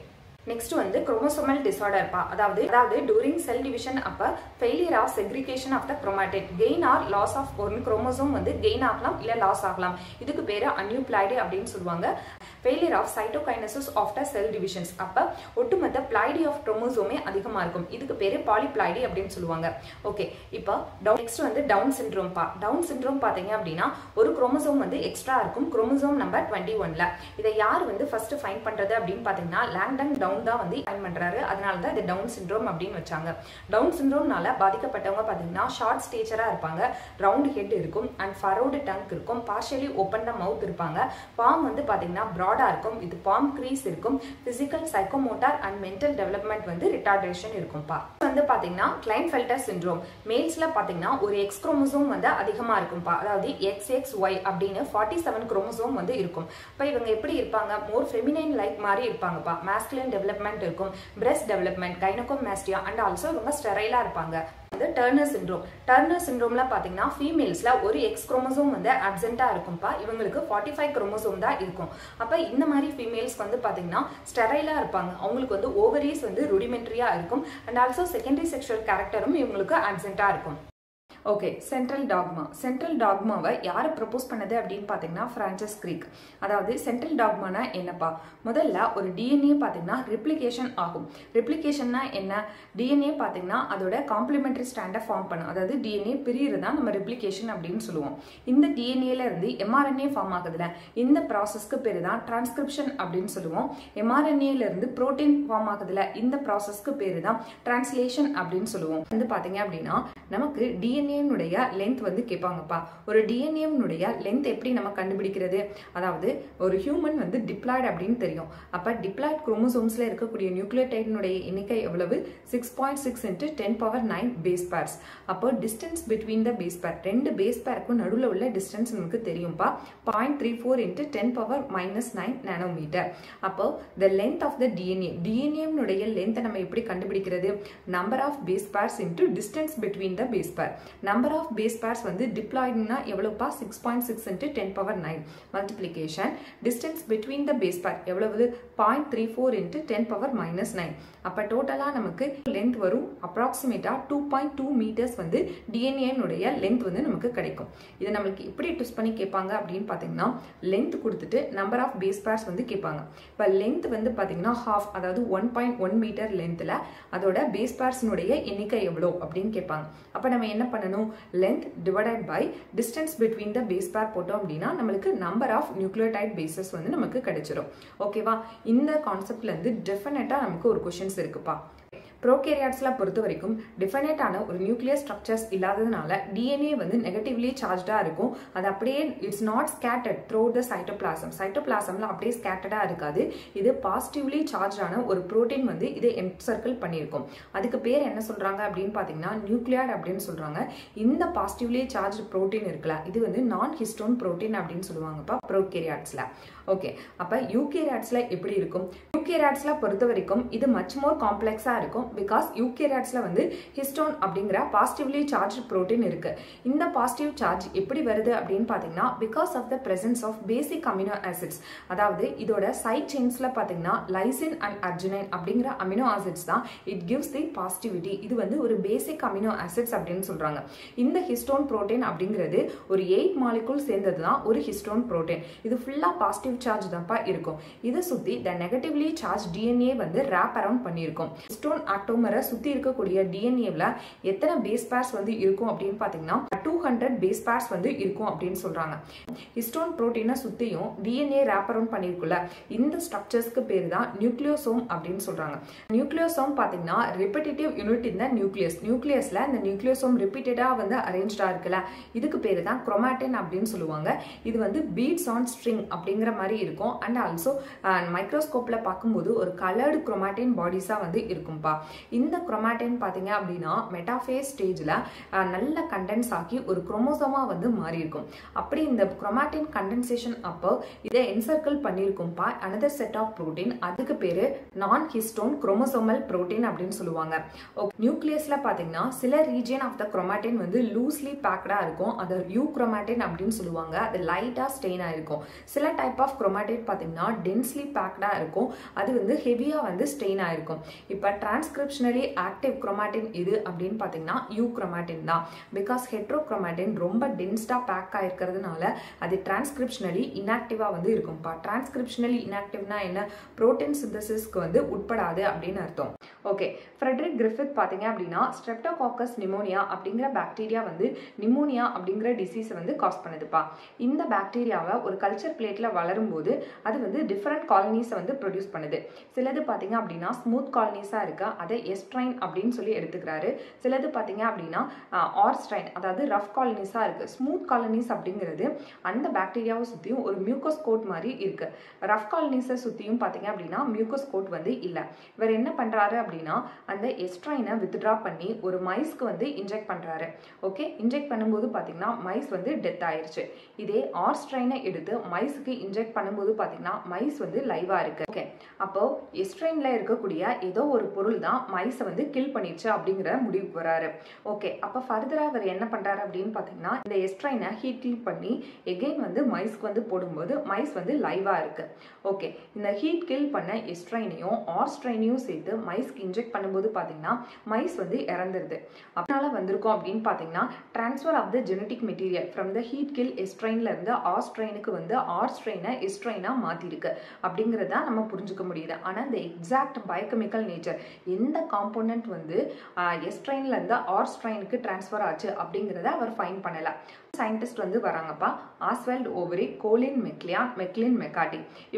நெக்ஸ்ட் வந்து குரோமோசோமல் டிசார்டர் பா, அதாவது டூரிங் செல் டிவிஷன் அப்ப failure of segregation of the chromatin, gain or loss of ஒரு குரோமோசோம் வந்து கெயின் ஆகலாம் இல்ல லாஸ் ஆகலாம். இதுக்கு பேரு அன்யூப்ளாய்டு அப்படின்னு சொல்லுவாங்க. Failure of cytokinesis after sell divisions அப்ப ஒட்டுமொத்த பிளைடி ஆஃப் குரோமோசோமே அதிகமா இருக்கும். இதுக்கு பேரு பாலிப்ளாய்டி அப்படின்னு சொல்லுவாங்க. ஓகே, இப்போ நெக்ஸ்ட் வந்து டவுன் சிண்ட்ரோம் பா. டவுன் சிண்ட்ரோம் பாத்தீங்க அப்படின்னா ஒரு குரோமோசோம் வந்து எக்ஸ்ட்ரா இருக்கும், குரோமோசோம் நம்பர் 21ல. இதை யார் வந்து ஃபர்ஸ்ட் ஃபைண்ட் பண்றது அப்படின்னு பாத்தீங்கன்னா லாங்டன் டவுன் தான் வந்து ஃபைண்ட் பண்றாரு. அதனால தான் இது டவுன் சிண்ட்ரோம் அப்படின்னு வச்சாங்க. டவுன் சிண்ட்ரோம்னால பாதிக்கப்பட்டவங்க பாத்தீங்கன்னா ஷார்ட் ஸ்டேச்சரா இருப்பாங்க, ரவுண்ட் ஹெட் இருக்கும் அண்ட் ஃபரோடு டங்க் இருக்கும், பார்ஷியலி ஓப்பன் த மவுத் இருப்பாங்க, பாம் வந்து பாத்தீங்கன்னா ப்ராடா இருக்கும், இது பாம் கிரீஸ் இருக்கும், physical psychomotor and mental development வந்து ரிட்டார்டேஷன் இருக்கும்பா. வந்து பாத்தீங்கன்னா கிளைன்ஃபெல்டர் சிண்ட்ரோம். மேல்ஸ்ல பாத்தீங்கன்னா ஒரு எக்ஸ் குரோமோசோம் வந்து அதிகமா இருக்கும்பா, அதாவது XXY அப்படின்னு 47 குரோமோசோம் வந்து இருக்கும். இப்போ இவங்க எப்படி இருப்பாங்க, மோர் ஃபெமினைன் லைக் மாதிரி இருப்பாங்கப்பா. மாஸ்குலின் டெவலப்மெண்ட் இருக்கும், breast development, gynaecomastia and also இவங்க ஸ்டெரைலா இருப்பாங்க. Turner syndrome. டர்னர் சிண்ட்ரோம்ல பாத்தீங்கன்னா ஃபீமேல்ஸ்ல ஒரு எக்ஸ் குரோமோசோம் வந்து அப்சென்ட்டா இருக்கும்பா. இவங்களுக்கு 45 குரோமோசோம் தான் இருக்கும். அப்ப இந்த மாதிரி ஃபீமேல்ஸ்க்கு வந்து பாத்தீங்கன்னா ஸ்டெரைலா இருப்பாங்க. அவங்களுக்கு வந்து ஓவரிஸ் வந்து ரூடிமெண்ட்ரியா இருக்கும் அண்ட் ஆல்சோ செகண்டரி செக்ஷுவல் கேரக்டரும் இவங்களுக்கு அப்சென்ட்டா இருக்கும். Okay, central dogma. சென்ட்ரல் டாக்மாவை யாரை ப்ரப்போஸ் பண்ணது அப்படின்னு பார்த்தீங்கன்னா ஃப்ரான்சிஸ் கிரிக். அதாவது சென்ட்ரல் டாக்மானா என்னப்பா, முதல்ல ஒரு டிஎன்ஏ பார்த்தீங்கன்னா ரெப்ளிகேஷன் ஆகும். ரெப்ளிகேஷன்னா என்ன, டிஎன்ஏ பார்த்தீங்கன்னா அதோட காம்ப்ளிமெண்டரி ஸ்டாண்டை ஃபார்ம் பண்ணும். அதாவது டிஎன்ஏ பிரியிறது தான் நம்ம ரெப்ளிகேஷன் அப்படின்னு சொல்லுவோம். இந்த டிஎன்ஏல இருந்து எம்ஆர்என்ஏ ஃபார்ம் ஆகுதுல, இந்த ப்ராசஸ்க்கு பேர் தான் டிரான்ஸ்கிரிப்ஷன் அப்படின்னு சொல்லுவோம். எம்ஆர்என்ஏல இருந்து புரோட்டீன் ஃபார்ம் ஆகுதுல, இந்த ப்ராசஸ்க்கு பேர் தான் டிரான்ஸ்லேஷன் அப்படின்னு சொல்லுவோம். வந்து பார்த்தீங்க அப்படின்னா நமக்கு டிஎன்ஏ லென்த் வந்து கேட்பாங்கப்பா. ஒரு டிஎன்ஏ லென்த் எப்படி நம்ம கண்டுபிடிக்கிறது, அதாவது ஒரு ஹியூமன் வந்து டிப்ளாய்டு அப்படின்னு தெரியும். அப்ப டிப்ளாய்டு குரோமோசோம்ஸ்ல இருக்கக்கூடிய நியூக்ளியோடைடினுடைய எண்ணிக்கை எவ்வளவு, 6.6 × 10⁹ பேஸ் பேர்ஸ். அப்போ distance between the base pair, ரெண்டு பேஸ் பேருக்கும் நடுவில் உள்ள டிஸ்டன்ஸ் நமக்கு தெரியும்பா, 0.34 × 10⁻⁹ நானோமீட்டர். அப்போ the length of the DNA length நம்ம எப்படி கண்டுபிடிக்கிறது, number of base pairs into distance between the base pair. Number of base pairs வந்து டிப்ளாய்டுனா எவ்வளவுப்பா, 6.6 × 10⁻⁹ multiplication distance between the base pair எவ்வளவு, 0.34 × 10⁻⁹. அப்ப டோட்டலா நமக்கு லென்த் வரும் அப்ராக்சிமேட்டா 2.2 மீட்டர்ஸ் வந்து டிஎன்ஏ லென்த் வந்து நமக்கு கிடைக்கும். இதை நம்மளுக்கு எப்படி ட்விஸ்ட் பண்ணி கேட்பாங்க அப்படின்னு பாத்தீங்கன்னா லென்த் கொடுத்துட்டு நம்பர் ஆஃப் பேஸ் பேர்ஸ் வந்து கேட்பாங்க. இப்ப லென்த் வந்து பாத்தீங்கன்னா ஹாஃப், அதாவது 1.1 மீட்டர் லென்த்ல அதோட பேஸ் பேர்ஸ்னுடைய எண்ணிக்கை எவ்வளோ அப்படின்னு கேட்பாங்க. அப்ப நம்ம என்ன பண்ணணும், length divided by distance between the base pair போட்டோம் அப்படின்னா நம்மளுக்கு நம்பர் ஆஃப் நியூக்ளியோடைட் பேசஸ் வந்து நமக்கு கிடைச்சிடும். ஓகேவா, இந்த கான்செப்ட்ல இருந்து டெஃபினட்டா நமக்கு ஒரு क्वेश्चंस இருக்குப்பா. ப்ரோகேரியாட்ஸ்ல பொறுத்த வரைக்கும் டிஃபைனட்டான ஒரு நியூக்ளியர் ஸ்ட்ரக்சர்ஸ் இல்லாததுனால டிஎன்ஏ வந்து நெகட்டிவ்லி சார்ஜ்டா இருக்கும். அது அப்படியே it's not scattered through the cytoplasm. சைட்டோபிளாசம்ல அப்படியே ஸ்கேட்டர்டா இருக்காது. இது பாசிட்டிவ்லி சார்ஜான ஒரு புரோட்டீன் வந்து இதை என்சர்க்கிள் பண்ணியிருக்கும். அதுக்கு பேர் என்ன சொல்றாங்க அப்படின்னு பாத்தீங்கன்னா நியூக்ளியாய்டு அப்படின்னு சொல்றாங்க. இந்த பாசிட்டிவ்லி சார்ஜ் புரோட்டீன் இருக்குல்ல, இது வந்து நான் ஹிஸ்டோன் புரோட்டீன் அப்படின்னு சொல்லுவாங்கப்பா ப்ரோகேரியாட்ஸ்ல. ஓகே, அப்ப யூகேரியாட்ஸ்ல எப்படி இருக்கும், யூகேரியாட்ஸ்ல பொறுத்த வரைக்கும் இது மச் மோர் காம்ப்ளெக்ஸா இருக்கும். பிகாஸ் யூகேரியாட்ஸ்ல வந்து ஹிஸ்டோன் அப்படிங்கிற பாசிட்டிவ்லி சார்ஜ் புரோட்டீன் இருக்கு. இந்த பாசிட்டிவ் சார்ஜ் எப்படி வருது அப்படின்னு பாத்தீங்கன்னா because of the presence of basic amino acids. அதாவது இதோட சைட் செயின்ஸ்ல பாத்தீங்கன்னா லைசின் அண்ட் அர்ஜினைன் அப்படிங்கிற அமினோ ஆசிட்ஸ் தான் இட் கிவ்ஸ் தி பாசிட்டிவிட்டி. இது வந்து ஒரு பேசிக் அமினோ ஆசிட்ஸ் அப்படின்னு சொல்றாங்க. இந்த ஹிஸ்டோன் புரோட்டீன் அப்படிங்கிறது ஒரு 8 மாலிகூல் சேர்ந்தது தான் ஒரு ஹிஸ்டோன் புரோட்டீன். இது ஃபுல்லா பாசிட்டிவ் சார்ஜ் தான்ப்பா இருக்கும். இதை சுத்தி த நெகட்டிவ்லி சார்ஜ் டிஎன்ஏ வந்து ரேப் அரவுண்ட் பண்ணியிருக்கும். ஹிஸ்டோன் ஆட்டோமரை சுத்தி இருக்கக்கூடிய டிஎன்ஏல எத்தனை பேஸ் பேர்ஸ் வந்து இருக்கும் அப்படின்னு பாத்தீங்கன்னா 200 பேஸ் பேர்ஸ் வந்து இருக்கும் அப்படின்னு சொல்றாங்க. ஹிஸ்டோன் புரோட்டீனை சுத்தியும் டிஎன்ஏ ரேப் அரவுண்ட் பண்ணிருக்குல்ல, இந்த ஸ்ட்ரக்சர்ஸ்க்கு பேரு தான் நியூக்ளியோசோம் அப்படின்னு சொல்றாங்க. நியூக்ளியோசோம் பாத்தீங்கன்னா ரிப்பீட்டேட்டிவ் யூனிட் இந்த நியூக்ளியஸ். நியூக்ளியஸ்ல இந்த நியூக்ளியோசோம் ரிப்பீட்டடா வந்து அரேஞ்ச்டா இருக்குல்ல, இதுக்கு பேரு தான் குரோமாட்டின் அப்படின்னு சொல்லுவாங்க. இது வந்து பீட்ஸ் ஆன் ஸ்ட்ரிங் அப்படிங்கிற மாதிரி இருக்கும். அண்ட் ஆல்சோ மைக்ரோஸ்கோப்ல பார்க்கும்போது ஒரு கலர்டு குரோமாட்டின் பாடிஸா வந்து இருக்கும்பா. இந்த குரோமாட்டின் பார்த்தீங்க அப்படின்னா மெட்டாஃபேஸ் ஸ்டேஜில் நல்ல கண்டென்ஸ் ஆக்கி ஒரு குரோமோசோமா வந்து மாறி இருக்கும். அப்படி இந்த குரோமாட்டின் கண்டென்சேஷன் அப்போ இதை என்சர்க்கிள் பண்ணியிருக்கும்பா அனதர் செட் ஆஃப் புரோட்டீன். அதுக்கு பேரு நான் ஹிஸ்டோன் குரோமோசோமல் புரோட்டீன் அப்படின்னு சொல்லுவாங்க. நியூக்ளியஸ்ல பாத்தீங்கன்னா சில ரீஜியன் ஆஃப் த குரோமாட்டின் வந்து லூஸ்லி பேக்டா இருக்கும். அது யூ குரோமாட்டின் அப்படின்னு சொல்லுவாங்க. அது லைட்டா ஸ்டெயினா இருக்கும். சில டைப் ஆஃப் குரோமாட்டின் பாத்தீங்கன்னா டென்ஸ்லி பேக்டா இருக்கும். அது வந்து ஹெவியா வந்து ஸ்டெயினா இருக்கும். இப்ப டிரான்ஸ்கிரிப்ஷனலி ஆக்டிவ் குரோமாட்டின் இது அப்படின்னு பாத்தீங்கன்னா யூ குரோமாட்டின் தான். பிகாஸ் ஹெட்ரோகுரோமாட்டின் ரொம்ப டென்ஸ்டா பேக் ஆயிருக்கிறதுனால அது டிரான்ஸ்கிரிப்ஷனலி இன்ஆக்டிவா வந்து இருக்கும்பா. டிரான்ஸ்கிரிப்ஷனலி இன்ஆக்டிவ்னா என்ன, புரோட்டீன் சிந்தசிஸ்க்கு வந்து உட்படாது அப்படின்னு அர்த்தம். ஓகே, ஃப்ரெட்ரிக் கிரிஃபித் பார்த்தீங்க அப்படின்னா ஸ்ட்ரெப்டோகாக்கஸ் நிமோனியா அப்படிங்கிற பாக்டீரியா வந்து நிமோனியா அப்படிங்கிற டிசீஸ் வந்து காஸ் பண்ணுதுப்பா. இந்த பாக்டீரியாவை ஒரு கல்ச்சர் பிளேட்ல வளரும் போது அது வந்து டிஃப்ரெண்ட் காலனிஸை வந்து ப்ரொடியூஸ் பண்ணுது. சிலது பார்த்தீங்க அப்படின்னா ஸ்மூத் காலனிஸா இருக்கு, அதை எஸ்ட்ரைன் அப்படின்னு சொல்லி எடுத்துக்கிறாரு. சிலது பார்த்தீங்க அப்படின்னா ஆர்ஸ்ட்ரைன், அதாவது ரஃப் காலனிஸா இருக்கு. ஸ்மூத் காலனிஸ் அப்படிங்கிறது அந்த பாக்டீரியாவை சுற்றியும் ஒரு மியூக்கஸ் கோட் மாதிரி இருக்கு. ரஃப் காலனிஸை சுற்றியும் பார்த்தீங்க அப்படின்னா மியூக்கஸ் கோட் வந்து இல்லை. இவர் என்ன பண்றாரு அப்படின்னா அந்த எஸ்ட்ரைனை வித்ட்ரா பண்ணி ஒரு மைஸ்க்கு வந்து இன்ஜெக்ட் பண்றாரு. ஓகே, இன்ஜெக்ட் பண்ணும்போது பார்த்தீங்கன்னா மைஸ் வந்து டெத் ஆயிருச்சு. இதே ஆர்ஸ்ட்ரைனை எடுத்து மைஸ்க்கு இன்ஜெக்ட் பண்ணும்போது பார்த்தீங்கன்னா மைஸ் வந்து லைவா இருக்கு. ஓகே, அப்போ எஸ்ட்ரைன்ல இருக்கக்கூடிய ஏதோ ஒரு பொருள் தான் மைஸை வந்து கில் பண்ணிடுச்சு அப்படிங்கிற முடிவுக்கு வராரு. ஓகே, அப்போ ஃபர்தரா அவர் என்ன பண்றாரு அப்படின்னு பார்த்தீங்கன்னா இந்த எஸ்ட்ரைனை ஹீட் பண்ணி எகைன் வந்து மைஸ்க்கு வந்து போடும்போது மைஸ் வந்து லைவா இருக்கு. ஓகே, இந்த ஹீட் கில் பண்ண எஸ்ட்ரைனையும் ஆர்ஸ்ட்ரைனையும் சேர்த்து மைஸ்க்கு இன்ஜெக்ட் பண்ணும்போது பார்த்தீங்கன்னா மைஸ் வந்து இறந்துருது. அதனால வந்திருக்கும் அப்படின்னு பார்த்தீங்கன்னா transfer of the genetic material from the heat kill எஸ்ட்ரைன்ல இருந்து ஆர்ஸ்ட்ரைனுக்கு வந்து ஆர்ஸ்ட்ரைனை எஸ்ட்ரைனா மாத்திருக்கு அப்படிங்கிறத நம்ம புரிஞ்சுக்க முடியுது. ஆனால் இந்த எக்ஸாக்ட் பயோகெமிக்கல் நேச்சர் எந்த காம்போனன்ட் வந்து எஸ்ட்ரைன்ல இருந்து ஆர்ஸ்ட்ரைனுக்கு டிரான்ஸ்ஃபர் ஆச்சு அப்படிங்கிறத அவர் ஃபைன் பண்ணல. சயின்டிஸ்ட் வந்து வராங்கப்பா, ஆஸ்வெல்ட் ஓவரி, கோலின் மெக்லியான், மெக்லின் மெக்காட்டி.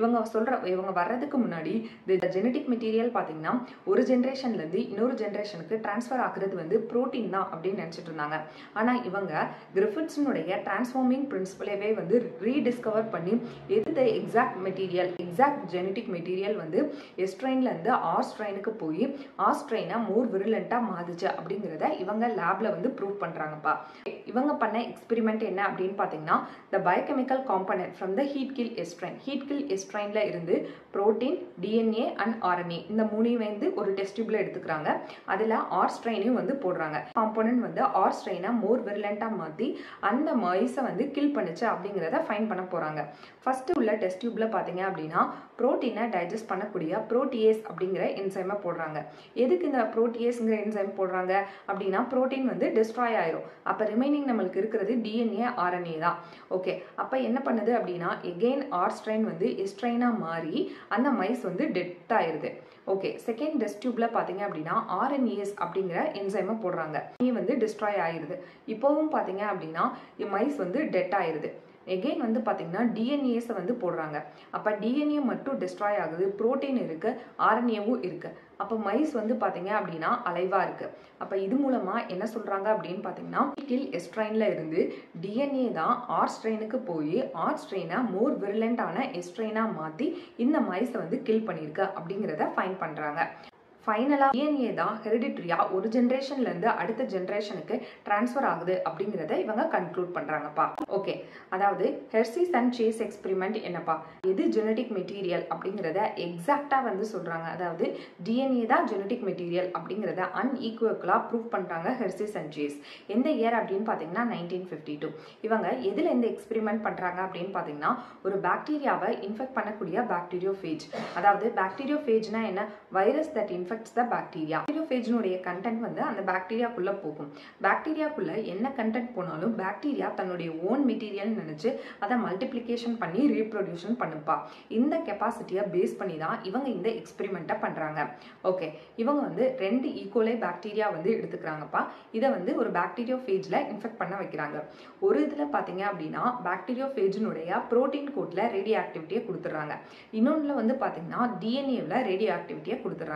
இவங்க வர்றதுக்கு முன்னாடி இந்த ஜெனட்டிக் மெட்டீரியல் பார்த்தீங்கன்னா ஒரு ஜென்ரேஷன்ல இருந்து இன்னொரு ஜென்ரேஷனுக்கு டிரான்ஸ்ஃபர் ஆகுறது வந்து புரோட்டீன் தான் அப்படின்னு நினைச்சிட்டு இருந்தாங்க. ஆனா இவங்க கிரிஃபித்ஸினுடைய டிரான்ஸ்ஃபார்மிங் பிரின்சிபலவே வந்து ரீடிஸ்கவர் பண்ணி எது exact material, exact genetic material வந்து எஸ்ட்ரைன்ல இருந்து ஆர்ஸ்ட்ரைனுக்கு போய் ஆர்ஸ்ட்ரைனை மோர் விருலண்டா மாறுச்சு அப்படிங்கிறத இவங்க லேப்ல வந்து ப்ரூவ் பண்றாங்கப்பா. இவங்க பண்ண எக்ஸ்பெரிமெண்ட் என்ன அப்படின்னு பார்த்தீங்கன்னா the biochemical component from the heat kill estrine. heat kill estrineல இருந்து புரோட்டீன், டிஎன்ஏ அண்ட் ஆர்என்ஏ இந்த மூணையும் வந்து ஒரு டெஸ்ட் டியூப்ல எடுத்துக்கிறாங்க. அதுல ஆர்ஸ்ட்ரைனையும் வந்து போடுறாங்க. காம்போனன்ட் வந்து ஆர்ஸ்ட்ரைனை மோர் விருலண்டா மாத்தி அந்த மைஸை வந்து கில் பண்ணுச்சு அப்படிங்கிறத ஃபைன் பண்ண போறாங்க. ஃபர்ஸ்ட் உள்ள டெஸ்ட் டியூப்ல பாத்தீங்க அப்படின்னா புரோட்டீனை டைஜஸ்ட் பண்ணக்கூடிய புரோட்டியேஸ் அப்படிங்கிற என்சைமை போடுறாங்க. எதுக்கு இந்த புரோட்டியேஸ்ங்கிற என்சைம் போடுறாங்க அப்படின்னா புரோட்டீன் வந்து டிஸ்ட்ராய் ஆயிரும். அப்ப ரிமைனிங் நம்மளுக்கு இருக்கிறது டிஎன்ஏ, ஆர்என்ஏ தான். ஓகே, அப்ப என்ன பண்ணுது அப்படின்னா எகெயின் ஆர்ஸ்ட்ரைன் வந்து எஸ்ட்ரைனா மாறி அந்த மைஸ் வந்து டெத் ஆயிருது. ஓகே, செகண்ட் டெஸ்ட் டியூப்ல பாத்தீங்க அப்படின்னா ஆர்என்ஏஸ் அப்படிங்கிற என்சைமை போடுறாங்க. இது வந்து டிஸ்ட்ராய் ஆயிருது. இப்போவும் பாத்தீங்க அப்படின்னா மைஸ் வந்து டெத் ஆயிருது. எகெயின் வந்து பார்த்தீங்கன்னா டிஎன்ஏஸை வந்து போடுறாங்க. அப்போ டிஎன்ஏ மட்டும் டிஸ்ட்ராய் ஆகுது, புரோட்டீன் இருக்கு, ஆர்என்ஏவும் இருக்கு. அப்போ மைஸ் வந்து பார்த்தீங்க அப்படின்னா அலைவா இருக்கு. அப்போ இது மூலமா என்ன சொல்றாங்க அப்படின்னு பார்த்தீங்கன்னா கில் எஸ்ட்ரைன்ல இருந்து டிஎன்ஏ தான் ஆர்ஸ்ட்ரைனுக்கு போய் ஆர்ஸ்ட்ரைனை மோர் விருலண்டான எஸ்ட்ரைனா மாத்தி இந்த மைஸை வந்து கில் பண்ணிருக்கு அப்படிங்கிறத ஃபைன் பண்றாங்க. ஃபைனலா டிஎன்ஏ தான் ஹெரிடிட்ரியா ஒரு ஜென்ரேஷன்ல இருந்து அடுத்த ஜென்ரேஷனுக்கு டிரான்ஸ்ஃபர் ஆகுது அப்படிங்கிறத இவங்க கன்க்ளூட் பண்றாங்கப்பா. ஓகே, அதாவது ஹெர்ஷீஸ் அண்ட் சேஸ் எக்ஸ்பெரிமெண்ட் என்னப்பா, எது ஜெனட்டிக் மெட்டீரியல் அப்படிங்கிறத எக்ஸாக்டா வந்து சொல்றாங்க. அதாவது டிஎன்ஏ தான் ஜெனட்டிக் மெட்டீரியல் அப்படிங்கிறத அன்ஈக்குவலா ப்ரூவ் பண்றாங்க ஹெர்ஷீஸ் அண்ட் சேஸ். எந்த இயர் அப்படின்னு பாத்தீங்கன்னா 1952. இவங்க எதுல எந்த எக்ஸ்பெரிமெண்ட் பண்றாங்க அப்படின்னு பாத்தீங்கன்னா ஒரு பாக்டீரியாவை இன்ஃபெக்ட் பண்ணக்கூடிய பாக்டீரியோஃபேஜ். அதாவது பாக்டீரியோஃபேஜ்னா என்ன, virus that infect the bacteria. பாக்டீரியோஃபேஜ்னுடைய கண்டென்ட் வந்து அந்த பாக்டீரியாக்குள்ள போகும். பாக்டீரியாக்குள்ள என்ன கண்டென்ட் போனாலும் பாக்டீரியா தன்னுடைய ஓன் மெட்டீரியல் நினைச்சு அதை மல்டிப்ளிகேஷன் பண்ணி ரீப்ரொடியூஷன் பண்ணுப்பா. இந்த கெப்பாசிட்டியை பேஸ் பண்ணி தான் இவங்க இந்த எக்ஸ்பெரிமெண்ட்டை பண்றாங்க. ஓகே, இவங்க வந்து 2 ஈகோலை பாக்டீரியா வந்து எடுத்துக்கிறாங்கப்பா. இதை வந்து ஒரு பாக்டீரியோஃபேஜ்ல இன்ஃபெக்ட் பண்ண வைக்கிறாங்க. ஒரு இதுல பாத்தீங்க அப்படின்னா பாக்டீரியோஃபேஜ்னுடைய புரோட்டீன் கோட்ல ரேடியோ ஆக்டிவிட்டியை கொடுத்துறாங்க. இன்னொன்னுல வந்து பாத்தீங்கன்னா டிஎன்ஏல ரேடியோ ஆக்டிவிட்டியை கொடுத்துறாங்க.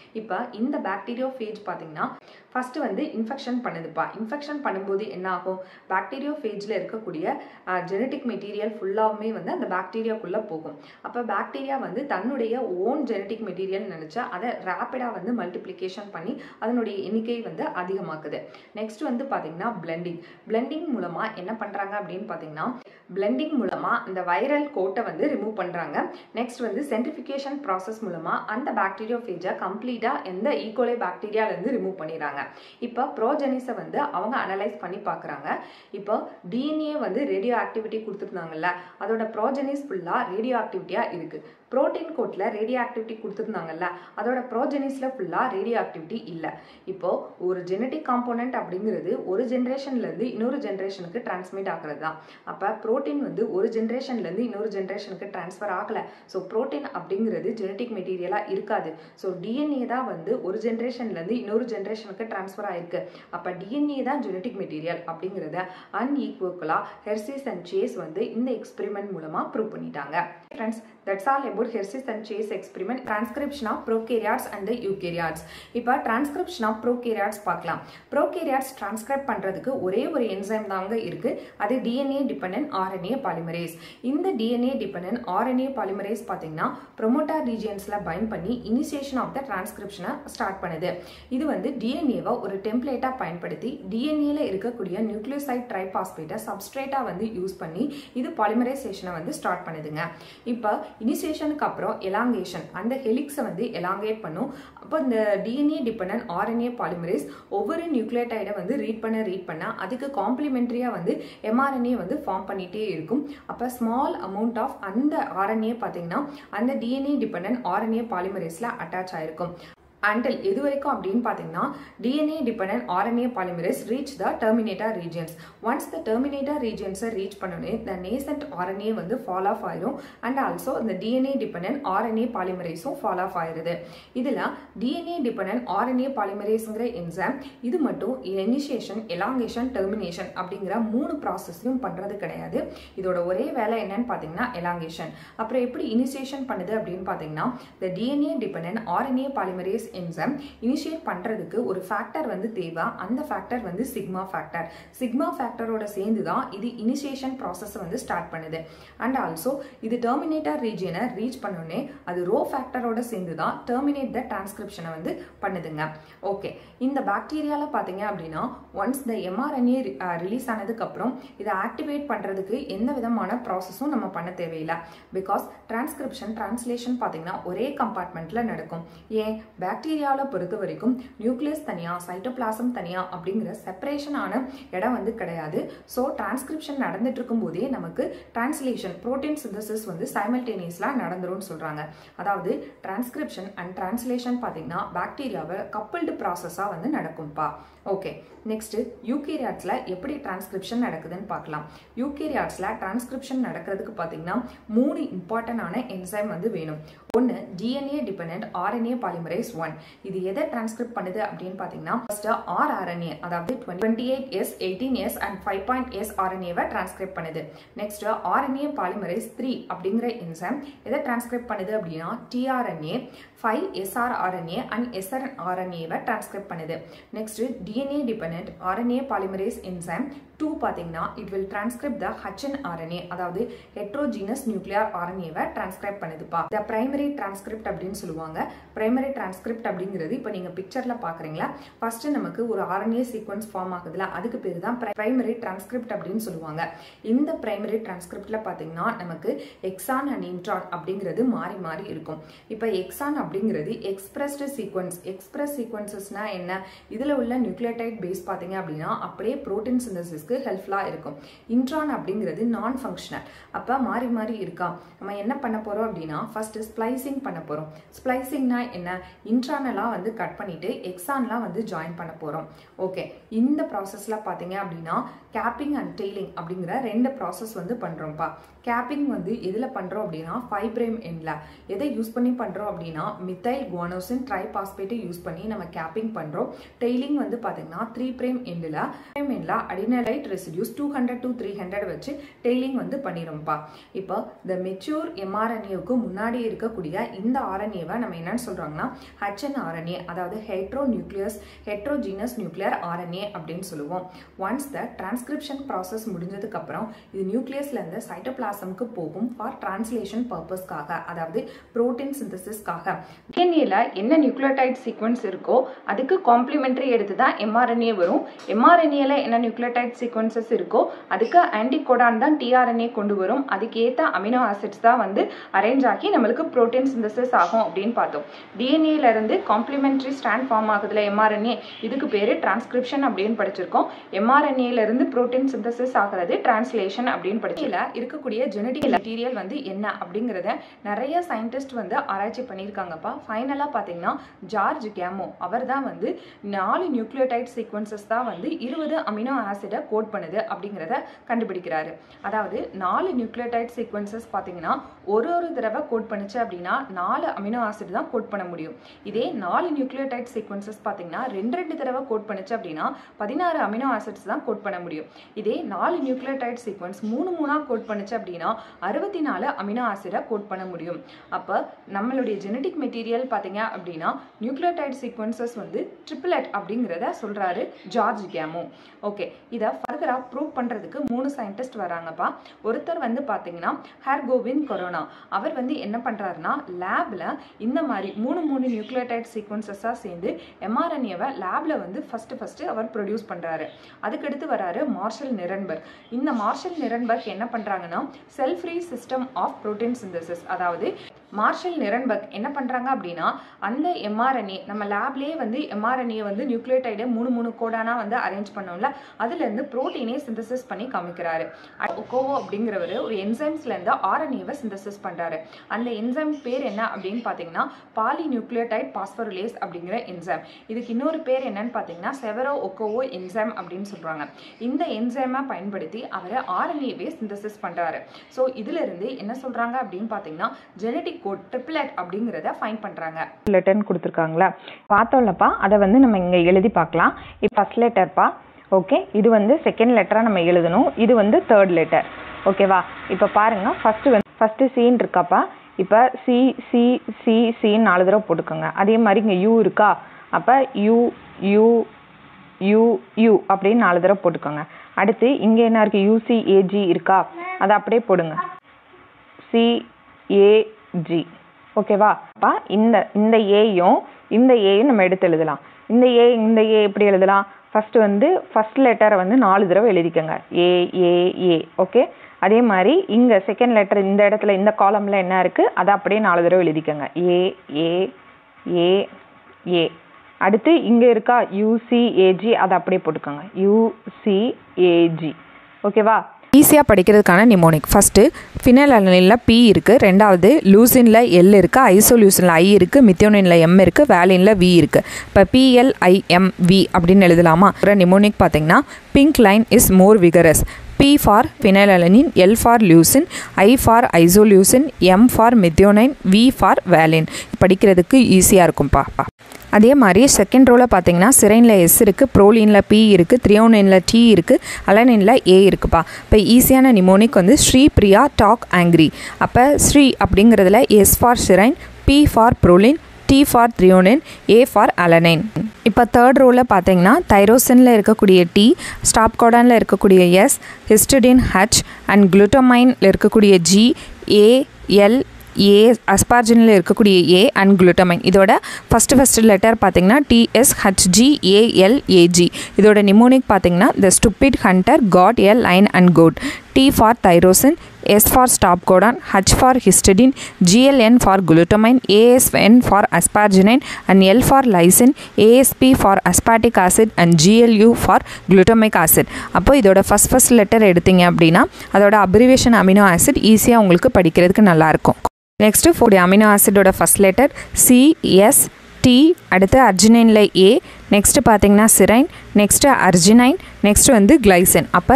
இப்போ இந்த பாக்டீரியோஃபேஜ் பார்த்தீங்கன்னா ஃபர்ஸ்ட் வந்து இன்ஃபெக்ஷன் பண்ணுதுப்பா. இன்ஃபெக்ஷன் பண்ணும்போது என்ன ஆகும், பாக்டீரியோஃபேஜில் இருக்கக்கூடிய ஜெனட்டிக் மெட்டீரியல் ஃபுல்லாகவுமே வந்து அந்த பாக்டீரியாக்குள்ளே போகும். அப்போ பாக்டீரியா வந்து தன்னுடைய ஓன் ஜெனட்டிக் மெட்டீரியல் நினச்சா அதை ரேப்பிடாக வந்து மல்டிப்ளிகேஷன் பண்ணி அதனுடைய எண்ணிக்கை வந்து அதிகமாக்குது. நெக்ஸ்ட் வந்து பார்த்தீங்கன்னா பிளெண்டிங் மூலமாக என்ன பண்ணுறாங்க அப்படின்னு பார்த்தீங்கன்னா, பிளெண்டிங் மூலமாக இந்த வைரல் கோட்டை வந்து ரிமூவ் பண்ணுறாங்க. நெக்ஸ்ட் வந்து சென்ட்ரிஃபிகேஷன் ப்ராசஸ் மூலமாக அந்த பாக்டீரியோஃபேஜை கம்ப்ளீட்டாக எந்த ஈகோலை பாக்டீரியாலேருந்து ரிமூவ் பண்ணிடுறாங்க. இப்போ ப்ரோஜெனிஸை வந்து அவங்க அனலைஸ் பண்ணி பார்க்குறாங்க. இப்போ டிஎன்ஏ வந்து ரேடியோ ஆக்டிவிட்டி கொடுத்துருந்தாங்கல்ல, அதோட ப்ரோஜெனிஸ் ஃபுல்லாக ரேடியோ ஆக்டிவிட்டியாக இருக்குது. புரோட்டீன் கோட்டில் ரேடியோ ஆக்டிவிட்டி கொடுத்துருந்தாங்கல்ல, அதோட ப்ரோஜெனிஸில் ஃபுல்லாக ரேடியோ ஆக்டிவிட்டி இல்லை. இப்போது ஒரு ஜெனட்டிக் காம்போனன்ட் அப்படிங்கிறது ஒரு ஜென்ரேஷன்லேருந்து இன்னொரு ஜென்ரேஷனுக்கு டிரான்ஸ்மிட் ஆகிறது தான். அப்போ புரோட்டீன் வந்து ஒரு ஜென்ரேஷன்லேருந்து இன்னொரு ஜென்ரேஷனுக்கு டிரான்ஸ்ஃபர் ஆகலை. ஸோ புரோட்டீன் அப்படிங்கிறது ஜெனட்டிக் மெட்டீரியலாக இருக்காது. ஸோ டிஎன்ஏ தான் வந்து ஒரு ஜென்ரேஷன்லேருந்து இன்னொரு ஜென்ரேஷனுக்கு டிரான்ஸ்ஃபர் ஆயிருக்கு. அப்போ டிஎன்ஏ தான் ஜெனட்டிக் மெட்டீரியல் அப்படிங்கிறத அன்ஈக்குவலாக ஹெர்ஷிஸ் அண்ட் சேஸ் வந்து இந்த எக்ஸ்பெரிமெண்ட் மூலமாக ப்ரூவ் பண்ணிட்டாங்க. Friends, that's all about Hershey's and Chase experiment. Transcription of prokaryotes and eukaryotes. இப்போ transcription of prokaryotes பார்க்கலாம். prokaryotes transcribe பண்றதுக்கு ஒரே ஒரு என்சைம் தாங்க இருக்கு. அது DNA dependent RNA polymerase. இந்த DNA dependent RNA polymerase பார்த்தீங்கன்னா promoter regionsல பைண்ட் பண்ணி initiation of the transcription start பண்ணுது. இது வந்து DNA-வை ஒரு டெம்ப்ளேட்டா பயன்படுத்தி DNA-ல இருக்கக்கூடிய நியூக்ளியோசைட் ட்ரைபாஸ்பேட்டை சப்ஸ்ட்ரேட்டா வந்து யூஸ் பண்ணி இது பாலிமரைசேஷனை வந்து ஸ்டார்ட் பண்ணுதுங்க. இப்போ இனிஷியேஷனுக்கு அப்புறம் எலாங்கேஷன், அந்த ஹெலிக்ஸை வந்து எலாங்கேட் பண்ணும். அப்போ இந்த டிஎன்ஏ டிபெண்டன்ட் ஆர்என்ஏ பாலிமரேஸ் ஒவ்வொரு நியூக்ளியோடைடை வந்து ரீட் பண்ண அதுக்கு காம்ப்ளிமெண்ட்ரியா வந்து எம்ஆர்என்ஏ வந்து ஃபார்ம் பண்ணிட்டே இருக்கும். அப்போ ஸ்மால் அமௌண்ட் ஆஃப் அந்த ஆர்என்ஏ பார்த்தீங்கன்னா அந்த டிஎன்ஏ டிபெண்டன்ட் ஆர்என்ஏ பாலிமரேஸ்ல அட்டாச் ஆயிருக்கும். until எது வரைக்கும் அப்படின்னு பார்த்தீங்கன்னா DNA dependent RNA polymerase reach the terminator regions. Once the terminator regions reach பண்ணனே the nascent RNA வந்து fall off ஆயிரும் and also the DNA dependent RNA polymerase fall off ஆயிருது. இதுல DNA dependent RNA polymeraseங்கிற என்சைம் இது மட்டும் initiation, elongation, termination அப்படிங்கிற மூணு ப்ராசஸையும் பண்றது கிடையாது. இதோட ஒரே வேலை என்னன்னு பார்த்தீங்கன்னா elongation. அப்புறம் எப்படி initiation பண்ணுது அப்படின்னு பார்த்தீங்கன்னா the DNA dependent RNA polymerase enzyme initiate பண்றதுக்கு ஒரு ஃபேக்டர் வந்து தேவை. அந்த ஃபேக்டர் வந்து சிக்மா ஃபேக்டர். சிக்மா ஃபேக்டரோட சேர்ந்து தான் இது இனிஷியேஷன் ப்ராசஸ் வந்து ஸ்டார்ட் பண்ணுது. அண்ட் ஆல்சோ இது டெர்மினேட்டர் ரீஜியனை ரீச் பண்ணோடனே அது ரோ ஃபேக்டரோட சேர்ந்து தான் டெர்மினேட் த டிரான்ஸ்கிரிப்ஷனை வந்து பண்ணுதுங்க. ஓகே, இந்த பாக்டீரியால பாத்தீங்க அப்படின்னா ஒன்ஸ் த எம்ஆர்என்ஏ ரிலீஸ் ஆனதுக்கு அப்புறம் இதை ஆக்டிவேட் பண்றதுக்கு எந்த விதமான ப்ராசஸும் நம்ம பண்ண தேவையில்லை. பிகாஸ் டிரான்ஸ்கிரிப்ஷன் டிரான்ஸ்லேஷன் பாத்தீங்கன்னா ஒரே கம்பார்ட்மெண்ட்ல நடக்கும். ஏன், பாக்டீரியாவை பொறுத்த வரைக்கும் நியூக்ளியஸ் தனியா சைட்டோபிளாசம் தனியா அப்படிங்கிற செப்பரேஷன் ஆன இடம் வந்து கிடையாது. ஸோ டிரான்ஸ்கிரிப்ஷன் நடந்துட்டு இருக்கும் போதே நமக்கு டிரான்ஸ்லேஷன் புரோட்டீன் சிந்தசிஸ் வந்து சைமல்டேனியஸ்லா நடந்துரும்னு சொல்றாங்க. அதாவது டிரான்ஸ்கிரிப்ஷன் அண்ட் டிரான்ஸ்லேஷன் பாத்தீங்கன்னா பாக்டீரியாவை கப்பிள்டு ப்ராசஸா வந்து நடக்கும்பா. ஓகே, நெக்ஸ்ட் யூகேரியாட்ஸ்ல எப்படி டிரான்ஸ்கிரிப்ஷன் நடக்குதுன்னு பார்க்கலாம். யூகேரியாட்ஸ்ல டிரான்ஸ்கிரிப்ஷன் நடக்கிறதுக்கு பாத்தீங்கன்னா மூணு இம்பார்ட்டன்டான என்சைம் வந்து வேணும். ஒன்னு DNA dependent RNA polymerase 1. இது எதை டிரான்ஸ்கிரிப்ட் பண்ணுது அப்படின்னு பாத்தீங்கன்னா ஃபர்ஸ்ட் rRNA, அதாவது 28S, 18S and 5.S RNA-வை டிரான்ஸ்கிரிப்ட் பண்ணுது. நெக்ஸ்ட் RNA polymerase 3 அப்படிங்கிற என்சைம் எதை டிரான்ஸ்கிரிப்ட் பண்ணுது அப்படின்னா tRNA, 5SrRNA and sRNA-வை டிரான்ஸ்கிரிப்ட் பண்ணுது. Next DNA dependent RNA polymerase enzyme 2 பாத்தீங்கன்னா it will transcribe the hnRNA, அதாவது heterogeneous nuclear RNA-வை டிரான்ஸ்கிரைப் பண்ணுதுப்பா. the primary transcript அப்படின்னு சொல்லுவாங்க. primary transcript அப்படிங்கிறது இப்போ நீங்க பிக்சர்ல பாக்குறீங்களா, ஃபர்ஸ்ட் நமக்கு ஒரு RNA சீக்வென்ஸ் ஃபார்ம் ஆகுதுல, அதுக்கு பேரு தான் primary transcript அப்படின்னு சொல்லுவாங்க. இந்த primary transcriptல பாத்தீங்கன்னா நமக்கு எக்ஸான் அண்ட் இன்ட்ரான் அப்படிங்கிறது மாறி மாறி இருக்கும். இப்போ எக்ஸான் அப்படிங்கிறது எக்ஸ்பிரஸ்ட் சீக்வென்ஸ். எக்ஸ்பிரஸ் சீக்வென்சஸ்னா என்ன, இதுல உள்ள நியூக்ளியோடைட் பேஸ் பாத்தீங்க அப்படின்னா அப்படியே புரோட்டீன் சிந்தசிஸ்க்கு ஹெல்ப்ஃபுல்லா இருக்கும். இன்ட்ரான் அப்படிங்கிறது நான் ஃபங்க்ஷனல். அப்ப மாறி மாறி இருக்கா, நம்ம என்ன பண்ண போறோம் அப்படின்னா ஃபர்ஸ்ட் ஸ்ப்ளைசிங் பண்ண போறோம். ஸ்ப்ளைசிங்னா என்ன, இன்ட்ரானெல்லாம் வந்து கட் பண்ணிட்டு எக்ஸான்லாம் வந்து ஜாயின் பண்ண போறோம். ஓகே, இந்த ப்ராசஸ்ல பாத்தீங்க அப்படின்னா கேப்பிங் அண்ட் டெய்லிங் அப்படிங்கிற ரெண்டு ப்ராசஸ் வந்து பண்றோம்ப்பா. கேப்பிங் வந்து எதுல பண்றோம் அப்படின்னா 5' எண்ட்ல. எதை யூஸ் பண்ணி பண்றோம் அப்படின்னா மித்தைல் குவானோசின் ட்ரைபாஸ்பேட்டை யூஸ் பண்ணி நம்ம கேப்பிங் பண்றோம். டெய்லிங் வந்து பாத்தீங்கன்னா 3' எண்ட்ல அடினலைட் ரெசிடியூஸ் 200 to 300 வச்சு டெய்லிங் வந்து பண்ணிரும்பா. இப்போ இந்த மெச்சூர் எம்ஆர்என்ஏவுக்கு முன்னாடி இருக்க இருக்கக்கூடிய இந்த ஆர்என்ஏவை நம்ம என்னன்னு சொல்றாங்கன்னா HNRNA, அதாவது ஹெட்ரோஜீனஸ் நியூக்ளியர் ஆர்என்ஏ அப்படின்னு சொல்லுவோம். ஒன்ஸ் த டிரான்ஸ்கிரிப்ஷன் ப்ராசஸ் முடிஞ்சதுக்கு அப்புறம் இது நியூக்ளியஸ்ல இருந்து சைட்டோபிளாசம்க்கு போகும் ஃபார் டிரான்ஸ்லேஷன் பர்பஸ்க்காக, அதாவது புரோட்டீன் சிந்தசிஸ்க்காக. டிஎன்ஏல என்ன நியூக்ளியோடைட் சீக்வன்ஸ் இருக்கோ அதுக்கு காம்ப்ளிமெண்டரி எடுத்து தான் எம்ஆர்என்ஏ வரும். எம்ஆர்என்ஏல என்ன நியூக்ளியோடைட் சீக்வன்சஸ் இருக்கோ அதுக்கு ஆன்டிகோடான் தான் டிஆர்என்ஏ கொண்டு வரும். அதுக்கு ஏற்ற அமினோ ஆசிட்ஸ் தான் வந்து அரேஞ்ச் ஆகி நம்மளுக்கு புரோட்டீன் சிந்தசிஸ் ஆகும் அப்படின்னு பார்த்தோம். டிஎன்ஏல இருந்து காம்ப்ளிமெண்டரி ஸ்ட்ராண்ட் ஃபார்ம் ஆகுதுல எம்ஆர்என்ஏ, இதுக்கு பேரு டிரான்ஸ்கிரிப்ஷன் அப்படின்னு படிச்சிருக்கோம். எம்ஆர்என்ஏல இருந்து புரோட்டீன் சிந்தசிஸ் ஆகிறது டிரான்ஸ்லேஷன் அப்படின்னு படிச்சதுல இருக்கக்கூடிய ஜெனடிக் மெட்டீரியல் வந்து என்ன அப்படிங்கறத நிறைய சயின்டிஸ்ட் வந்து ஆராய்ச்சி பண்ணியிருக்காங்கப்பா. ஃபைனலா பாத்தீங்கன்னா ஜார்ஜ் கேமோ அவர் தான் வந்து 4 நியூக்ளியோடைட் சீக்வன்சஸ் தான் வந்து 20 அமினோ ஆசிடை கோட் பண்ணுது அப்படிங்கிறத கண்டுபிடிக்கிறாரு. அதாவது 4 நியூக்ளியோடைட் சீக்வன்சஸ் பாத்தீங்கன்னா ஒரு தடவை கோட் பண்ணுச்சு அப்படின்னா 4 அமினோ ஆசிட் தான் கோட் பண்ண முடியும். இதே 4 நியூக்ளியோடைட் சீக்வன்சஸ் பாத்தீங்கன்னா 2 தடவை கோட் பண்ணுச்சு அப்படின்னா 16 அமினோ ஆசிட்ஸ் தான் கோட் பண்ண முடியும். இதே 4 நியூக்ளியோடைட் சீக்வன்ஸ் 3 கோட் பண்ணுச்சு அப்படின்னா 64 அமினோ ஆசிடை கோட் பண்ண முடியும். அப்ப நம்மளுடைய ஜெனடிக் மெட்டீரியல் பாத்தீங்க அப்படின்னா நியூக்ளியோடைட் சீக்வன்சஸ் வந்து ட்ரிபிளட் அப்படிங்கிறத சொல்றாரு ஜார்ஜ் கேமோ. ஓகே, இதை ஃபர்தரா ப்ரூவ் பண்றதுக்கு 3 சயின்டிஸ்ட் வராங்கப்பா. ஒருத்தர் வந்து பாத்தீங்கன்னா ஹெர்கோவின் கொரோனா, அவர் வந்து என்ன பண்றாருன்னா லேப்ல இந்த மாதிரி 3 நியூக்ளியோடைட் சீக்வன்சஸா சேர்ந்து எம்ஆர்என்ஏவை லேப்ல வந்து ஃபர்ஸ்ட் அவர் ப்ரொடியூஸ் பண்றாரு. அதுக்கடுத்து வராரு மார்ஷல் நிரன்பர்க். இந்த மார்ஷல் நிரன்பர்க் என்ன பண்றாங்கன்னா cell free system of protein synthesis, அதாவது மார்ஷல் நிரன்பர்க் என்ன பண்றாங்க அப்படின்னா அந்த எம்ஆர்என்ஏ நம்ம லேப்லயே வந்து எம்ஆர்என்ஏ வந்து நியூக்ளியோடைடை 3 கோடானா வந்து அரேஞ்ச் பண்ணோம்ல, அதுல இருந்து புரோட்டீனே சிந்தசிஸ் பண்ணி காமிக்கிறாரு. ஒகோவோ அப்படிங்கிறவர் ஒரு என்சைம்ஸ்ல இருந்து ஆர்என்ஏவை சிந்தசிஸ் பண்றாரு. அந்த என்சைம் பேர் என்ன அப்படின்னு பாத்தீங்கன்னா பாலி நியூக்ளியோடைட் பாஸ்போரிலேஸ் அப்படிங்கிற என்சைம். இதுக்கு இன்னொரு பேர் என்னன்னு பாத்தீங்கன்னா செவரோ ஒகோவோ என்சைம் அப்படின்னு சொல்றாங்க. இந்த என்சைமை பயன்படுத்தி அவர் ஆர்என்ஏவே சிந்தசிஸ் பண்றாரு. ஸோ இதுல இருந்து என்ன சொல்றாங்க அப்படின்னு பாத்தீங்கன்னா ஜெனடிக் கோட் ட்ரிபிளட் அப்படிங்கறத ஃபைண்ட் பண்றாங்க. லெட்டர்னு கொடுத்துருக்காங்களா பார்த்தோம்லப்பா, அதை வந்து நம்ம இங்க எழுதி பார்க்கலாம். இப்போ ஃபர்ஸ்ட் லெட்டர்ப்பா. ஓகே, இது வந்து செகண்ட் லெட்டரா நம்ம எழுதணும். இது வந்து தேர்ட் லெட்டர். ஓகேவா? இப்போ பாருங்க, ஃபர்ஸ்ட் சீன் இருக்காப்பா. இப்போ சி சி சி சின்னு 4 தடவை போட்டுக்கோங்க. அதே மாதிரி இங்கே யூ இருக்கா, அப்போ யூ யூ யூ யூ அப்படின்னு 4 தடவை போட்டுக்கோங்க. அடுத்து இங்கே என்ன இருக்கு, யூசிஏஜி இருக்கா, அதை அப்படியே போடுங்க. சிஏஜி. ஓகேவா? அப்போ இந்த ஏயும் இந்த ஏயும் நம்ம எடுத்து எழுதலாம். இந்த ஏ எப்படி எழுதலாம்? ஃபர்ஸ்ட் லெட்டரை வந்து 4 தடவை எழுதிக்கோங்க. ஏ ஏ ஏ. ஓகே, அதே மாதிரி இங்கே செகண்ட் லெட்டர் இந்த இடத்துல இந்த காலம்ல என்ன இருக்குது அதை அப்படியே 4 தடவை எழுதிக்கோங்க. ஏ ஏ ஏ ஏ. அடுத்து இங்கே இருக்கா யூசிஏஜி, அதை அப்படியே போட்டுக்கோங்க. யூசிஏஜி. ஓகேவா? ஈஸியாக படிக்கிறதுக்கான நிமோனிக். ஃபஸ்ட்டு ஃபினைலலனில் பி இருக்குது, ரெண்டாவது லூசினில் எல் இருக்குது, ஐசோலூசினில் ஐ இருக்குது, மித்தியோனினில் எம் இருக்குது, வேலினில் வி இருக்குது. இப்போ PLIMV அப்படின்னு எழுதலாமா? நிமோனிக் பார்த்தீங்கன்னா pink line is more vigorous. P for phenylalanine, L for leucine, I for isoleucine, M for methionine, V for valine. படிக்கிறதுக்கு ஈஸியாக இருக்கும்ப்பா. அதே மாதிரி செகண்ட் ரோவில் பார்த்தீங்கன்னா சிரைனில் எஸ் இருக்குது, ப்ரோலினில் பி இருக்குது, த்ரியோனினில் டி இருக்குது, அலனினில் ஏ இருக்குப்பா. இப்போ ஈஸியான நிமோனிக் வந்து ஸ்ரீ பிரியா டாக் ஆங்க்ரி. அப்போ ஸ்ரீ அப்படிங்கிறதுல S for serine, P for proline, T for threonine, A for alanine. இப்போ தேர்ட் ரோவில் பார்த்தீங்கன்னா தைரோசினில் இருக்கக்கூடிய T, ஸ்டாப் கோடானில் இருக்கக்கூடிய S, ஹிஸ்டிடின் H அண்ட் குளுட்டமைனில் இருக்கக்கூடிய G, A, L, A, அஸ்பார்ஜினில் இருக்கக்கூடிய A அண்ட் குளுட்டமைன். இதோட ஃபஸ்ட்டு லெட்டர் பார்த்தீங்கன்னா TSHGALAG. இதோட நிமோனிக் பார்த்தீங்கன்னா the stupid hunter got a lion and goat. T for tyrosine, S for stop codon, H for histidine, GLN for glutamine, ASN for asparagine and L for lysine, ASP for aspartic acid and GLU for glutamic acid. அப்போ இதோட first letter எடுத்தீங்க அப்படின்னா அதோட abbreviation amino acid ஈஸியாக உங்களுக்கு படிக்கிறதுக்கு நல்லாயிருக்கும். Next four amino ஆசிடோட ஃபஸ்ட் லெட்டர் CST, அடுத்து அர்ஜினைனில் A, நெக்ஸ்ட்டு பார்த்தீங்கன்னா சிரைன், நெக்ஸ்ட்டு அர்ஜினைன், நெக்ஸ்ட்டு வந்து கிளைசின். அப்போ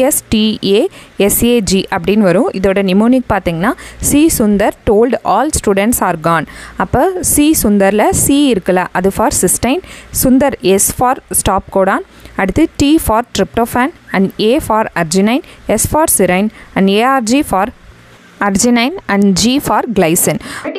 CSTASAG அப்படின்னு வரும். இதோட நிமோனிக் பார்த்தீங்கன்னா C Sundar told all students are gone. அப்போ சி சுந்தரில் சி இருக்குல்ல, அது for cysteine, Sundar S for stop codon, அடுத்து T for tryptophan and A for arginine, S for serine and ARG for arginine and G for glycine. Genetic கோடுன்னு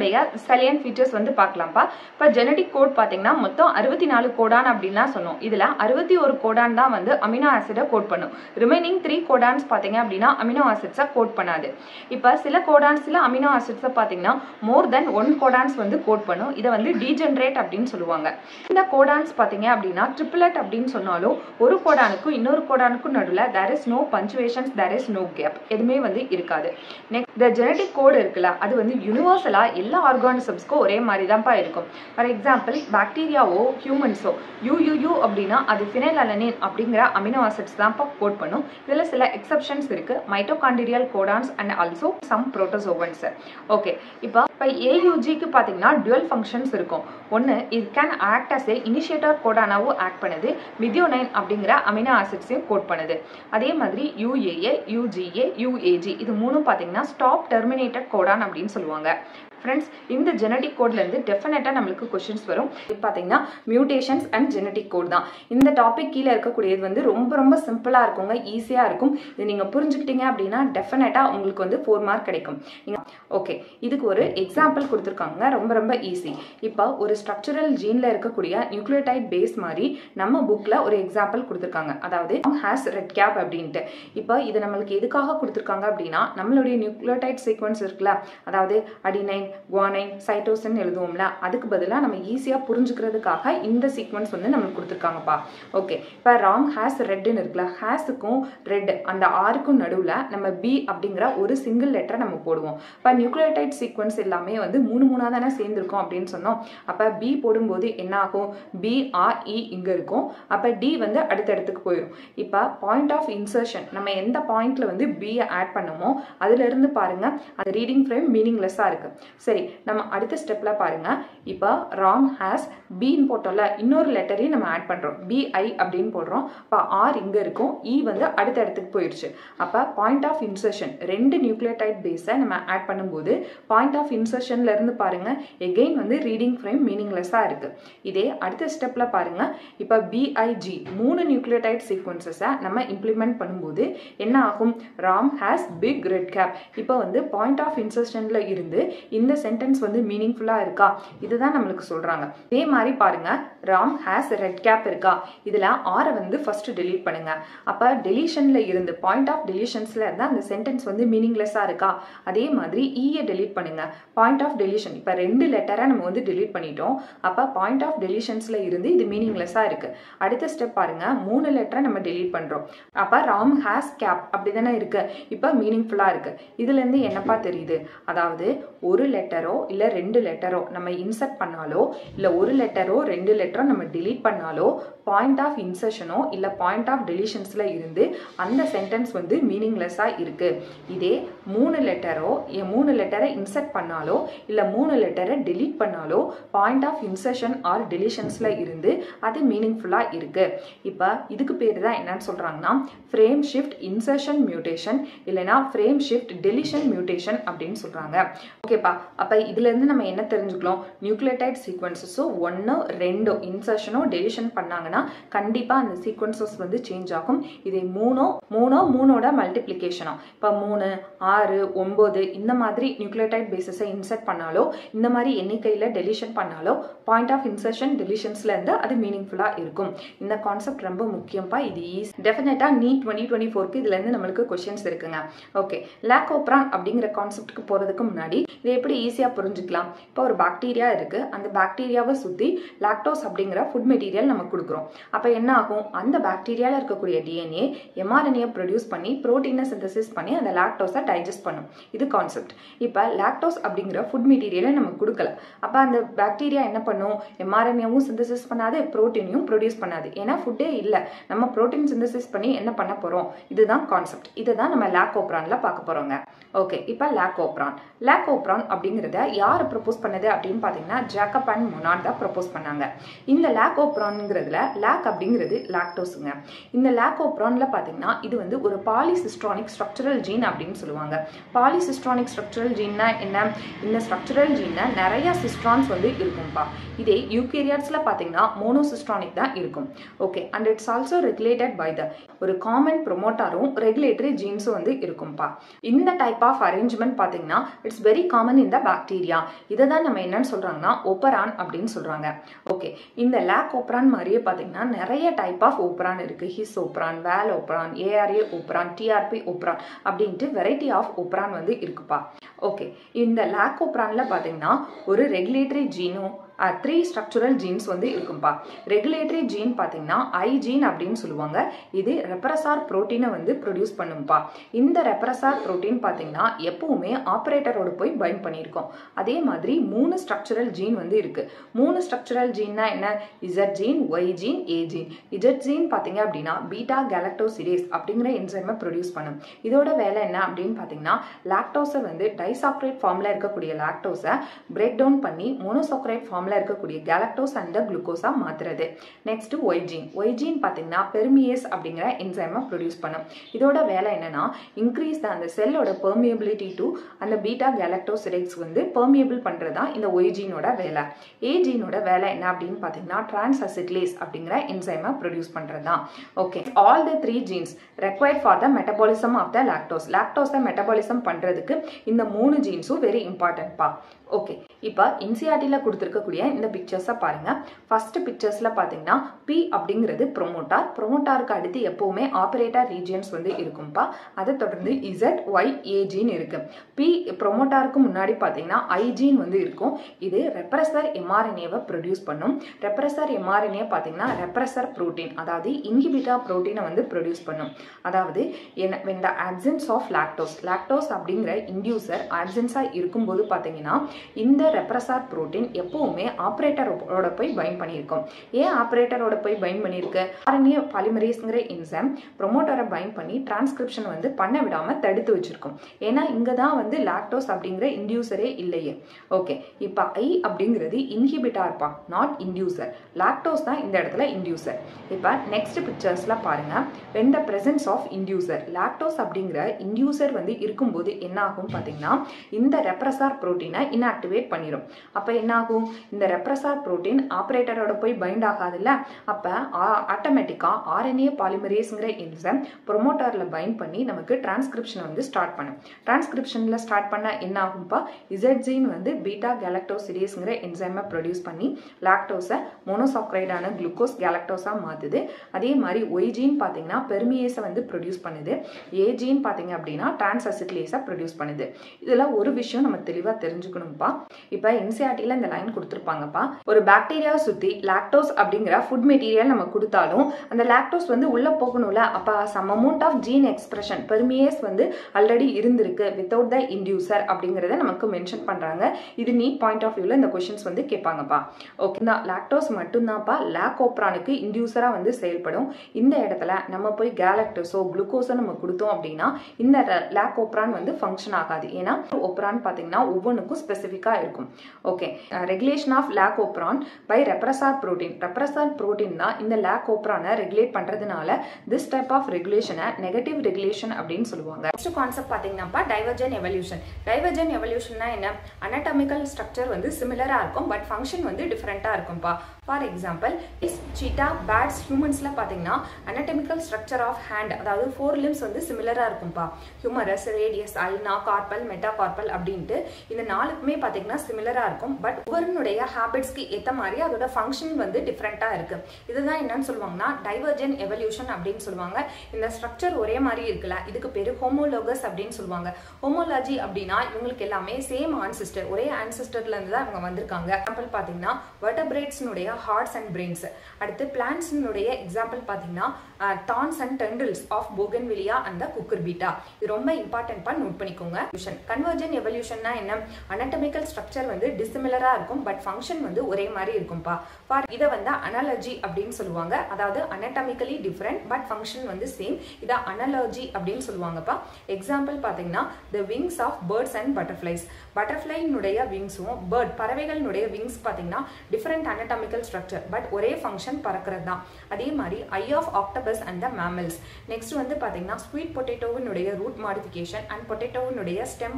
இதனுடைய salient features வந்து பார்க்கலாம்ப்பா. இப்போ genetic code பார்த்தீங்கன்னா மொத்தம் 64 கோடான் அப்படின்னு சொன்னோம். இதில் 61 கோடான் தான் வந்து அமினோ ஆசிடை கோட் பண்ணும். ரிமைனிங் 3 கோடான்ஸ் பார்த்தீங்க அப்படின்னா அமினோ ஆசிட்ஸை கோட் பண்ணாது. இப்போ சில கோடான்ஸில் அமினோ ஆசிட்ஸை பார்த்தீங்கன்னா மோர் தென் 1 கோடான்ஸ் வந்து கோட் பண்ணும். இதை வந்து டீஜென்ரேட் அப்படின்னு சொல்லுவாங்க. இந்த கோடான்ஸ் பார்த்தீங்க அப்படின்னா ட்ரிப்ளெட் அப்படின்னு சொன்னாலும் ஒரு கோடானுக்கும் இன்னொரு கோடானுக்கும் நடுவில் there is no punctuations, there is no gap, எதுவுமே வந்து இருக்காது. நெக்ஸ்ட் இந்த ஜெனடிக் கோடு இருக்குல்ல, அது வந்து யூனிவர்சலா எல்லா ஆர்கானிசம்ஸ்க்கும் ஒரே மாதிரி தான்ப்பா இருக்கும். ஃபார் எக்ஸாம்பிள் பாக்டீரியாவோ ஹியூமன்ஸோ யூ அப்படின்னா அது ஃபினைலலனின் அப்படிங்கிற அமினோ ஆசிட்ஸ் தான்ப்பா கோட் பண்ணும். இதில் சில எக்ஸப்ஷன்ஸ் இருக்கு, mitochondrial codons and also some protozoans. Okay, இப்போ ஏயுஜிக்கு பார்த்தீங்கன்னா டுவல் ஃபங்க்ஷன்ஸ் இருக்கும். ஒன்று, இது can act as a initiator கோடானாவும் ஆக்ட் பண்ணுது, மிதியோனைன் அப்படிங்கிற அமினோ ஆசிட்ஸையும் கோட் பண்ணுது. அதே மாதிரி யூஏஏ, யூஜிஏ, யூஏஜி இது மூணும் பார்த்தீங்கன்னா ஸ்டாப் டெர்மினேட்டட் கோடான் அப்படின்னு சொல்லுவாங்க. ஃப்ரெண்ட்ஸ், இந்த ஜெனடிக் கோட்லேருந்து டெஃபினட்டாக நம்மளுக்கு கொஷின்ஸ் வரும். இது பார்த்தீங்கன்னா மியூட்டேஷன்ஸ் அண்ட் ஜெனடிக் கோட் தான். இந்த டாபிக் கீழே இருக்கக்கூடியது வந்து ரொம்ப ரொம்ப சிம்பிளாக இருக்குங்க, ஈஸியாக இருக்கும். இது நீங்கள் புரிஞ்சுக்கிட்டீங்க அப்படின்னா டெஃபினட்டாக உங்களுக்கு வந்து 4 மார்க் கிடைக்கும். ஓகே, இதுக்கு ஒரு எக்ஸாம்பிள் கொடுத்துருக்காங்க, ரொம்ப ரொம்ப ஈஸி. இப்போ ஒரு ஸ்ட்ரக்சரல் ஜீனில் இருக்கக்கூடிய நியூக்ளியோடைட் பேஸ் மாதிரி நம்ம புக்கில் ஒரு எக்ஸாம்பிள் கொடுத்துருக்காங்க, அதாவது ஹேஸ் ரெட் கேப் அப்படின்ட்டு. இப்போ இது நம்மளுக்கு எதுக்காக கொடுத்துருக்காங்க அப்படின்னா நம்மளுடைய நியூக்ளியோடைட் சீக்வன்ஸ் இருக்குல்ல, அதாவது அடினைன், குவானைன், சைட்டோசின் எழுதுவோம்ல, அதுக்கு பதிலாக நம்ம ஈஸியாக புரிஞ்சுக்கிறதுக்காக இந்த சீக்வன்ஸ் வந்து நம்மளுக்கு கொடுத்துருக்காங்கப்பா. ஓகே, இப்போ ராம் ஹேஸ் ரெட்னு இருக்குல்ல, ஹேஸுக்கும் ரெட் அந்த ஆருக்கும் நடுவில் நம்ம பி அப்படிங்கிற ஒரு சிங்கிள் லெட்டரை நம்ம போடுவோம். இப்போ நியூக்ளியோடைட் சீக்வன்ஸ் எல்லாமே வந்து 3 தானே சேர்ந்துருக்கும் அப்படின்னு சொன்னோம். அப்போ பி போடும்போது என்ன ஆகும், பி ஆர் இ இங்கே இருக்கும், அப்போ டி வந்து அடுத்தடுத்துக்கு போயிடும். இப்போ பாயிண்ட் ஆஃப் இன்சர்ஷன் நம்ம எந்த பாயிண்ட்ல வந்து பியை ஆட் பண்ணுமோ அதுல இருந்து பாருங்க அது ரீடிங் ஃப்ரேம் மீனிங்லெஸ்ஸாக இருக்கு. சரி, நம்ம அடுத்த ஸ்டெப்ல பாருங்க. இப்போ ராம் ஹேஸ் பின்னு போட்டோம்ல, இன்னொரு லெட்டரையும் நம்ம ஆட் பண்றோம், பிஐ அப்படின்னு போடுறோம். இப்போ ஆர் இங்க இருக்கும், இ வந்து அடுத்த இடத்துக்கு போயிடுச்சு. அப்போ பாயிண்ட் ஆஃப் இன்சர்ஷன் 2 நியூக்ளியோடைட் பேஸை நம்ம ஆட் பண்ணும்போது பாயிண்ட் ஆஃப் இன்சர்ஷன்ல இருந்து பாருங்க எகெயின் வந்து ரீடிங் ஃப்ரேம் மீனிங்லெஸ்ஸாக இருக்கு. இதே அடுத்த ஸ்டெப்ல பாருங்க, இப்போ பிஐஜி 3 நியூக்ளியோடைட் சீக்வன்சஸை நம்ம இம்ப்ளிமெண்ட் பண்ணும்போது என்ன ஆகும், Ram has big red cap. இப்போ வந்து பாயிண்ட் ஆஃப் இன்சர்ஷன்ல இருந்து இந்த சென்டென்ஸ் வந்து மீனிங்ஃபுல்லா இருக்கா, இதுதான் நம்மளுக்கு சொல்றாங்க. இதே மாதிரி பாருங்க, ராம் ஹேஸ் ரெட் கேப் இருக்கா, இதுல ஆரை வந்து ஃபர்ஸ்ட் டெலீட் பண்ணுங்க. அப்ப டெலிஷன்ல இருந்து பாயிண்ட் ஆஃப் டெலிஷன்ஸ்ல இருந்தா அந்த சென்டென்ஸ் வந்து மீனிங்லெஸ்ஸா இருக்கா. அதே மாதிரி ஈயை டெலீட் பண்ணுங்க. பாயிண்ட் ஆஃப் டெலிஷன் இப்ப 2 லெட்டரை நம்ம வந்து டெலீட் பண்ணிட்டோம். அப்ப பாயிண்ட் ஆஃப் டெலிஷன்ஸ்ல இருந்து இது மீனிங்லெஸ்ஸா இருக்கு. அடுத்த ஸ்டெப் பாருங்க, 3 லெட்டரை நம்ம டெலீட் பண்றோம். அப்ப ராம் ஹேஸ் கேப் அப்படிதானே இருக்கு, இப்ப மீனிங்ஃபுல்லா இருக்கு. இதுல இருந்து என்னப்பா தெரியுது, அதாவது ஒரு லெட்டரோ இல்ல 2 லெட்டரோ நம்ம இன்சர்ட் பண்ணாலோ இல்ல ஒரு லெட்டரோ 2 லெட்டரோ நம்ம டிலீட் பண்ணாலோ பாயிண்ட் ஆஃப் இன்சர்ஷனோ இல்ல பாயிண்ட் ஆஃப் டெலிஷன்ஸ்ல இருந்து அந்த சென்டென்ஸ் வந்து மீனிங்லெஸ்ஸா இருக்கு. இதே 3 லெட்டரை இன்சர்ட் பண்ணாலோ இல்ல 3 லெட்டரை டெலீட் பண்ணாலோ பாயிண்ட் ஆஃப் இன்சர்ஷன் ஆர் டெலிஷன்ஸ்ல இருந்து அது மீனிங்ஃபுல்லா இருக்கு. இப்ப இதுக்கு பேர் தான் என்னன்னு சொல்றாங்கன்னா ஃப்ரேம் ஷிஃப்ட் இன்சர்ஷன் மியூட்டேஷன் இல்லைன்னா ஃப்ரேம் ஷிஃப்ட் டெலிஷன் மியூட்டேஷன் அப்படின்னு சொல்றாங்க. ஓகேப்பா, அப்ப இதுல இருந்து நம்ம என்ன தெரிஞ்சுக்கலாம், நியூக்ளியோடைட் சீக்வன்சஸோ 1 2 இன்சர்ஷனோ டெலிஷன் பண்ணாங்கன்னா கண்டிப்பா அந்த சீக்வன்சஸ் வந்து சேஞ்ச் ஆகும். இதை 3ஓட மல்டிப்ளிகேஷனோ, இப்போ 3 6 9 இந்த மாதிரி நியூக்ளியோடைட் பேசஸை இன்சர்ட் பண்ணாலோ இந்த மாதிரி எண்ணிக்கையில டெலிஷன் பண்ணாலோ பாயிண்ட் ஆஃப் இன்சர்ஷன் டெலிஷன்ஸ்ல இருந்து அது மீனிங்ஃபுல்லா இருக்கும். இந்த கான்செப்ட் ரொம்ப முக்கியம்ப்பா. இது ஈஸி, டெஃபினட்டா நீட் 2024க்கு இதுல இருந்து நம்மளுக்கு क्वेश्चंस இருக்குங்க. ஓகே, லாக்கோப்ரான் அப்படிங்கிற கான்செப்ட்க்கு போறதுக்கு முன்னாடி இதை எப்படி ஈஸியா புரிஞ்சுக்கலாம். இப்போ ஒரு பாக்டீரியா இருக்கு, அந்த பாக்டீரியாவை சுத்தி லாக்டோஸ் அப்படிங்கிற ஃபுட் மெட்டீரியல் நம்ம கொடுக்குறோம். அப்ப என்ன ஆகும், அந்த பாக்டீரியால இருக்கக்கூடிய டிஎன்ஏ எம்ஆர்என்ஏ ப்ரொடியூஸ் பண்ணி புரோட்டீனை சிந்தசிஸ் பண்ணி அந்த லாக்டோஸை டைஜஸ்ட் பண்ணும். இது கான்செப்ட். இப்போ லாக்டோஸ் அப்படிங்கிற ஃபுட் மெட்டீரியலை நம்ம கொடுக்கல. அப்ப அந்த பாக்டீரியா என்ன பண்ணும், எம்ஆர்என்ஏவும் சிந்தசிஸ் பண்ணாது, புரோட்டீனையும் ப்ரொடியூஸ் பண்ணாது. ஏன்னா ஃபுட்டே இல்லை, நம்ம புரோட்டீன் சிந்தசிஸ் பண்ணி என்ன பண்ண போறோம், இதுதான் கான்செப்ட். இதுதான் நம்ம லாக்கோப்ரான்ல பார்க்க போறோங்க. ஓகே, இப்போ லாக்கோப்ரான் அப்படிங்கிறத யார் ப்ரொபோஸ் பண்ணது அப்படின்னு பார்த்தீங்கன்னா ஜேக்கப் அண்ட் மொனாட் தான் ப்ரொபோஸ் பண்ணாங்க. இந்த லாக்கோப்ரான்ங்கிறதுல லாக் அப்படிங்கிறது லாக்டோஸுங்க. இந்த லாக்கோப்ரான்ல பார்த்தீங்கன்னா இது வந்து ஒரு பாலிசிஸ்ட்ரானிக் ஸ்ட்ரக்சரல் ஜீன் அப்படின்னு சொல்லுவாங்க. பாலிசிஸ்ட்ரானிக் ஸ்ட்ரக்சரல் ஜீன்னா என்ன, இந்த ஸ்ட்ரக்சரல் ஜீன்ல நிறைய சிஸ்ட்ரான்ஸ் வந்து இருக்கும்பா. இதே யூகேரியாட்ஸ்ல பார்த்தீங்கன்னா மோனோசிஸ்ட்ரானிக் தான் இருக்கும். Okay, and it's also regulated by the ஒரு காமன் ப்ரொமோட்டாரும் ரெகுலேட்டரி ஜீன்ஸும் வந்து இருக்கும்பா. இந்த டைப் ஆஃப் அரேஞ்ச்மெண்ட் பார்த்தீங்கன்னா it's very common in the bacteria. இதை தான் நம்ம என்னன்னு சொல்றாங்கன்னா ஓப்பரான் அப்படின்னு சொல்றாங்க. ஓகே, இந்த லேக் ஓப்பரான் மாதிரியே பார்த்தீங்கன்னா நிறைய டைப் ஆஃப் ஓப்பரான் இருக்கு. His operon, val operon, ARA operon, TRP operon அப்படின்ட்டு வெரைட்டி ஆஃப் ஓப்பரான் வந்து இருக்குப்பா. ஓகே, இந்த லேக் ஓப்பரான்ல பார்த்தீங்கன்னா ஒரு ரெகுலேட்டரி ஜீனும் 3 ஸ்ட்ரக்சரல் ஜீன்ஸ் வந்து இருக்கும்பா. ரெகுலேட்டரி ஜீன் பார்த்தீங்கன்னா ஐ ஜீன் அப்படின்னு சொல்லுவாங்க. இது ரெப்ரஸார் புரோட்டீனை வந்து ப்ரொடியூஸ் பண்ணும்பா. இந்த ரெப்ரஸார் புரோட்டீன் பார்த்தீங்கன்னா எப்பவுமே ஆப்ரேட்டரோட போய் பைண்ட் பண்ணியிருக்கோம். அதே மாதிரி 3 ஸ்ட்ரக்சரல் ஜீன் வந்து இருக்கு. 3 ஸ்ட்ரக்சரல் ஜீன்னா என்ன? Z gene, Y gene, A gene. Z gene பார்த்தீங்க அப்படின்னா பீட்டா கேலக்டோசிடேஸ் அப்படிங்கிற என்சைமை ப்ரொடியூஸ் பண்ணும். இதோட வேலை என்ன அப்படின்னு பார்த்தீங்கன்னா லாக்டோஸை வந்து டைசாக்ரைட் ஃபார்ம்ல இருக்கக்கூடிய லாக்டோஸை பிரேக் டவுன் பண்ணி மோனோசாக்ரைட் ஃபார்ம்ல இருக்கக்கூடிய கேலக்டோஸ் அண்ட் குளுக்கோஸா மாத்துறது. Next Y gene. Y gene பாத்தீங்கன்னா பெர்மியேஸ் அப்படிங்கிற என்சைமை ப்ரொடியூஸ் பண்ணும். இதோட வேலை என்னன்னா இன்க்ரீஸ் அந்த செல்லோட பெர்மியபிலிட்டி டு அந்த பீட்டா கேலக்டோசிடேஸ் வந்து பெர்மியபிள் பண்றதா இந்த ஒய் ஜீனோட வேலை. ஏ ஜீனோட வேலை என்ன அப்படின்னு பாத்தீங்கன்னா டிரான்ஸ்அசிட்லேஸ் அப்படிங்கிற என்சைமை ப்ரொடியூஸ் பண்றதா. Okay, all the 3 genes required for the metabolism of the lactose. லாக்டோஸை மெட்டபாலிசம் பண்றதுக்கு இந்த 3 ஜீன்ஸும் வெரி இம்பார்ட்டன்ட் பா. ஓகே, இப்போ என்சிஆர்டில கொடுத்துருக்கக்கூடிய இந்த பிக்சர்ஸை பாருங்க. ஃபர்ஸ்ட் பிக்சர்ஸ்ல பாத்தீங்கன்னா பி அப்படிங்கிறது ப்ரொமோட்டார். ப்ரொமோட்டாருக்கு அடுத்து எப்பவுமே ஆபரேட்டர் ரீஜியன்ஸ் வந்து இருக்கும்பா. அதை தொடர்ந்து இசட், ஒய், ஏ ஜீன் இருக்கு. பி ப்ரொமோட்டாருக்கு முன்னாடி பாத்தீங்கன்னா ஐ ஜீன் வந்து இருக்கும். இது ரெப்ரஸர் எம்ஆர்என்ஏவை ப்ரொடியூஸ் பண்ணும். ரெப்ரஸர் எம்ஆர்என்ஏ பாத்தீங்கன்னா ரெப்ரஸர் புரோட்டீன், அதாவது இன்ஹிபிட்டா புரோட்டீனை வந்து ப்ரொடியூஸ் பண்ணும். அதாவது when the absence of lactose அப்படிங்கிற இன்டியூசர் ஆப்சன்ஸா இருக்கும்போது பாத்தீங்கன்னா இந்த ரெப்ரஸார் புரோட்டீன் எப்பவுமே ஆப்ரேட்டரோட போய் பைண்ட் பண்ணியிருக்கும். ஏன் ஆப்ரேட்டரோட போய் பைண்ட் பண்ணியிருக்கு? ஆர்என்ஏ பாலிமரேஸ்ங்கிற என்சைம் ப்ரொமோட்டரை பைண்ட் பண்ணி டிரான்ஸ்கிரிப்ஷன் வந்து பண்ண விடாம தடுத்து வச்சிருக்கும். ஏன்னா இங்க தான் வந்து லாக்டோஸ் அப்படிங்கிற இன்டியூசரே இல்லையே. ஓகே, இப்போ ஐ அப்படிங்கிறது இன்ஹிபிட்டார்ப்பா, நாட் இன்டியூசர். லாக்டோஸ் தான் இந்த இடத்துல இன்டியூசர். இப்போ நெக்ஸ்ட் பிக்சர்ஸ்ல பாருங்க. when the presence of inducer, lactose அப்படிங்கிற இன்டியூசர் வந்து இருக்கும்போது என்ன ஆகும் பாத்தீங்கன்னா இந்த ரெப்ரஸார் புரோட்டீனை இன்ஆக்டிவேட் பண்ணிடும். அப்ப என்ன ஆகும்? இந்த ரெப்ரஸார் புரோட்டீன் ஆபரேட்டரோட போய் பைண்ட் ஆகாதுல்ல. அப்ப ஆட்டோமேட்டிக்கா ஆர்என்ஏ பாலிமரேஸ்ங்கிற என்சைம் ப்ரொமோட்டர்ல பைண்ட் பண்ணி நமக்கு டிரான்ஸ்கிரிப்ஷன் வந்து ஸ்டார்ட் பண்ணும். டிரான்ஸ்கிரிப்ஷன்ல ஸ்டார்ட் பண்ண என்ன ஆகும்பா? இசட் ஜீன் வந்து பீட்டா கேலக்டோசிடேஸ்ங்கிற என்சைமை ப்ரொடியூஸ் பண்ணி லாக்டோஸை மோனோசாக்ரைடான குளுக்கோஸ் கேலக்டோஸா மாத்துது. அதே மாதிரி ஒய் ஜீன் பாத்தீங்கன்னா பெர்மியேஸை வந்து ப்ரொடியூஸ் பண்ணுது. ஏ ஜீன் பாத்தீங்க அப்படின்னா டிரான்ஸ்அசிட்லேஸை ப்ரொடியூஸ் பண்ணுது. இதுல ஒரு விஷயம் நம்ம தெளிவா தெரிஞ்சுக்கணும்ப்பா. இப்ப என்சிஆர்டில இந்த லைன் கொடுத்துருப்பாங்கப்பா. ஒரு பாக்டீரியாவை சுத்தி லாக்டோஸ் அப்படிங்கிற ஃபுட் மெட்டீரியல் நம்ம கொடுத்தாலும் அந்த லாக்டோஸ் வந்து உள்ள போகணும்ல. அப்ப some amount of gene expression permease வந்து ஆல்ரெடி இருந்திருக்கு வித்தவுட் த இன்டியூசர் அப்படிங்கறத நமக்கு மென்ஷன் பண்றாங்க. இது நீட் பாயிண்ட் ஆஃப் வியூல இந்த क्वेश्चंस வந்து கேட்பாங்கப்பா. ஓகே, இந்த லாக்டோஸ் மட்டும்தான்ப்பா லேக் ஓப்ரானுக்கு இன்டியூசரா வந்து செயல்படும். இந்த இடத்துல நம்ம போய் கேலக்டோஸோ குளுக்கோஸோ நம்ம கொடுத்தோம் அப்படின்னா இந்த லேக் ஓப்ரான் வந்து ஃபங்க்ஷன் ஆகாது. ஏன்னா ஓப்ரான் பாத்தீங்கன்னா ஒவ்வொன்றுக்கும் ஸ்பெசிஃபிக்கா இருக்கும். Okay, regulation of lac operon by repressor protein. Repressor protein தான் இந்த லேக் ஓப்ரானை ரெகுலேட் பண்றதுனால திஸ் டைப் ஆஃப் ரெகுலேஷனை நெகட்டிவ் ரெகுலேஷன் அப்படின்னு சொல்லுவாங்க. நெக்ஸ்ட் கான்செப்ட் பாத்தீங்கன்னா டைவர்ஜென்ட் எவல்யூஷன். டைவர்ஜென்ட் எவல்யூஷன்னா என்ன? அனாட்டமிக்கல் ஸ்ட்ரக்சர் வந்து சிமிலரா இருக்கும், பட் ஃபங்க்ஷன் வந்து டிஃபரெண்டா இருக்கும்பா. ஃபார் எக்ஸாம்பிள் சீட்டா, பேட்ஸ், ஹியூமன்ஸ்ல பாத்தீங்கன்னா அனாட்டமிக்கல் ஸ்ட்ரக்சர் ஆஃப் ஹேண்ட், அதாவது 4 லிம்ஸ் வந்து சிமிலரா இருக்கும்பா. Humerus, radius, ulna, carpal, metacarpal அப்படின்ட்டு இந்த 4க்குமே பாத்தீங்கன்னா சிமிலரா இருக்கும். பட் ஒவ்வொருனுடைய ஹேபிட்ஸ்க்கு ஏத்த மாதிரி அதோட ஃபங்க்ஷன் வந்து டிஃபரெண்டா இருக்கு. இதுதான் என்னன்னு சொல்லுவாங்கன்னா டைவர்ஜென்ட் எவல்யூஷன் அப்படின்னு சொல்லுவாங்க. இந்த ஸ்ட்ரக்சர் ஒரே மாதிரி இருக்குல்ல, இதுக்கு பேரு ஹோமோலோகஸ் அப்படின்னு சொல்லுவாங்க. ஹோமோலாஜி அப்படின்னா இவங்களுக்கு எல்லாமே சேம் ஆன்சிஸ்டர், ஒரே ஆன்சிஸ்டர்ல இருந்து தான் இவங்க வந்திருக்காங்க. எக்ஸாம்பிள் பாத்தீங்கன்னா வெர்டபிரேட்ஸ்னுடைய ஹார்ட்ஸ் அண்ட் பிரெயின்ஸ். அடுத்து பிளான்ட்ஸ்னுடைய எக்ஸாம்பிள் பாத்தீங்கன்னா thorns and tendrils of bougainvillea and cucurbita. இது ரொம்ப இம்பார்ட்டன்ட் பா, நோட் பண்ணிக்கோங்க. கன்வர்ஜென்ட் எவல்யூஷன்னா என்ன? அனாட்டமிக்கல் ஸ்ட்ரக்சர் வந்து டிசிமிலரா இருக்கும், பட் ஃபங்க்ஷன் வந்து ஒரே மாதிரி இருக்கும்பா. இதை வந்து அனாலஜி அப்படின்னு சொல்லுவாங்க. அதாவது அனாட்டமிக்கலி டிஃபரெண்ட் பட் ஃபங்க்ஷன் வந்து சேம். இதை அனாலஜி அப்படின்னு சொல்லுவாங்கப்பா. எக்ஸாம்பிள் பாத்தீங்கன்னா the wings of birds and butterflies. பட்டர்ஃபிளைனுடைய விங்ஸும் பேர்ட் பறவைகளினுடைய விங்ஸ் பாத்தீங்கன்னா டிஃபரெண்ட் அனாட்டமிக்கல் ஸ்ட்ரக்சர், பட் ஒரே ஃபங்க்ஷன் பறக்கிறது தான். அதே மாதிரி eye of octopus and the mammals. Next வந்து பாத்தீங்கன்னா ஸ்வீட் பொட்டேட்டோவினுடைய ரூட் மாடிஃபிகேஷன் அண்ட் பொட்டேட்டோவினுடைய stem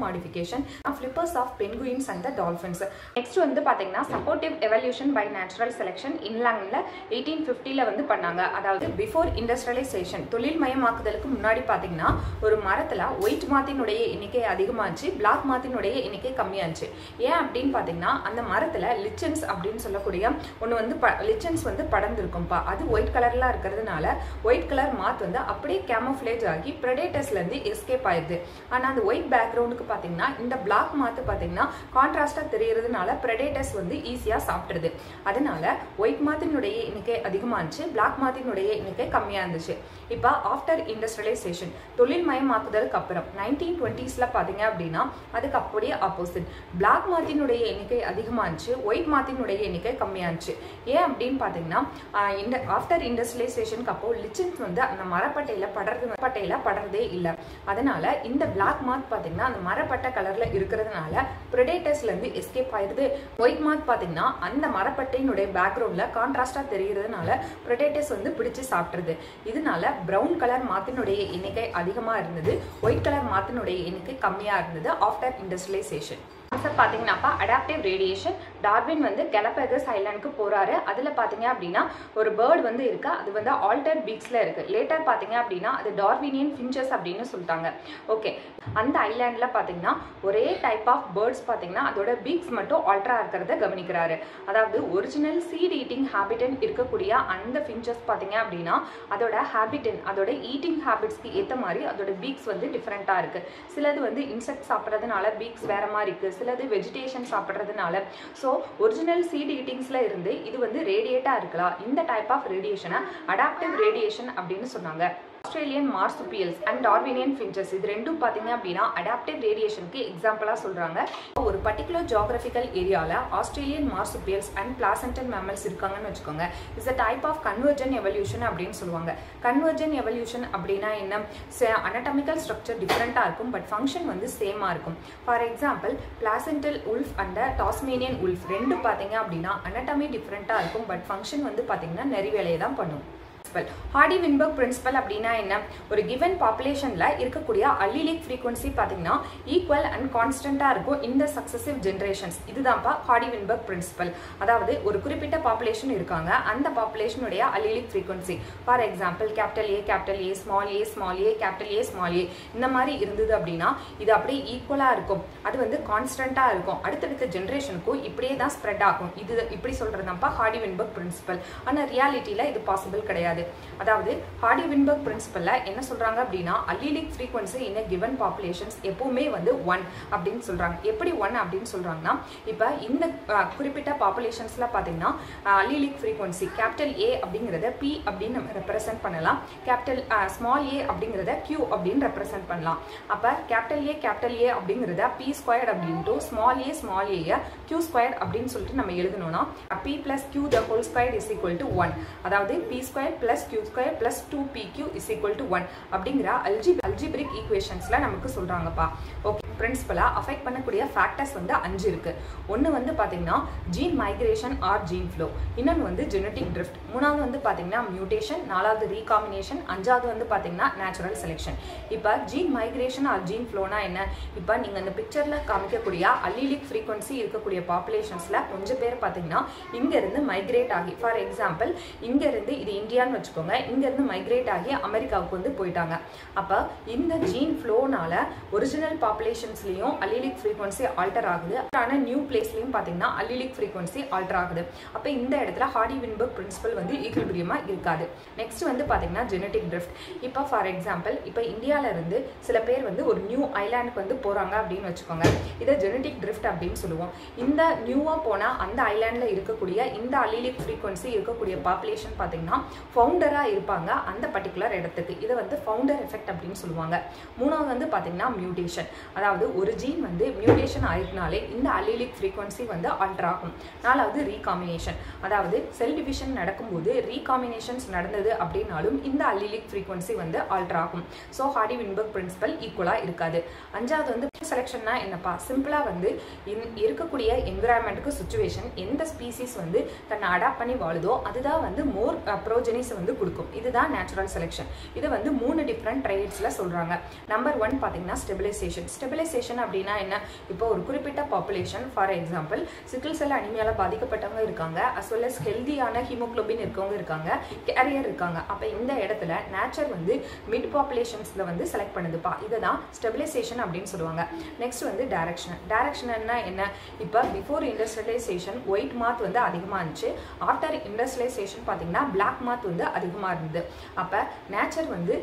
modification flippers of penguins and the dolphins. Next வந்து பாத்தீங்கன்னா supportive evolution by natural selection இங்கிலாந்துல 1850ல வந்து பண்ணாங்க. அதாவது before industrialization தொழில்மயமாக்குதலுக்கு முன்னாடி பாத்தீங்கன்னா ஒரு மரத்துல ஒயிட் மாத்தினுடைய எண்ணிக்கை அதிகமாச்சு, பிளாக் மாத்தினுடைய எண்ணிக்கை கம்மியாச்சு. ஏன் அப்படின்னு பாத்தீங்கன்னா அந்த மரத்துல லிச்சன்ஸ் அப்படின்னு சொல்லக்கூடிய ஒன்று வந்து லிச்சன்ஸ் வந்து படர்ந்துருக்கும்பா. அது ஒயிட் கலர்ல இருக்கிறதுனால ஒயிட் கலர் மாத் வந்து அப்படியே கேமோஃப்ளேஜ் ஆகி பிரெடேட்டர்ஸ்ல இருந்து எஸ்கேப் ஆயிடுது. ஆனா அந்த ஒயிட் பேக்ரவுண்டுக்கு பாத்தீங்கன்னா இந்த பிளாக் மாத்து பாத்தீங்கன்னா கான்ட்ராஸ்டா தெரியறதுனால பிரெடேட்டர்ஸ் வந்து ஈஸியா சாப்பிடுது. அதனால ஒயிட் மாத்தினுடைய எண்ணிக்கை அதிகமாச்சு, பிளாக் மாத்தினுடைய எண்ணிக்கை கம்மியா இருந்துச்சு. இப்ப ஆஃப்டர் இண்டஸ்ட்ரியலைசேஷன் தொழில்மயமாக்குதலுக்கு அப்புறம் 1920ஸ்ல பாத்தீங்க அப்படின்னா அதுக்கு அப்படியே ஆப்போசிட், பிளாக் மாத்தினுடைய எண்ணிக்கை அதிகமாச்சு, ஒயிட் மாத்தினுடைய எண்ணிக்கை கம்மியாச்சு. ஏன் அப்படின்னு பாத்தீங்கன்னா ஆஃப்டர் இண்டஸ்ட்ரியலைசேஷனுக்கு அப்போ லிச்சன்ஸ் வந்து அந்த மரப்பட்டையில படறதே இல்லை. அதனால இந்த பிளாக் மாத் பாத்தீங்கன்னா அந்த மரப்பட்டை கலர்ல இருக்கிறதுனால பிரெடேட்டர்ஸ்ல இருந்து எஸ்கேப் ஆயிருது. ஒயிட் மாத் பாத்தீங்கன்னா அந்த மரப்பட்டையினுடைய பேக்ரவுண்ட்ல கான்ட்ராஸ்டா தெரியறதுனால பிரெடேட்டர்ஸ் வந்து பிடிச்சு சாப்பிடுறது. இதனால பிரவுன் கலர் மாத்தினுடைய எண்ணிக்கை அதிகமா இருந்தது, ஒயிட் கலர் மாத்தினுடைய எண்ணிக்கை கம்மியா இருந்தது ஆஃப்டர் இண்டஸ்ட்ரியலைசேஷன். பாத்தீங்கன்னா அடாப்டிவ் ரேடியேஷன், டார்வின் வந்து கெலபகஸ் ஐலாண்டுக்கு போறாரு. அதுல பாத்தீங்க அப்படின்னா ஒரு பேர்ட் வந்து இருக்கு, அது வந்து ஆல்டர் பீக்ஸ்ல இருக்கு. லேட்டர் பாத்தீங்க அப்படின்னா அது டார்வினியன் ஃபின்ச்சஸ் அப்படின்னு சொல்லிட்டாங்க. ஓகே, அந்த ஐலாண்ட்ல பாத்தீங்கன்னா ஒரே டைப் ஆஃப் பேர்ட்ஸ் பாத்தீங்கன்னா அதோட பீக்ஸ் மட்டும் ஆல்டரா இருக்கிறத கவனிக்கிறாரு. அதாவது ஒரிஜினல் சீட் ஈட்டிங் ஹேபிட்டன் இருக்கக்கூடிய அந்த ஃபின்ச்சஸ் பாத்தீங்க அப்படின்னா அதோட ஹேபிட்டன், அதோட ஈட்டிங் ஹேபிட்ஸ்க்கு ஏற்ற மாதிரி அதோட பீக்ஸ் வந்து டிஃப்ரெண்டா இருக்கு. சிலது வந்து இன்செக்ட் சாப்பிட்றதுனால பீக்ஸ் வேற மாதிரி இருக்கு, சிலது வெஜிடேஷன் சாப்பிட்றதுனால. ஸோ ஒரிஜினல் சீட் ஈட்டிங்ஸ்ல இருந்து இது வந்து ரேடியேட்டா இருக்கலாம். இந்த டைப் ஆஃப் ரேடியேஷனை அடாப்டிவ் ரேடியேஷன் அப்படின்னு சொன்னாங்க. Australian marsupials and Darwinian finches இது ரெண்டும் பார்த்தீங்க அப்படின்னா அடாப்டிவ் ரேடியேஷனுக்கு எக்ஸாம்பிளாக சொல்கிறாங்க. ஒரு பர்டிகுலர் ஜியோகிராஃபிக்கல் ஏரியாவில் Australian marsupials and placental mammals இருக்காங்கன்னு வச்சுக்கோங்க. It's a type of convergent evolution அப்படின்னு சொல்லுவாங்க. கன்வர்ஜன் எவல்யூஷன் அப்படின்னா என்ன? அனடாமிக்கல் ஸ்ட்ரக்சர் டிஃப்ரெண்ட்டாக இருக்கும், பட் ஃபங்க்ஷன் வந்து சேமாக இருக்கும். For example placental wolf and Tasmanian wolf ரெண்டும் பார்த்தீங்க அப்படின்னா அனடாமி டிஃப்ரெண்ட்டாக இருக்கும், பட் ஃபங்க்ஷன் வந்து பார்த்தீங்கன்னா நிறைய வேலையை தான் பண்ணும். ஹார்டி-வின்பர்க் பிரின்சிபல் அப்படின்னா என்ன? ஒரு கிவன் பாப்புலேஷன்ல இருக்கக்கூடிய அல்லீலிக் ஃப்ரீக்வன்சி பாத்தீங்கன்னா ஈக்குவல் அண்ட் கான்ஸ்டன்டா இருக்கும் இந்த சக்சசிவ் ஜெனரேஷன்ஸ். இதுதான்ப்பா ஹார்டி-வின்பர்க் பிரின்சிபல். அதாவது ஒரு குறிப்பிட்ட பாப்புலேஷன் இருக்காங்க, அந்த பாப்புலேஷனுடைய allelic frequency for example capital A, small A, small A, capital A, small A இந்த மாதிரி இருந்தது அப்படின்னா இது அப்படியே ஈக்குவலா இருக்கும், அது வந்து கான்ஸ்டன்டா இருக்கும். அடுத்தடுத்த ஜெனரேஷனுக்கும் இப்படியே தான் ஸ்ப்ரெட் ஆகும். இது இப்படி சொல்றதுதான்ப்பா ஹார்டி-வின்பர்க் பிரின்சிபல். ஆனா ரியாலிட்டியில இது பாசிபிள் கிடையாது. அதாவது ஹார்டி-வின்பர்க் பிரின்சிபல்ல என்ன சொல்றாங்க அப்படின்னா allelic frequency in a given populations எப்பவுமே வந்து 1 அப்படின்னு சொல்றாங்க. எப்படி 1 அப்படின்னு சொல்றாங்கன்னா இப்ப இந்த குறிப்பிட்ட பாப்புலேஷன்ஸ்ல பாத்தீங்கன்னா அல்லீலிக் ஃப்ரீக்வன்சி கேபிட்டல் ஏ அப்படிங்கறத P அப்படின்னு நம்ம ரெப்ரசென்ட் பண்ணலாம், கேபிட்டல் ஸ்மால் ஏ அப்படிங்கறத Q அப்படின்னு ரெப்ரசென்ட் பண்ணலாம். அப்ப கேபிட்டல் ஏ அப்படிங்கறத P ஸ்கொயர்ட் அப்படின்ட்டு ஸ்மால் ஏ Q ஸ்கொயர்ட் அப்படின்னு சொல்லிட்டு நம்ம எழுதணும்னா P plus Q the whole squared is equal to 1. அதாவது P squared plus Q square plus 2PQ is equal to 1 அப்படிங்கிற அல்ஜிபிரிக் ஈக்குவேஷன்ஸ்ல நமக்கு சொல்றாங்கப்பா. ஓகே, பிரின்சிபலா அஃபெக்ட் பண்ணக்கூடிய ஃபேக்டர்ஸ் வந்து 5 இருக்கு. ஒன்னு வந்து பாத்தீங்கன்னா gene migration or gene flow, இன்னொன்று வந்து ஜெனடிக் ட்ரிஃப்ட், மூணாவது வந்து பாத்தீங்கன்னா மியூட்டேஷன், நாலாவது ரீகாம்பினேஷன், அஞ்சாவது வந்து பாத்தீங்கன்னா நேச்சுரல் செலெக்ஷன். இப்ப ஜீன் மைக்ரேஷன் ஆர் ஜீன் ஃப்ளோனா என்ன? இப்ப நீங்க அந்த பிக்சர்ல காமிக்கக்கூடிய அல்லீலிக் ஃப்ரீக்வன்சி இருக்கக்கூடிய பாப்புலேஷன்ஸ்ல கொஞ்சம் பேர் பாத்தீங்கன்னா இங்க இருந்து மைக்ரேட் ஆகி, ஃபார் எக்ஸாம்பிள் இங்க இருந்து இது இந்தியான்னு வச்சுக்கோங்க, இங்க இருந்து மைக்ரேட் ஆகி அமெரிக்காவுக்கு வந்து போயிட்டாங்க. அப்ப இந்த ஜீன் ஃப்ளோனால ஒரிஜினல் பாப்புலேஷன்ஸ்லயும் அல்லீலிக் ஃப்ரீக்வன்சி ஆல்டர் ஆகுது, ஆனா நியூ பிளேஸ்லயும் பாத்தீங்கன்னா அல்லீலிக் ஃப்ரீக்வன்சி ஆல்டர் ஆகுது. அப்ப இந்த இடத்துல ஹார்டி-வின்பர்க் பிரின்சிபல் வந்து ஈக்குலிபிரியமா இருக்காது. நெக்ஸ்ட் வந்து பாத்தீங்கன்னா ஜெனடிக் ட்ரிஃப்ட். இப்ப ஃபார் எக்ஸாம்பிள் இப்ப இந்தியால இருந்து சில பேர் வந்து ஒரு நியூ ஐலாண்டுக்கு வந்து போறாங்க அப்படின்னு வச்சுக்கோங்க, இதை ஜெனடிக் ட்ரிஃப்ட் அப்படின்னு சொல்லுவோம். இந்த நியூவா போனா அந்த ஐலாண்ட்ல இருக்கக்கூடிய இந்த அல்லீலிக் ஃப்ரீக்வன்சி இருக்கக்கூடிய பாப்புலேஷன் பாத்தீங்கன்னா ஃபவுண்டரா இருப்பாங்க அந்த பர்டிகுலர் இடத்துக்கு. இதை வந்து ஃபவுண்டர் எஃபெக்ட் அப்படின்னு சொல்லுவாங்க. மூணாவது வந்து பாத்தீங்கன்னா மியூட்டேஷன், அதாவது ஒரு ஜீன் வந்து மியூட்டேஷன் ஆயிருந்தாலே இந்த அல்லீலிக் ஃப்ரீக்வன்சி வந்து ஆல்டர் ஆகும். நாலாவது ரீகாம்பினேஷன், அதாவது செல் டிவிஷன் நடக்கும்போது ரீகாம்பினேஷன்ஸ் நடந்தது அப்படின்னாலும் இந்த அல்லீலிக் ஃப்ரீக்வன்சி வந்து ஆல்டர் ஆகும். ஸோ ஹார்டி-வின்பர்க் பிரின்சிபல் ஈக்குவலா இருக்காது. அஞ்சாவது வந்து செலெக்ஷன்னா என்னப்பா? சிம்பிளா வந்து இருக்கக்கூடிய என்விரான்மெண்ட்டுக்கு சுச்சுவேஷன் எந்த ஸ்பீசிஸ் வந்து தன்னை அடாப்ட் பண்ணி வாழுதோ அதுதான் வந்து மோர் ப்ரோஜெனிஸ் வந்து கொடுக்கும். இதுதான் நேச்சுரல் செலெக்ஷன். இதை வந்து 3 டிஃப்ரெண்ட் ட்ரைட்ஸ்ல சொல்றாங்க. நம்பர் 1 பாத்தீங்கன்னா ஸ்டெபிலைசேஷன். ஸ்டெபிலைசேஷன் அப்படின்னா என்ன? இப்போ ஒரு குறிப்பிட்ட population, for example sickle cell அனிமியால பாதிக்கப்பட்டவங்க இருக்காங்க, அஸ் வெல் அஸ் ஹெல்தியான ஹீமோகுளோபின் இருக்கவங்க இருக்காங்க, கேரியர் இருக்காங்க. அப்ப இந்த இடத்துல நேச்சர் வந்து மிட் பாப்புலேஷன்ஸ்ல வந்து செலக்ட் பண்ணுதுப்பா. இதுதான் ஸ்டெபிலைசேஷன் அப்படின்னு சொல்லுவாங்க. நெக்ஸ்ட் வந்து டைரக்ஷன். டைரக்ஷன்னா என்ன? இப்போ பிஃபோர் இண்டஸ்ட்ரியலைசேஷன் ஒயிட் மாத் வந்து அதிகமாக இருந்துச்சு. ஆஃப்டர் இண்டஸ்ட்ரியலைசேஷன் பார்த்தீங்கன்னா பிளாக் மாத் வந்து அதிகமாக இருந்தது. அப்போ நேச்சர் வந்து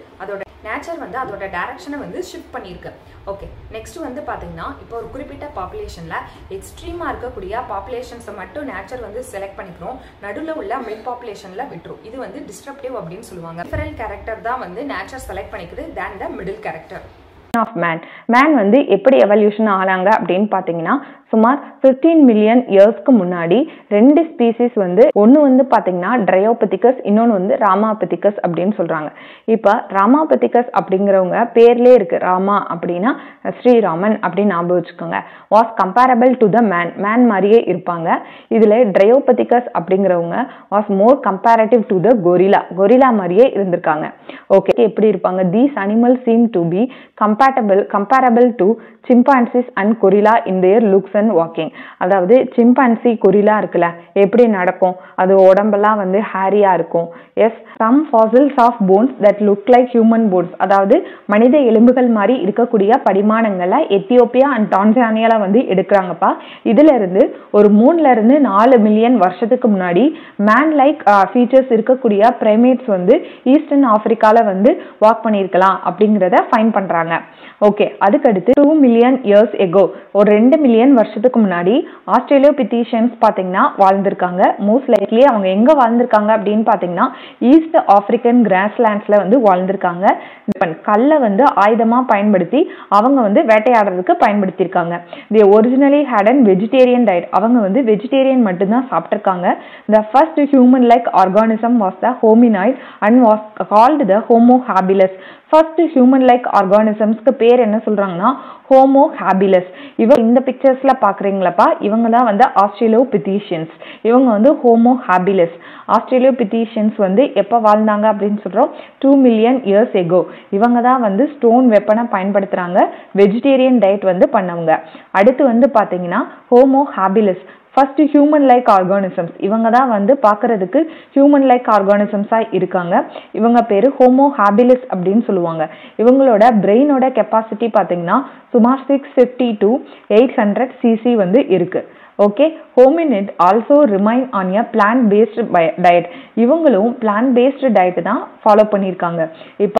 அதோட டைரக்ஷனை வந்து ஷிஃப்ட் பண்ணியிருக்கு. ஓகே, நெக்ஸ்ட் வந்து பார்த்தீங்கன்னா இப்போ ஒரு குறிப்பிட்ட பாப்புலேஷனில் எக்ஸ்ட்ரீமாக இருக்கக்கூடிய பாப்புலேஷன்ஸை மட்டும் நேச்சர் வந்து செலக்ட் பண்ணிக்கிறோம், நடுவில் உள்ள மிட் பாப்புலேஷனில் விட்டுரும். இது வந்து டிஸ்ட்ரப்டிவ் அப்படின்னு சொல்லுவாங்க. டிஃபரண்ட் கேரக்டர் தான் வந்து நேச்சர் செலக்ட் பண்ணிக்குது then the middle character of man வந்து எப்படி எவல்யூஷன் ஆனாங்க அப்படின்னு பார்த்தீங்கன்னா சுமார் 15 மில்லியன் இயர்ஸ்க்கு முன்னாடி 2 ஸ்பீசிஸ் வந்து ஒன்று வந்து பார்த்தீங்கன்னா ட்ரையோபதிகஸ், இன்னொன்று வந்து ராமாபதிகஸ் அப்படின்னு சொல்கிறாங்க. இப்போ ராமாபதிகஸ் அப்படிங்கிறவங்க பேர்லேயே இருக்கு, ராமா அப்படின்னா ஸ்ரீராமன் அப்படின்னு ஞாபகம் வச்சுக்கோங்க. Was comparable to the man மாதிரியே இருப்பாங்க. இதில் ட்ரையோபதிகஸ் அப்படிங்கிறவங்க was more comparative to the gorilla மாதிரியே இருந்திருக்காங்க. ஓகே, எப்படி இருப்பாங்க? These animals seem to be comparable to chimpanzees and gorilla in their looks and walking. அதாவது சிம்பான்சி கொரிலா இருக்குல்ல, எப்படி நடக்கும், அது உடம்பெல்லாம் வந்து ஹேரியா இருக்கும். Yes, some fossils of bones that look like human bones, அதாவது மனித எலும்புகள் மாதிரி இருக்கக்கூடிய படிமானங்களை எத்தியோப்பியா அண்ட் டான்சானியால வந்து எடுக்கிறாங்கப்பா. இதுல இருந்து ஒரு 3 இருந்து 4 மில்லியன் வருஷத்துக்கு முன்னாடி மேன் லைக் ஃபீச்சர்ஸ் இருக்கக்கூடிய பிரைமேட்ஸ் வந்து ஈஸ்டர்ன் ஆப்பிரிக்கால வந்து வாக் பண்ணியிருக்கலாம் அப்படிங்கிறத ஃபைண்ட் பண்றாங்க. ஓகே, அதுக்கடுத்து 2 மில்லியன் இயர்ஸ் எகோ, ஒரு 2 மில்லியன் வருஷத்துக்கு முன்னாடி ஆஸ்திரேலியோபிதீஷியன்ஸ் பார்த்தீங்கன்னா வாழ்ந்திருக்காங்க. மோஸ்ட் லைக்லி அவங்க எங்க வாழ்ந்திருக்காங்க அப்படின்னு பார்த்தீங்கன்னா ஈஸ்ட் ஆப்பிரிக்கன் கிராஸ்லேண்ட்ஸ்ல வந்து வாழ்ந்திருக்காங்க. கல்லை வந்து ஆயுதமா பயன்படுத்தி அவங்க வந்து வேட்டையாடுறதுக்கு பயன்படுத்தியிருக்காங்க. The originally had an vegetarian diet, அவங்க வந்து வெஜிடேரியன் மட்டும்தான் சாப்பிட்டிருக்காங்க. The first human like organism was the hominoid and was called the homo habilis. First human like ஆர்கானிசம்ஸ்க்கு பேர் என்ன சொல்றாங்கன்னா ஹோமோ ஹாபிலஸ். இந்த பிக்சர்ஸ்ல பாக்குறீங்களப்பா, இவங்க தான் வந்து ஆஸ்திரேலியோபிதீஷியன்ஸ். இவங்க வந்து ஹோமோ ஹாபிலஸ். ஆஸ்திரேலியோபிதீஷியன்ஸ் வந்து எப்போ வாழ்ந்தாங்க அப்படின்னு சொல்றோம்? 2 மில்லியன் இயர்ஸ் எகோ. இவங்க தான் வந்து ஸ்டோன் வெப்பனை பயன்படுத்துறாங்க, வெஜிடேரியன் டயட் வந்து பண்ணவங்க. அடுத்து வந்து பாத்தீங்கன்னா homo habilis first human like organisms. இவங்க தான் வந்து பார்க்கறதுக்கு ஹியூமன் லைக் ஆர்கானிசம்ஸாக இருக்காங்க. இவங்க பேர் ஹோமோ ஹாபிலிஸ் அப்படின்னு சொல்லுவாங்க. இவங்களோட பிரெயினோட கெப்பாசிட்டி பார்த்தீங்கன்னா சுமார் 650 to 800 cc வந்து இருக்கு. Okay, hominid also remain on a plant based diet. இவங்களும் பிளான்ட் பேஸ்டு டயட் தான் ஃபாலோ பண்ணியிருக்காங்க. இப்போ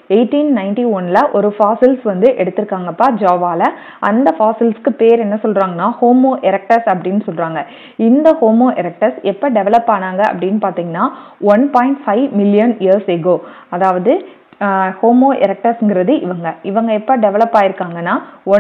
1891ல ஒரு ஃபாசில்ஸ் வந்து எடுத்திருக்காங்கப்பா ஜாவால. அந்த ஃபாசில்ஸ்க்கு பேர் என்ன சொல்றாங்கன்னா ஹோமோ எரெக்டஸ் அப்படின்னு சொல்றாங்க. இந்த ஹோமோ எரெக்டஸ் எப்போ டெவலப் ஆனாங்க அப்படின்னு பார்த்தீங்கன்னா 1.5 மில்லியன் இயர்ஸ் எகோ. அதாவது ஹோமோ எரெக்டஸ்ங்கிறது இவங்க எப்போ டெவலப் ஆயிருக்காங்கன்னா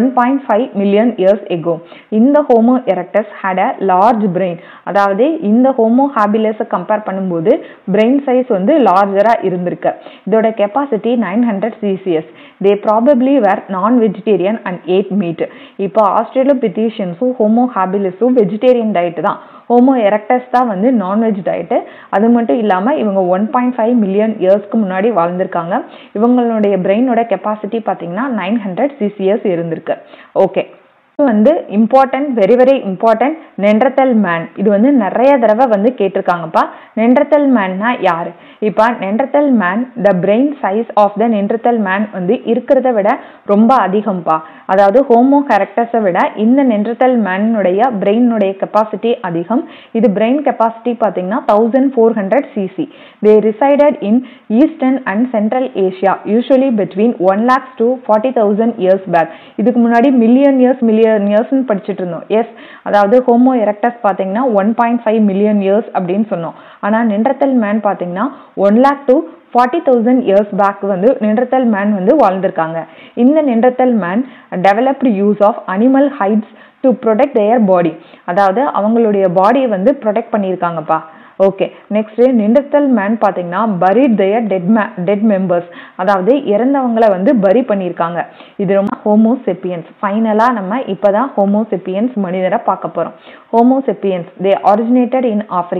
1.5 மில்லியன் இயர்ஸ் எகோ. இந்த homo erectus had a large brain. அதாவது இந்த ஹோமோ ஹாபிலஸை கம்பேர் பண்ணும்போது பிரெயின் சைஸ் வந்து லார்ஜரா இருந்திருக்கு. இதோட capacity 900 ccs. They probably were non vegetarian and ate meat. இப்போ ஆஸ்திரேலியோபிதீஷியன்ஸும் ஹோமோ ஹாபிலஸும் வெஜிடேரியன் டயட் தான், ஹோமோ எரெக்டஸ் தான் வந்து நான்வெஜ் டயட்டு. அது மட்டும் இல்லாமல் இவங்க 1.5 மில்லியன் இயர்ஸ்க்கு முன்னாடி வாழ்ந்திருக்காங்க. இவங்களுடைய பிரெயினோட கெப்பாசிட்டி பார்த்தீங்கன்னா 900 ccs இருந்திருக்கு. ஓகே, வந்து important, very very important, Neanderthal man. இது வந்து நிறைய தடவை வந்து கேட்டிருக்காங்கப்பா. நெண்டர்தல் மேன்னா யாரு? இப்போ Neanderthal man, the brain size of the Neanderthal man வந்து இருக்கிறத விட ரொம்ப அதிகம்பா. அதாவது ஹோமோ எரெக்டஸை விட இந்த நெண்டர்தல் மேனுடைய பிரெயினுடைய கெப்பாசிட்டி அதிகம். இது பிரெயின் கெப்பாசிட்டி பார்த்தீங்கன்னா 1400 cc. They resided in eastern and central Asia, usually between 1 lakhs to 40,000 years back. இதுக்கு முன்னாடி மில்லியன் இயர்ஸ்னு படிச்சுட்டு இருந்தோம். எஸ், அதாவது ஹோமோ எரெக்டஸ் பார்த்தீங்கன்னா 1.5 மில்லியன் இயர்ஸ் அப்படின்னு சொன்னோம். ஆனால் நெண்டர்தல் மேன் பார்த்தீங்கன்னா 1 lakh to 40,000 years பேக் வந்து நெண்டர்தல் மேன் வந்து வாழ்ந்திருக்காங்க. இந்த Neanderthal man developed use of animal hides to protect their body. அதாவது அவங்களுடைய பாடியை வந்து ப்ரொடெக்ட் பண்ணியிருக்காங்கப்பா. ஓகே, நெக்ஸ்ட் நெண்டர்தல் மேன் பார்த்தீங்கன்னா பரிட் தேர் டெட் மெம்பர்ஸ். அதாவது இறந்தவங்களை வந்து பரி பண்ணியிருக்காங்க. இது ரொம்ப ஹோமோசெப்பியன்ஸ். ஃபைனலாக நம்ம இப்போதான் ஹோமோசெப்பியன்ஸ் மனிதரை பார்க்க போகிறோம். Homo sapiens they originated in Africa.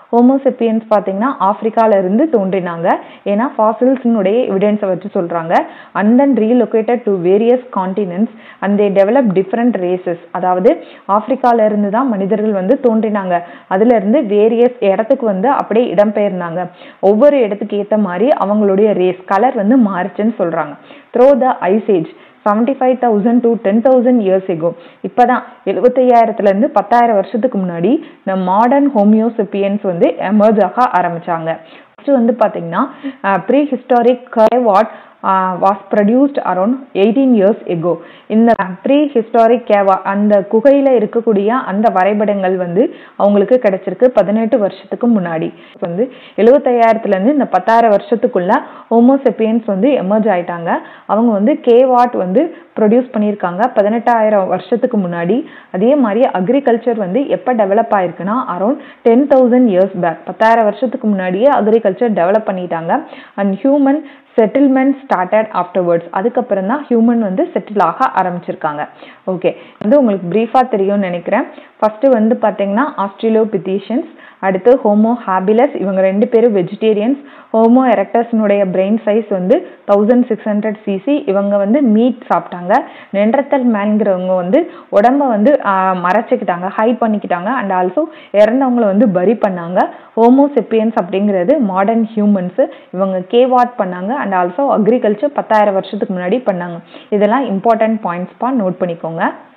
Homo sapiens பார்த்தீங்கன்னா ஆப்பிரிக்கால இருந்து தோன்றினாங்க. ஏன்னா ஃபாசில்ஸ்னுடைய எவிடன்ஸை வச்சு சொல்றாங்க. And then relocated to various continents and they develop different races. அதாவது ஆப்பிரிக்கால இருந்து தான் மனிதர்கள் வந்து தோன்றினாங்க. அதுல இருந்து வேரியஸ் இடத்துக்கு வந்து அப்படியே இடம்பெயர்ந்தாங்க. ஒவ்வொரு இடத்துக்கு ஏற்ற மாதிரி அவங்களுடைய ரேஸ் கலர் வந்து மாறுச்சுன்னு சொல்றாங்க. Through the ice age 75,000 to 10,000 years ago. இப்பதான் 75,000 இருந்து 10,000 வருஷத்துக்கு முன்னாடி இந்த மாடர்ன் ஹோமியோசெப்பியன்ஸ் வந்து எமர்ஜ் ஆக ஆரம்பிச்சாங்க. ஃபர்ஸ்ட் வந்து பாத்தீங்கன்னா pre historic cave art was produced around 18 years ago. இந்த ப்ரீ ஹிஸ்டாரிக் கேவா அந்த குகையில இருக்கக்கூடிய அந்த வரைபடங்கள் வந்து அவங்களுக்கு கிடைச்சிருக்கு 18 வருஷத்துக்கு முன்னாடி. வந்து 75,000 இருந்து இந்த 10,000 வருஷத்துக்குள்ள ஹோமோசெப்பியன்ஸ் வந்து எமர்ஜ் ஆயிட்டாங்க. அவங்க வந்து கேவாட் வந்து ப்ரொடியூஸ் பண்ணியிருக்காங்க 18,000 வருஷத்துக்கு முன்னாடி. அதே மாதிரி அக்ரிகல்ச்சர் வந்து எப்போ டெவலப் ஆயிருக்குன்னா அரௌண்ட் 10,000 years பேக். 10,000 வருஷத்துக்கு முன்னாடியே அக்ரிகல்ச்சர் டெவலப் பண்ணிட்டாங்க. And human settlement started afterwards. அதுக்கப்புறம் தான் ஹியூமன் வந்து செட்டில் ஆக ஆரம்பிச்சிருக்காங்க. ஓகே, வந்து உங்களுக்கு ப்ரீஃபாக தெரியும்னு நினைக்கிறேன். ஃபர்ஸ்ட் வந்து பார்த்தீங்கன்னா ஆஸ்ட்ரேலோபிதீஷியன்ஸ், அடுத்து ஹோமோ ஹாபிலஸ், இவங்க 2 பேரும் வெஜிடேரியன்ஸ். ஹோமோ எரெக்டஸ்னுடைய பிரெயின் சைஸ் வந்து 1600 cc. இவங்க வந்து மீட் சாப்பிட்டாங்க. நெண்டர்தல் மேன்கிறவங்க வந்து உடம்ப வந்து மறைச்சிக்கிட்டாங்க, ஹைட் பண்ணிக்கிட்டாங்க. அண்ட் ஆல்சோ இறந்தவங்களை வந்து பரி பண்ணாங்க. ஹோமோசெப்பியன்ஸ் அப்படிங்கிறது மாடர்ன் ஹியூமன்ஸ். இவங்க கேவாட் பண்ணாங்க. அண்ட் ஆல்சோ அக்ரிகல்ச்சர் 10,000 வருஷத்துக்கு முன்னாடி பண்ணாங்க. இதெல்லாம் இம்பார்ட்டன்ட் பாயிண்ட்ஸ்பா, நோட் பண்ணிக்கோங்க.